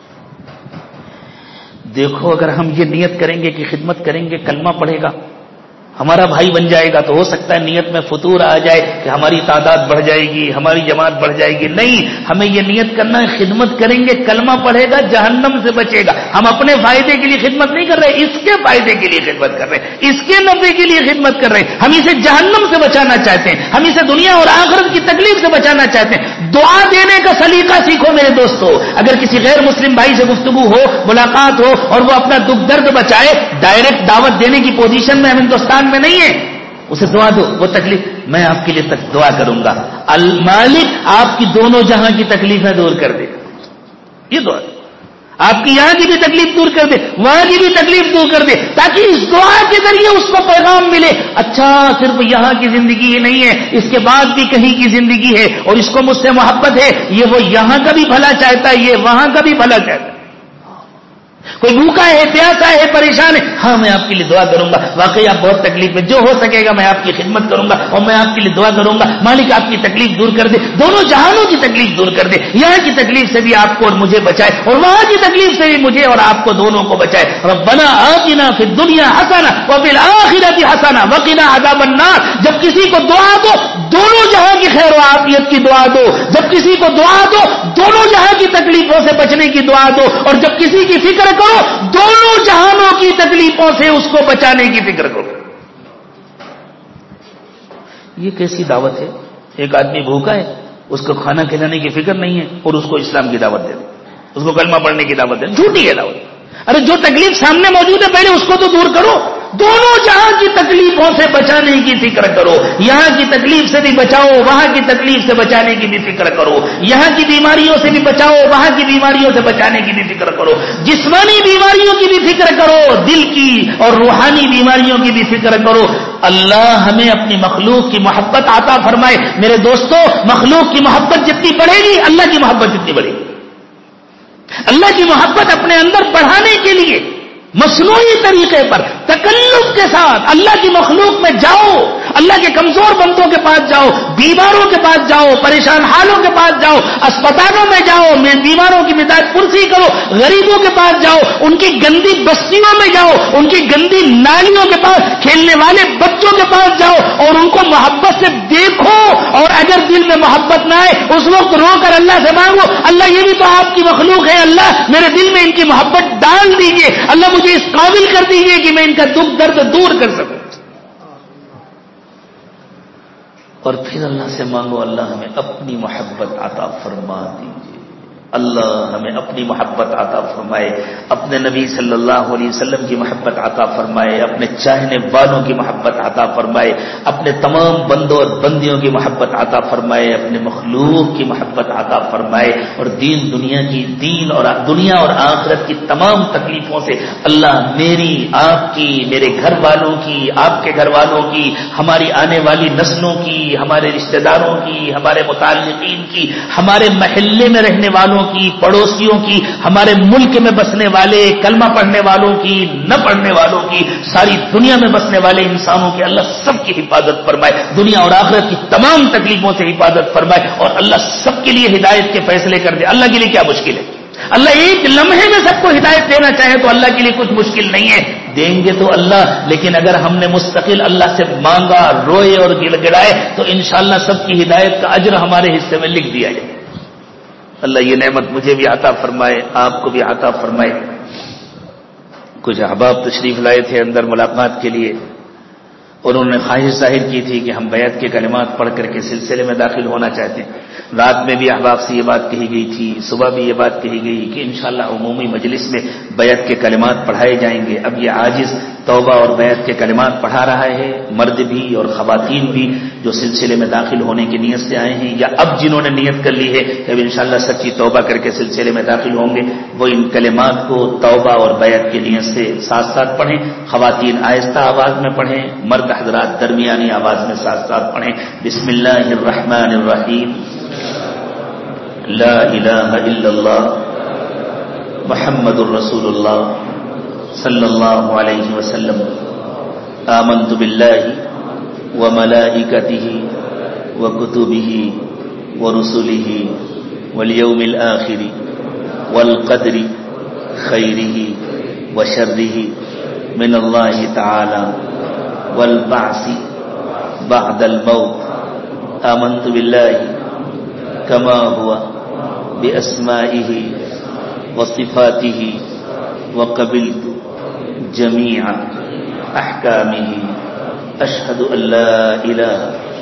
A: دیکھو، اگر ہم یہ نیت کریں گے کہ خدمت کریں گے، کلمہ پڑھے گا، ہمارا بھائی بن جائے گا، تو ہو سکتا ہے نیت میں فطور آ جائے کہ ہماری تعداد بڑھ جائے گی، ہماری جماعت بڑھ جائے گی. نہیں، ہمیں یہ نیت کرنا ہے خدمت کریں گے، کلمہ پڑھے گا، جہنم سے بچے گا. ہم اپنے فائدے کے لیے خدمت نہیں کر رہے، اس کے فائدے کے لیے خدمت کر رہے ہیں، اس کے نفع کے لیے خدمت کر رہے ہیں. ہم اسے جہنم سے بچانا چاہتے ہیں، ہم اسے دنیا اور آخرت کی تکلیف سے بچانا چاہتے ہیں. دعا دینے کا سلیقہ سیکھو میرے دوستو. اگر کسی غیر مسلم بھائی سے گفتگو ہو، ملاقات ہو اور وہ اپنا دکھ درد بچائے، ڈائریکٹ دعوت دینے کی پوزیشن میں ہم ہندوستان میں نہیں ہے. اسے دعا دو، وہ تکلیف میں آپ کے لیے تک دعا کروں گا، المالک آپ کی دونوں جہاں کی تکلیفیں دور کر دے. یہ دعا آپ کی یہاں کی بھی تکلیف دور کر دے، وہاں کی بھی تکلیف دور کر دے، تاکہ اس دعا کے ذریعے اس کو پیغام ملے. اچھا، صرف یہاں کی زندگی ہی نہیں ہے، اس کے بعد بھی کہیں کی زندگی ہے اور اس کو مجھ سے محبت ہے. یہ وہ یہاں کا بھی بھلا چاہتا ہے، یہ وہاں کا بھی بھلا چاہتا ہے. کوئی بھوکا ہے، پیاسا ہے، پریشان ہے، ہاں میں آپ کے لیے دعا کروں گا. واقعی آپ بہت تکلیف میں، جو ہو سکے گا میں آپ کی خدمت کروں گا اور میں آپ کے لیے دعا کروں گا. مالک آپ کی تکلیف دور کر دے، دونوں جہانوں کی تکلیف دور کر دے. یہاں کی تکلیف سے بھی آپ کو اور مجھے بچائے اور وہاں کی تکلیف سے بھی مجھے اور آپ کو دونوں کو بچائے. ربنا آتنا فی الدنیا حسنہ وفی الآخرۃ حسنہ وقنا عذاب النار. جب کسی کو دعا دو، دونوں جہاں کی خیر و عافیت کی دعا دو. جب کسی کو دعا دو، دونوں جہاں کی تکلیفوں سے بچنے کی دعا دو. اور جب کسی کی فکر کرو، دونوں جہانوں کی تکلیفوں سے اس کو بچانے کی فکر کرو. یہ کیسی دعوت ہے؟ ایک آدمی بھوکا ہے، اس کو کھانا کھلانے کی فکر نہیں ہے اور اس کو اسلام کی دعوت دے دیں، اس کو کلمہ پڑھنے کی دعوت دے دیں. جھوٹی ہے دعوت. ارے جو تکلیف سامنے موجود ہے پہلے اس کو تو دور کرو. دونوں جہاں کی تکلیفوں سے بچانے کی فکر کرو. یہاں کی تکلیف سے بھی بچاؤ، وہاں کی تکلیف سے بچانے کی بھی فکر کرو. یہاں کی بیماریوں سے بھی بچاؤ، وہاں کی بیماریوں سے بچانے کی بھی فکر کرو. جسمانی بیماریوں کی بھی فکر کرو، دل کی اور روحانی بیماریوں کی بھی فکر کرو. اللہ ہمیں اپنی مخلوق کی محبت عطا فرمائے. میرے دوستو، مخلوق کی محبت جتنی بڑھے گی، اللہ کی محبت جتنی بڑھے گی. اللہ کی محبت اپنے اندر بڑھانے کے لیے مصنوعی طریقے پر تکلف کے ساتھ اللہ کی مخلوق میں جاؤ، اللہ کے کمزور بندوں کے پاس جاؤ، بیماروں کے پاس جاؤ، پریشان حالوں کے پاس جاؤ، اسپتالوں میں جاؤ، بیماروں کی مداد پرسی کرو، غریبوں کے پاس جاؤ، ان کی گندی بستیوں میں جاؤ، ان کی گندی نالیوں کے پاس، کھیلنے والے بچوں کے پاس جاؤ اور ان کو محبت سے دیکھو، اور اگر دل میں محبت نہ آئے اس وقت رو کر اللہ سے مانگو، اللہ یہ بھی تو آپ کی مخلوق ہے، اللہ میرے دل میں ان کی محبت ڈال دیجئے، اللہ مجھے اس قابل کر دیجئے کہ میں ان کا دکھ درد دور کر سکوں۔ اور پھر اللہ سے مانگو اللہ ہمیں اپنی محبت عطا فرما دیجئے، اللہ ہمیں اپنی محبت عطا فرمائے، اپنے نبی صلی اللہ علیہ وسلم کی محبت عطا فرمائے، اپنے چاہنے والوں کی محبت عطا فرمائے، اپنے تمام بندوں اور بندیوں کی محبت عطا فرمائے، اپنے مخلوق کی محبت عطا فرمائے، اور دین دنیا کی دین اور دنیا اور آخرت کی تمام تکلیفوں سے اللہ میری، آپ کی، میرے گھر والوں کی، آپ کے گھر والوں کی، ہماری آنے والی نسلوں کی، ہمارے رشتہ داروں کی، ہمارے متعلقین کی، ہمارے محلے میں رہنے والوں کی، پڑوسیوں کی، ہمارے ملک میں بسنے والے، کلمہ پڑھنے والوں کی، نہ پڑھنے والوں کی، ساری دنیا میں بسنے والے انسانوں کی اللہ سب کی حفاظت فرمائے، دنیا اور آخرت کی تمام تکلیفوں سے حفاظت فرمائے، اور اللہ سب کے لیے ہدایت کے فیصلے کر دے۔ اللہ کے لیے کیا مشکل ہے؟ اللہ ایک لمحے میں سب کو ہدایت دینا چاہے تو اللہ کے لیے کچھ مشکل نہیں ہے، دیں گے تو اللہ، لیکن اگر ہم نے مستقل اللہ سے مانگا، روئے اور گڑ گڑائے تو انشاءاللہ سب کی ہدایت کا اجر ہمارے حصے میں لکھ دیا جائے۔ اللہ یہ نعمت مجھے بھی عطا فرمائے، آپ کو بھی عطا فرمائے۔ کچھ احباب تشریف لائے تھے اندر ملاقات کے لیے، اور انہوں نے خواہش ظاہر کی تھی کہ ہم بیعت کے کلمات پڑھ کر کے سلسلے میں داخل ہونا چاہتے ہیں۔ رات میں بھی احباب سے یہ بات کہی گئی تھی، صبح بھی یہ بات کہی گئی کہ انشاءاللہ عمومی مجلس میں بیعت کے کلمات پڑھائے جائیں گے۔ اب یہ عاجز توبہ اور بیعت کے کلمات پڑھا رہا ہے، مرد بھی اور خواتین بھی جو سلسلے میں داخل ہونے کی نیت سے آئے ہیں، یا اب جنہوں نے نیت کر لی ہے کہ اب انشاءاللہ سچی توبہ کر کے سلسلے میں داخل ہوں گے، وہ ان کلمات کو توبہ اور بیعت کی نیت سے ساتھ ساتھ پڑھیں۔ خواتین آہستہ آواز میں پڑھیں، مرد حضرات درمیانی آواز میں ساتھ ساتھ پڑھیں۔ بسم اللہ الرحمن الرحیم، لا الہ الا اللہ محمد الرسول اللہ صلی اللہ علیہ وسلم، آمنت باللہ وملائکتہ وکتبہ ورسلہ والیوم الآخر والقدر خیرہ وشرہ من اللہ تعالی والبعث بعد الموت، آمنت باللہ کما ہوا باسمائہ وصفاتہ وقبلت جميع احکامہ، اشہد ان لا الہ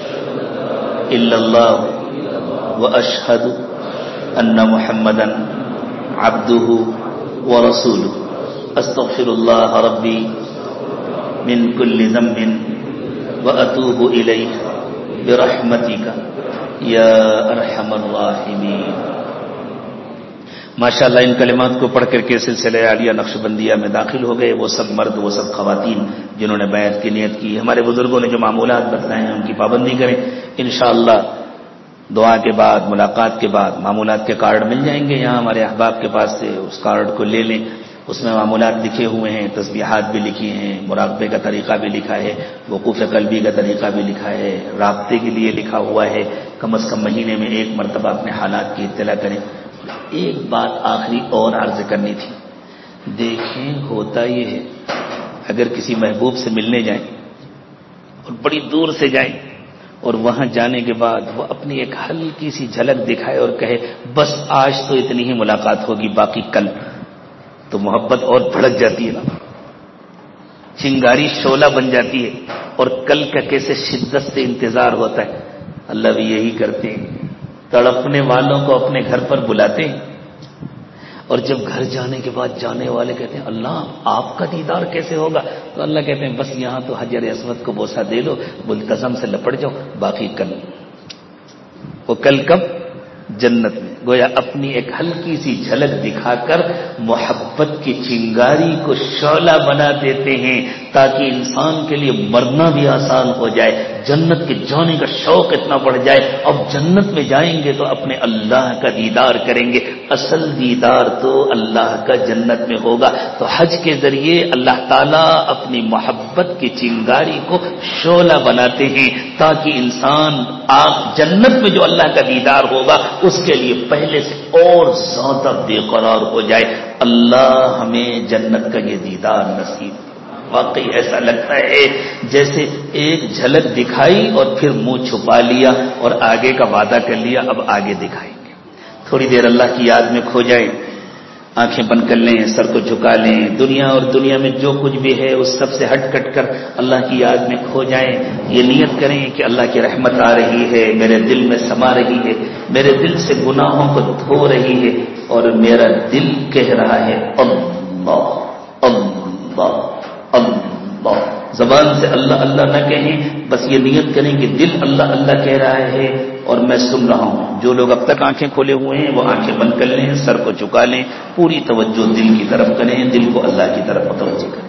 A: الا اللہ واشہد ان محمدا عبدہ ورسولہ، استغفر اللہ ربی من کل ذنب واتوب الیہ برحمتک یا ارحم الراحمین۔ ماشاءاللہ ان کلمات کو پڑھ کر کے سلسلہ عالیہ نقشبندیہ میں داخل ہو گئے وہ سب مرد، وہ سب خواتین جنہوں نے بیعت کی نیت کی۔ ہمارے بزرگوں نے جو معمولات بتلائے ہیں ان کی پابندی کریں، انشاءاللہ دعا کے بعد، ملاقات کے بعد معمولات کے کارڈ مل جائیں گے یہاں ہمارے احباب کے پاس سے، اس کارڈ کو لے لیں، اس میں معمولات لکھے ہوئے ہیں، تسبیحات بھی لکھی ہیں، مراقبے کا طریقہ بھی لکھا ہے، وقوف قلبی کا طریقہ بھی لکھا ہے، رابطے کے لیے لکھا ہوا ہے، کم از کم مہینے میں ایک مرتبہ اپنے حالات کی اطلاع کریں۔ ایک بات آخری اور عرض کرنی تھی، دیکھیں ہوتا یہ ہے اگر کسی محبوب سے ملنے جائیں اور بڑی دور سے جائیں اور وہاں جانے کے بعد وہ اپنی ایک ہلکی سی جھلک دکھائے اور کہے بس آج تو اتنی ہی ملاقات ہوگی باقی کل، تو محبت اور بھڑک جاتی ہے نا، چنگاری شعلہ بن جاتی ہے، اور کل کا کیسے شدت سے انتظار ہوتا ہے۔ اللہ بھی یہی کرتے ہیں، تڑپنے والوں کو اپنے گھر پر بلاتے ہیں، اور جب گھر جانے کے بعد جانے والے کہتے ہیں اللہ آپ کا دیدار کیسے ہوگا، تو اللہ کہتے ہیں بس یہاں تو حجر اسود کو بوسہ دے دو، ملتزم سے لپٹ جاؤ، باقی کل۔ وہ کل کب؟ جنت میں گویا اپنی ایک ہلکی سی جھلک دکھا کر محبت کی چنگاری کو شعلہ بنا دیتے ہیں تاکہ انسان کے لیے مرنا بھی آسان ہو جائے، جنت کے جانے کا شوق اتنا بڑھ جائے۔ اب جنت میں جائیں گے تو اپنے اللہ کا دیدار کریں گے، اصل دیدار تو اللہ کا جنت میں ہوگا۔ تو حج کے ذریعے اللہ تعالیٰ اپنی محبت کی چنگاری کو شعلہ بناتے ہیں تاکہ انسان آپ جنت میں جو اللہ کا دیدار ہوگا اس کے لیے پہلے سے اور زیادہ بے قرار ہو جائے۔ اللہ ہمیں جنت کا یہ دیدار نصیب۔ واقعی ایسا لگتا ہے جیسے ایک جھلک دکھائی اور پھر منہ چھپا لیا اور آگے کا وعدہ کر لیا اب آگے دکھائیں گے۔ تھوڑی دیر اللہ کی یاد میں کھو جائیں، آنکھیں بند کر لیں، سر کو جھکا لیں، دنیا اور دنیا میں جو کچھ بھی ہے اس سب سے ہٹ کٹ کر اللہ کی یاد میں کھو جائیں۔ یہ نیت کریں کہ اللہ کی رحمت آ رہی ہے، میرے دل میں سما رہی ہے، میرے دل سے گناہوں کو دھو رہی ہے اور میرا دل کہہ رہا ہے اللہ اللہ اللہ۔ زبان سے اللہ اللہ نہ کہیں، بس یہ نیت کریں کہ دل اللہ اللہ کہہ رہا ہے اور میں سن رہا ہوں۔ جو لوگ اب تک آنکھیں کھولے ہوئے ہیں وہ آنکھیں بند کر لیں، سر کو جھکا لیں، پوری توجہ دل کی طرف کریں، دل کو اللہ کی طرف متوجہ کریں۔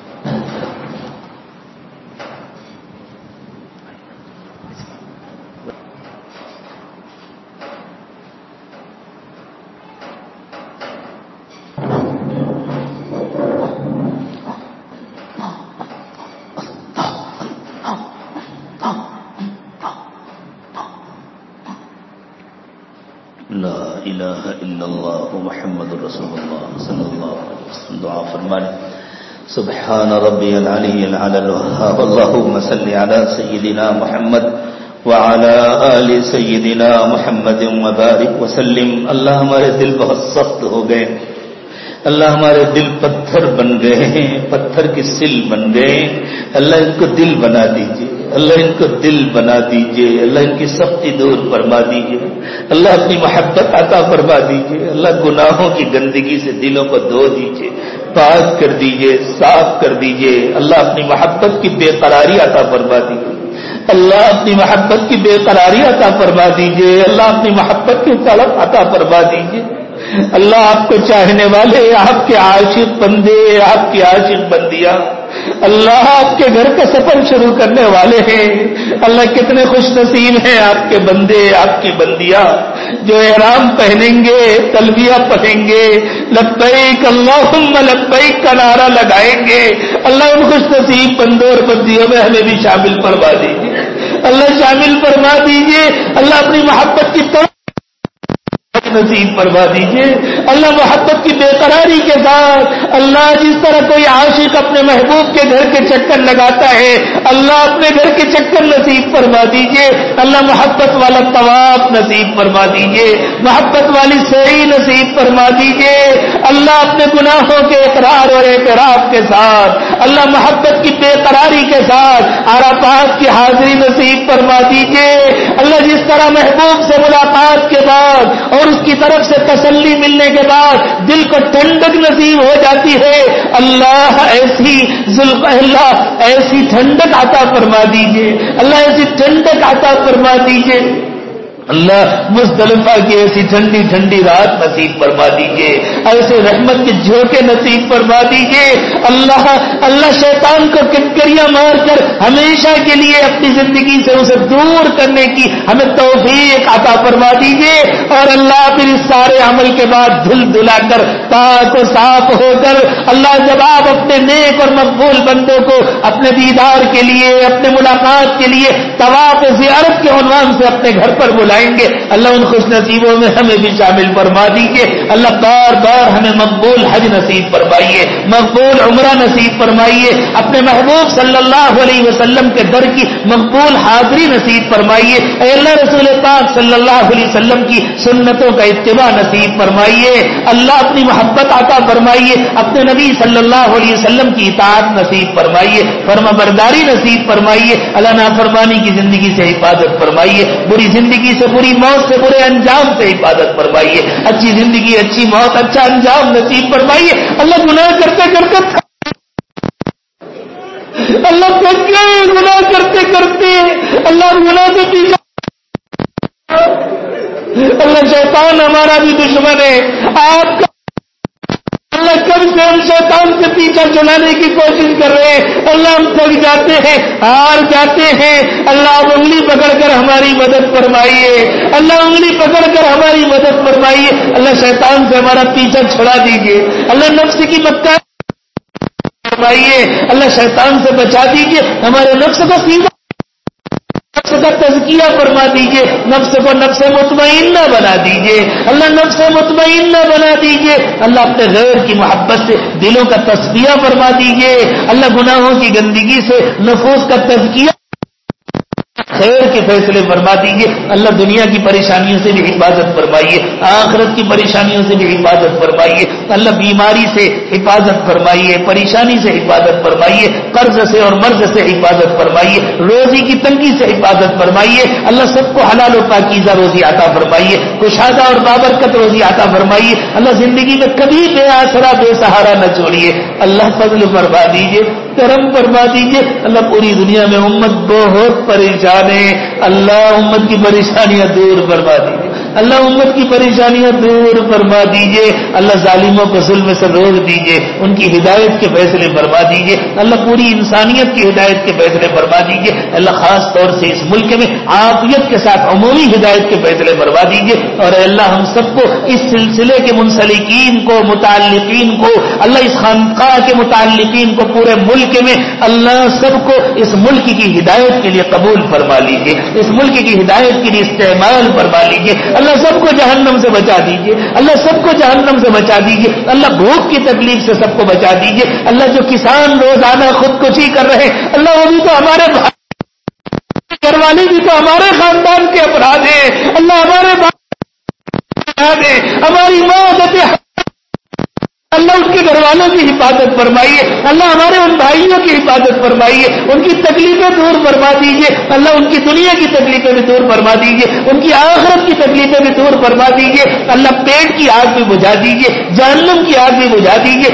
A: لا الہ الا اللہ محمد رسول اللہ صلی اللہ علیہ وسلم۔ دعا فرمائیں، سبحان ربی العلی العلی الوہاب، اللہم صلی علی سیدنا محمد وعلی آل سیدنا محمد وبارک وسلم۔ اللہ ہمارے دل بہت سخت ہو گئے، اللہ ہمارے دل پتھر بن گئے ہیں، پتھر کی سل بن گئے، اللہ ان کو دل بنا دیجئے، اللہ ان کو دل بنا دیجئے، اللہ ان کی سختی دور فرما دیجئے، اللہ اپنی محبت عطا فرما دیجئے، اللہ گناہوں کی گندگی سے دلوں کو دھو دیجئے، پاک کر دیجئے، صاف کر دیجئے، اللہ اپنی محبت کی بے قراری عطا فرما دیجئے، اللہ اپنی محبت کی بے قراری عطا فرما دیجئے، اللہ اپنی محبت کی طلب عطا فرما دیجئے۔ اللہ آپ کو چاہنے والے، آپ کے عاشق بندے، آپ کی عاشق بندیاں اللہ آپ کے گھر کا سفر شروع کرنے والے ہیں۔ اللہ کتنے خوش نصیب ہیں آپ کے بندے، آپ کی بندیاں جو احرام پہنیں گے، تلبیہ پڑھیں گے، لبیک اللہم لبیک کا نعرہ لگائیں گے۔ اللہ ان خوش نصیب بندوں اور بندیوں میں ہمیں بھی شامل فرما دیجیے، اللہ شامل فرما دیجیے، اللہ اپنی محبت کی طرف نصیب فرما دیجئے۔ اللہ محبت کی بے قراری کے ساتھ، اللہ جس طرح کوئی عاشق اپنے محبوب کے گھر کے چکر لگاتا ہے، اللہ اپنے گھر کے چکر نصیب فرما دیجئے۔ اللہ محبت والا طواف نصیب فرما دیجئے، محبت والی سعی نصیب فرما دیجئے۔ اللہ اپنے گناہوں کے اقرار اور اعتراف کے ساتھ، اللہ محبت کی بے قراری کے ساتھ عرفات کی حاضری نصیب فرما دیجئے۔ اللہ جس طرح محبوب سے ملاقات کے بعد اور اس کی طرف سے تسلی ملنے کے بعد دل کو ٹھنڈک نصیب ہو جاتی ہے، اللہ ایسی ذوالف اللہ ایسی ٹھنڈک عطا فرما دیجئے، اللہ ایسی ٹھنڈک عطا فرما دیجئے۔ اللہ مزدلفہ کی ایسی ٹھنڈی ٹھنڈی رات نصیب فرما دیجئے، ایسے رحمت کے جھونکے نصیب فرما دیجئے۔ اللہ اللہ شیطان کو کنکریاں مار کر ہمیشہ کے لیے اپنی زندگی سے اسے دور کرنے کی ہمیں توفیق عطا فرما دیجئے، اور اللہ پھر اس سارے عمل کے بعد دھل دھلا کر پاک و صاف ہو کر اللہ جب آپ اپنے نیک اور مقبول بندوں کو اپنے دیدار کے لیے، اپنے ملاقات کے لیے طواف زیارت کے عنوان سے اپنے گھر پر بلائیں گے، اللہ ان خوش نصیبوں میں ہمیں بھی شامل فرما دیجئے۔ اللہ بار بار ہمیں مقبول حج نصیب فرمائیے، مقبول عمرہ نصیب فرمائیے، اپنے محبوب صلی اللہ علیہ وسلم کے در کی مقبول حاضری نصیب فرمائیے۔ اے اللہ رسول پاک صلی اللہ علیہ وسلم کی سنتوں کا اتباع نصیب فرمائیے۔ اللہ اپنی محبت عطا فرمائیے، اپنے نبی صلی اللہ علیہ وسلم کی اطاعت نصیب فرمائیے، فرما برداری نصیب فرمائیے۔ اللہ نافرمانی کی زندگی سے حفاظت فرمائیے، بری زندگی سے، بری موت سے، برے انجام سے حفاظت فرمائیے، اچھی زندگی، اچھی موت، اچھا انجام نصیب فرمائیے۔ اللہ گناہ کرتے کرتے اللہ گناہ کرتے کرتے اللہ گناہ سے پیچھے اللہ شیطان ہمارا بھی دشمن ہے، آپ کا اللہ کب سے ہم شیطان سے پیچھا چھڑانے کی کوشش کر رہے ہیں، اللہ ہم تھک جاتے ہیں، ہار جاتے ہیں، اللہ آپ انگلی پکڑ کر ہماری مدد فرمائیے، اللہ انگلی پکڑ کر ہماری مدد فرمائیے، اللہ شیطان سے ہمارا پیچھا چھڑا دیجیے، اللہ نفس کی مکہ فرمائیے، اللہ شیطان سے بچا دیجیے، ہمارے نفس کو سیدھا نفس کا تزکیہ فرما دیجئے، نفس کو نفس مطمئنہ بنا دیجئے، اللہ نفس مطمئنہ بنا دیجئے، اللہ اپنے غیر کی محبت سے دلوں کا تصفیہ فرما دیجئے، اللہ گناہوں کی گندگی سے نفوس کا تزکیہ خیر کے فیصلے فرما دیجیے، اللہ دنیا کی پریشانیوں سے بھی حفاظت فرمائیے، آخرت کی پریشانیوں سے بھی حفاظت فرمائیے، اللہ بیماری سے حفاظت فرمائیے، پریشانی سے حفاظت فرمائیے، قرض سے اور مرض سے حفاظت فرمائیے، روزی کی تنگی سے حفاظت فرمائیے، اللہ سب کو حلال و پاکیزہ روزی عطا فرمائیے، کشادہ اور بابرکت روزی عطا فرمائیے، اللہ زندگی میں کبھی بے آسرا بے سہارا نہ چھوڑیے، اللہ فضل فرما دیجیے، کرم فرما دیجیے، اللہ پوری دنیا میں امت بہت پریشان ہے، اللہ امت کی پریشانیاں دور فرما دیجیے، اللہ امت کی پریشانیاں دور فرما دیجیے، اللہ ظالموں کو ظلم سے روک دیجیے، ان کی ہدایت کے فیصلے فرما دیجیے، اللہ پوری انسانیت کی ہدایت کے فیصلے فرما دیجیے، اللہ خاص طور سے اس ملک میں عافیت کے ساتھ عمومی ہدایت کے فیصلے فرما دیجیے، اور اے اللہ ہم سب کو اس سلسلے کے منسلکین کو متعلقین کو اللہ اس خانقاہ کے متعلقین کو پورے ملک میں اللہ سب کو اس ملک کی ہدایت کے لیے قبول فرما لیجیے، اس ملک کی ہدایت کے لیے استعمال فرما لیجیے، اللہ سب کو جہنم سے بچا دیجیے، اللہ سب کو جہنم سے بچا دیجیے، اللہ بھوک کی تکلیف سے سب کو بچا دیجیے، اللہ جو کسان روزانہ خودکشی کر رہے ہیں اللہ وہ بھی تو ہمارے گھر والے بھی تو ہمارے خاندان کے افراد ہیں، اللہ ہمارے افراد ہیں، ہماری ماں اللہ اس کے گھر والوں کی حفاظت فرمائیے، اللہ ہمارے ان بھائیوں کی حفاظت فرمائیے، ان کی تکلیفیں دور فرما دیجیے، اللہ ان کی دنیا کی تکلیفیں بھی دور فرما دیجیے، ان کی آخرت کی تکلیفیں بھی دور فرما دیجیے، اللہ پیٹ کی آگ بھی بجھا دیجیے، جہنم کی آگ بھی بجھا دیجیے،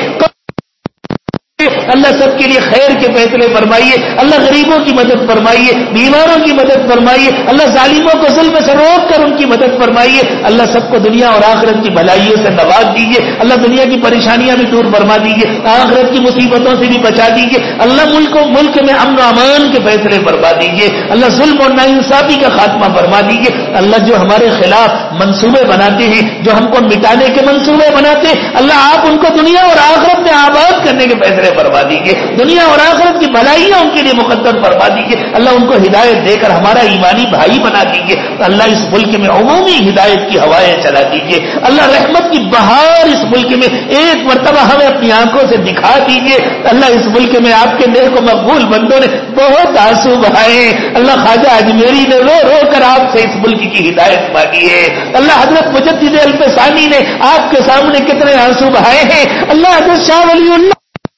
A: اللہ سب کے لیے خیر کے فیصلے فرمائیے، اللہ غریبوں کی مدد فرمائیے، بیماروں کی مدد فرمائیے، اللہ ظالموں کو ظلم سے روک کر ان کی مدد فرمائیے، اللہ سب کو دنیا اور آخرت کی بھلائیوں سے نواز دیجیے، اللہ دنیا کی پریشانیاں بھی دور فرما دیجیے، آخرت کی مصیبتوں سے بھی بچا دیجیے، اللہ ملک ملک میں امن و امان کے فیصلے فرما دیجیے، اللہ ظلم اور ناانصافی کا خاتمہ فرما دیجیے، اللہ جو ہمارے خلاف منصوبے بناتے ہیں، جو ہم کو مٹانے کے منصوبے بناتے ہیں، اللہ آپ ان کو دنیا اور آخرت میں آباد کرنے کے فیصلے فرما دیجیے، دنیا اور آخرت کی بھلائیاں ان کے لیے مقدر فرما دیجیے، اللہ ان کو ہدایت دے کر ہمارا ایمانی بھائی بنا دیجیے، اللہ اس ملک میں عمومی ہدایت کی ہوائیں چلا دیجیے، اللہ رحمت کی بہار اس ملک میں ایک مرتبہ ہمیں اپنی آنکھوں سے دکھا دیجیے، اللہ اس ملک میں آپ کے نیک و مقبول بندوں نے بہت آنسو بہائے، اللہ خواجہ اجمیری نے رو رو کر آپ سے اس ملک کی ہدایت مانگی ہے، اللہ حضرت مجدد الفسانی نے آپ کے سامنے کتنے آنسو بہائے ہیں، اللہ حضرت شاہ ولی اللہ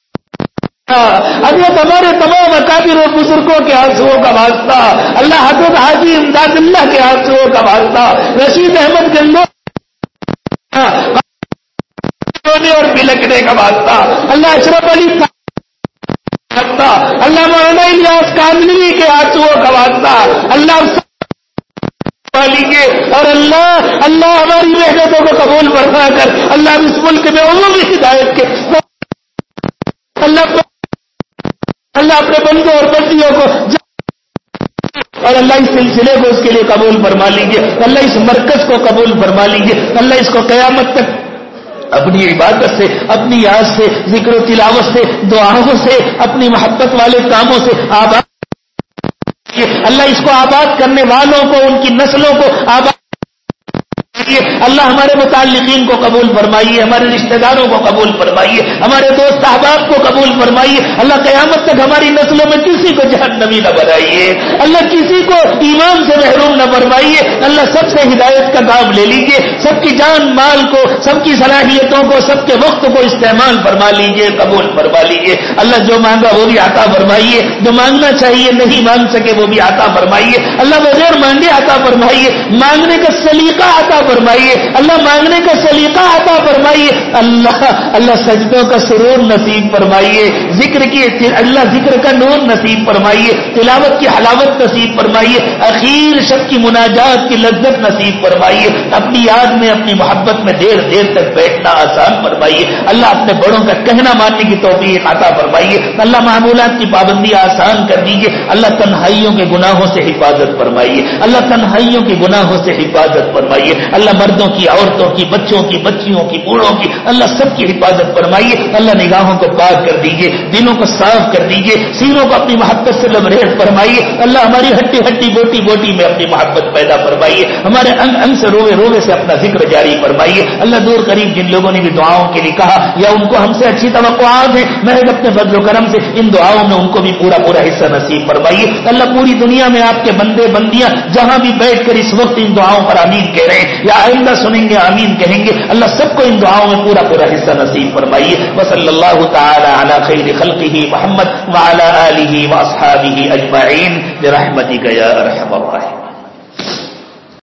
A: حضرت ہمارے تمام اکابر و بزرگوں کے آنسوؤں کا واسطہ، اللہ حضرت حاجی امداد اللہ کے آنسوؤں کا واسطہ، رشید احمد گنگو اور بلکنے کا واسطہ، اللہ اشرف علی واسطہ، اللہ مولانا الیاس کاندھلی کے آنسوؤں کا واسطہ، اللہ لیجیے، اور اللہ اللہ ہماری محنتوں کو قبول فرما کر اللہ اس ملک میں عمومی ہدایت کے اللہ اللہ اپنے بندوں اور بندیوں کو اور اللہ اس سلسلے کو اس کے لیے قبول فرما لیجیے، اللہ اس مرکز کو قبول فرما لیجیے، اللہ اس کو قیامت تک اپنی عبادت سے، اپنی یاد سے، ذکر و تلاوت سے، دعاؤں سے، اپنی محبت والے کاموں سے آباد، اللہ اس کو آباد کرنے والوں کو، ان کی نسلوں کو آباد، اللہ ہمارے متعلقین کو قبول فرمائیے، ہمارے رشتہ داروں کو قبول فرمائیے، ہمارے دوست احباب کو قبول فرمائیے، اللہ قیامت تک ہماری نسلوں میں کسی کو جہنمی نہ بنائیے، اللہ کسی کو ایمان سے محروم نہ فرمائیے، اللہ سب سے ہدایت کا کام لے لیجیے، سب کی جان مال کو، سب کی صلاحیتوں کو، سب کے وقت کو استعمال فرما لیجیے، قبول فرما لیجیے، اللہ جو مانگا وہ بھی عطا فرمائیے، جو مانگنا چاہیے نہیں مانگ سکے وہ بھی عطا فرمائیے، اللہ بغیر مانگے عطا فرمائیے، مانگنے کا سلیقہ عطا فرمائیے، فرمائیے، اللہ مانگنے کا سلیقہ عطا فرمائیے، اللہ اللہ سجدوں کا سرور نصیب فرمائیے، ذکر کی اللہ ذکر کا نور نصیب فرمائیے، تلاوت کی حلاوت نصیب فرمائیے، اخیر شب کی مناجات کی لذت نصیب فرمائیے، اپنی یاد میں اپنی محبت میں دیر دیر تک بیٹھنا آسان فرمائیے، اللہ اپنے بڑوں کا کہنا ماننے کی توفیق عطا فرمائیے، اللہ معمولات کی پابندی آسان کر دیجیے، اللہ تنہائیوں کے گناہوں سے حفاظت فرمائیے، اللہ تنہائیوں کے گناہوں سے حفاظت فرمائیے، اللہ مردوں کی، عورتوں کی، بچوں کی، بچیوں کی، بوڑھوں کی، اللہ سب کی حفاظت فرمائیے، اللہ نگاہوں کو پاک کر دیجیے، دلوں کو صاف کر دیجیے، سینوں کو اپنی محبت سے لبریز فرمائیے، اللہ ہماری ہڈی ہڈی بوٹی بوٹی میں اپنی محبت پیدا فرمائیے، ہمارے انگ انگ سے روے روے سے اپنا ذکر جاری فرمائیے، اللہ دور قریب جن لوگوں نے بھی دعاؤں کے لیے کہا یا ان کو ہم سے اچھی توقعات ہیں، محض اپنے فضل و کرم سے ان دعاؤں میں ان کو بھی پورا پورا حصہ نصیب فرمائیے، اللہ پوری دنیا میں آپ کے بندے بندیاں جہاں بھی بیٹھ کر اس وقت ان دعاؤں پر آمین کہہ رہے ہیں یا آئندہ سنیں گے آمین کہیں گے، اللہ سب کو ان دعاؤں میں پورا پورا حصہ نصیب فرمائیے، وصلی اللہ تعالی علی خیر خلقہ محمد وعلی آلہ واصحابہ اجمعین برحمتک یا ارحم الراحمین۔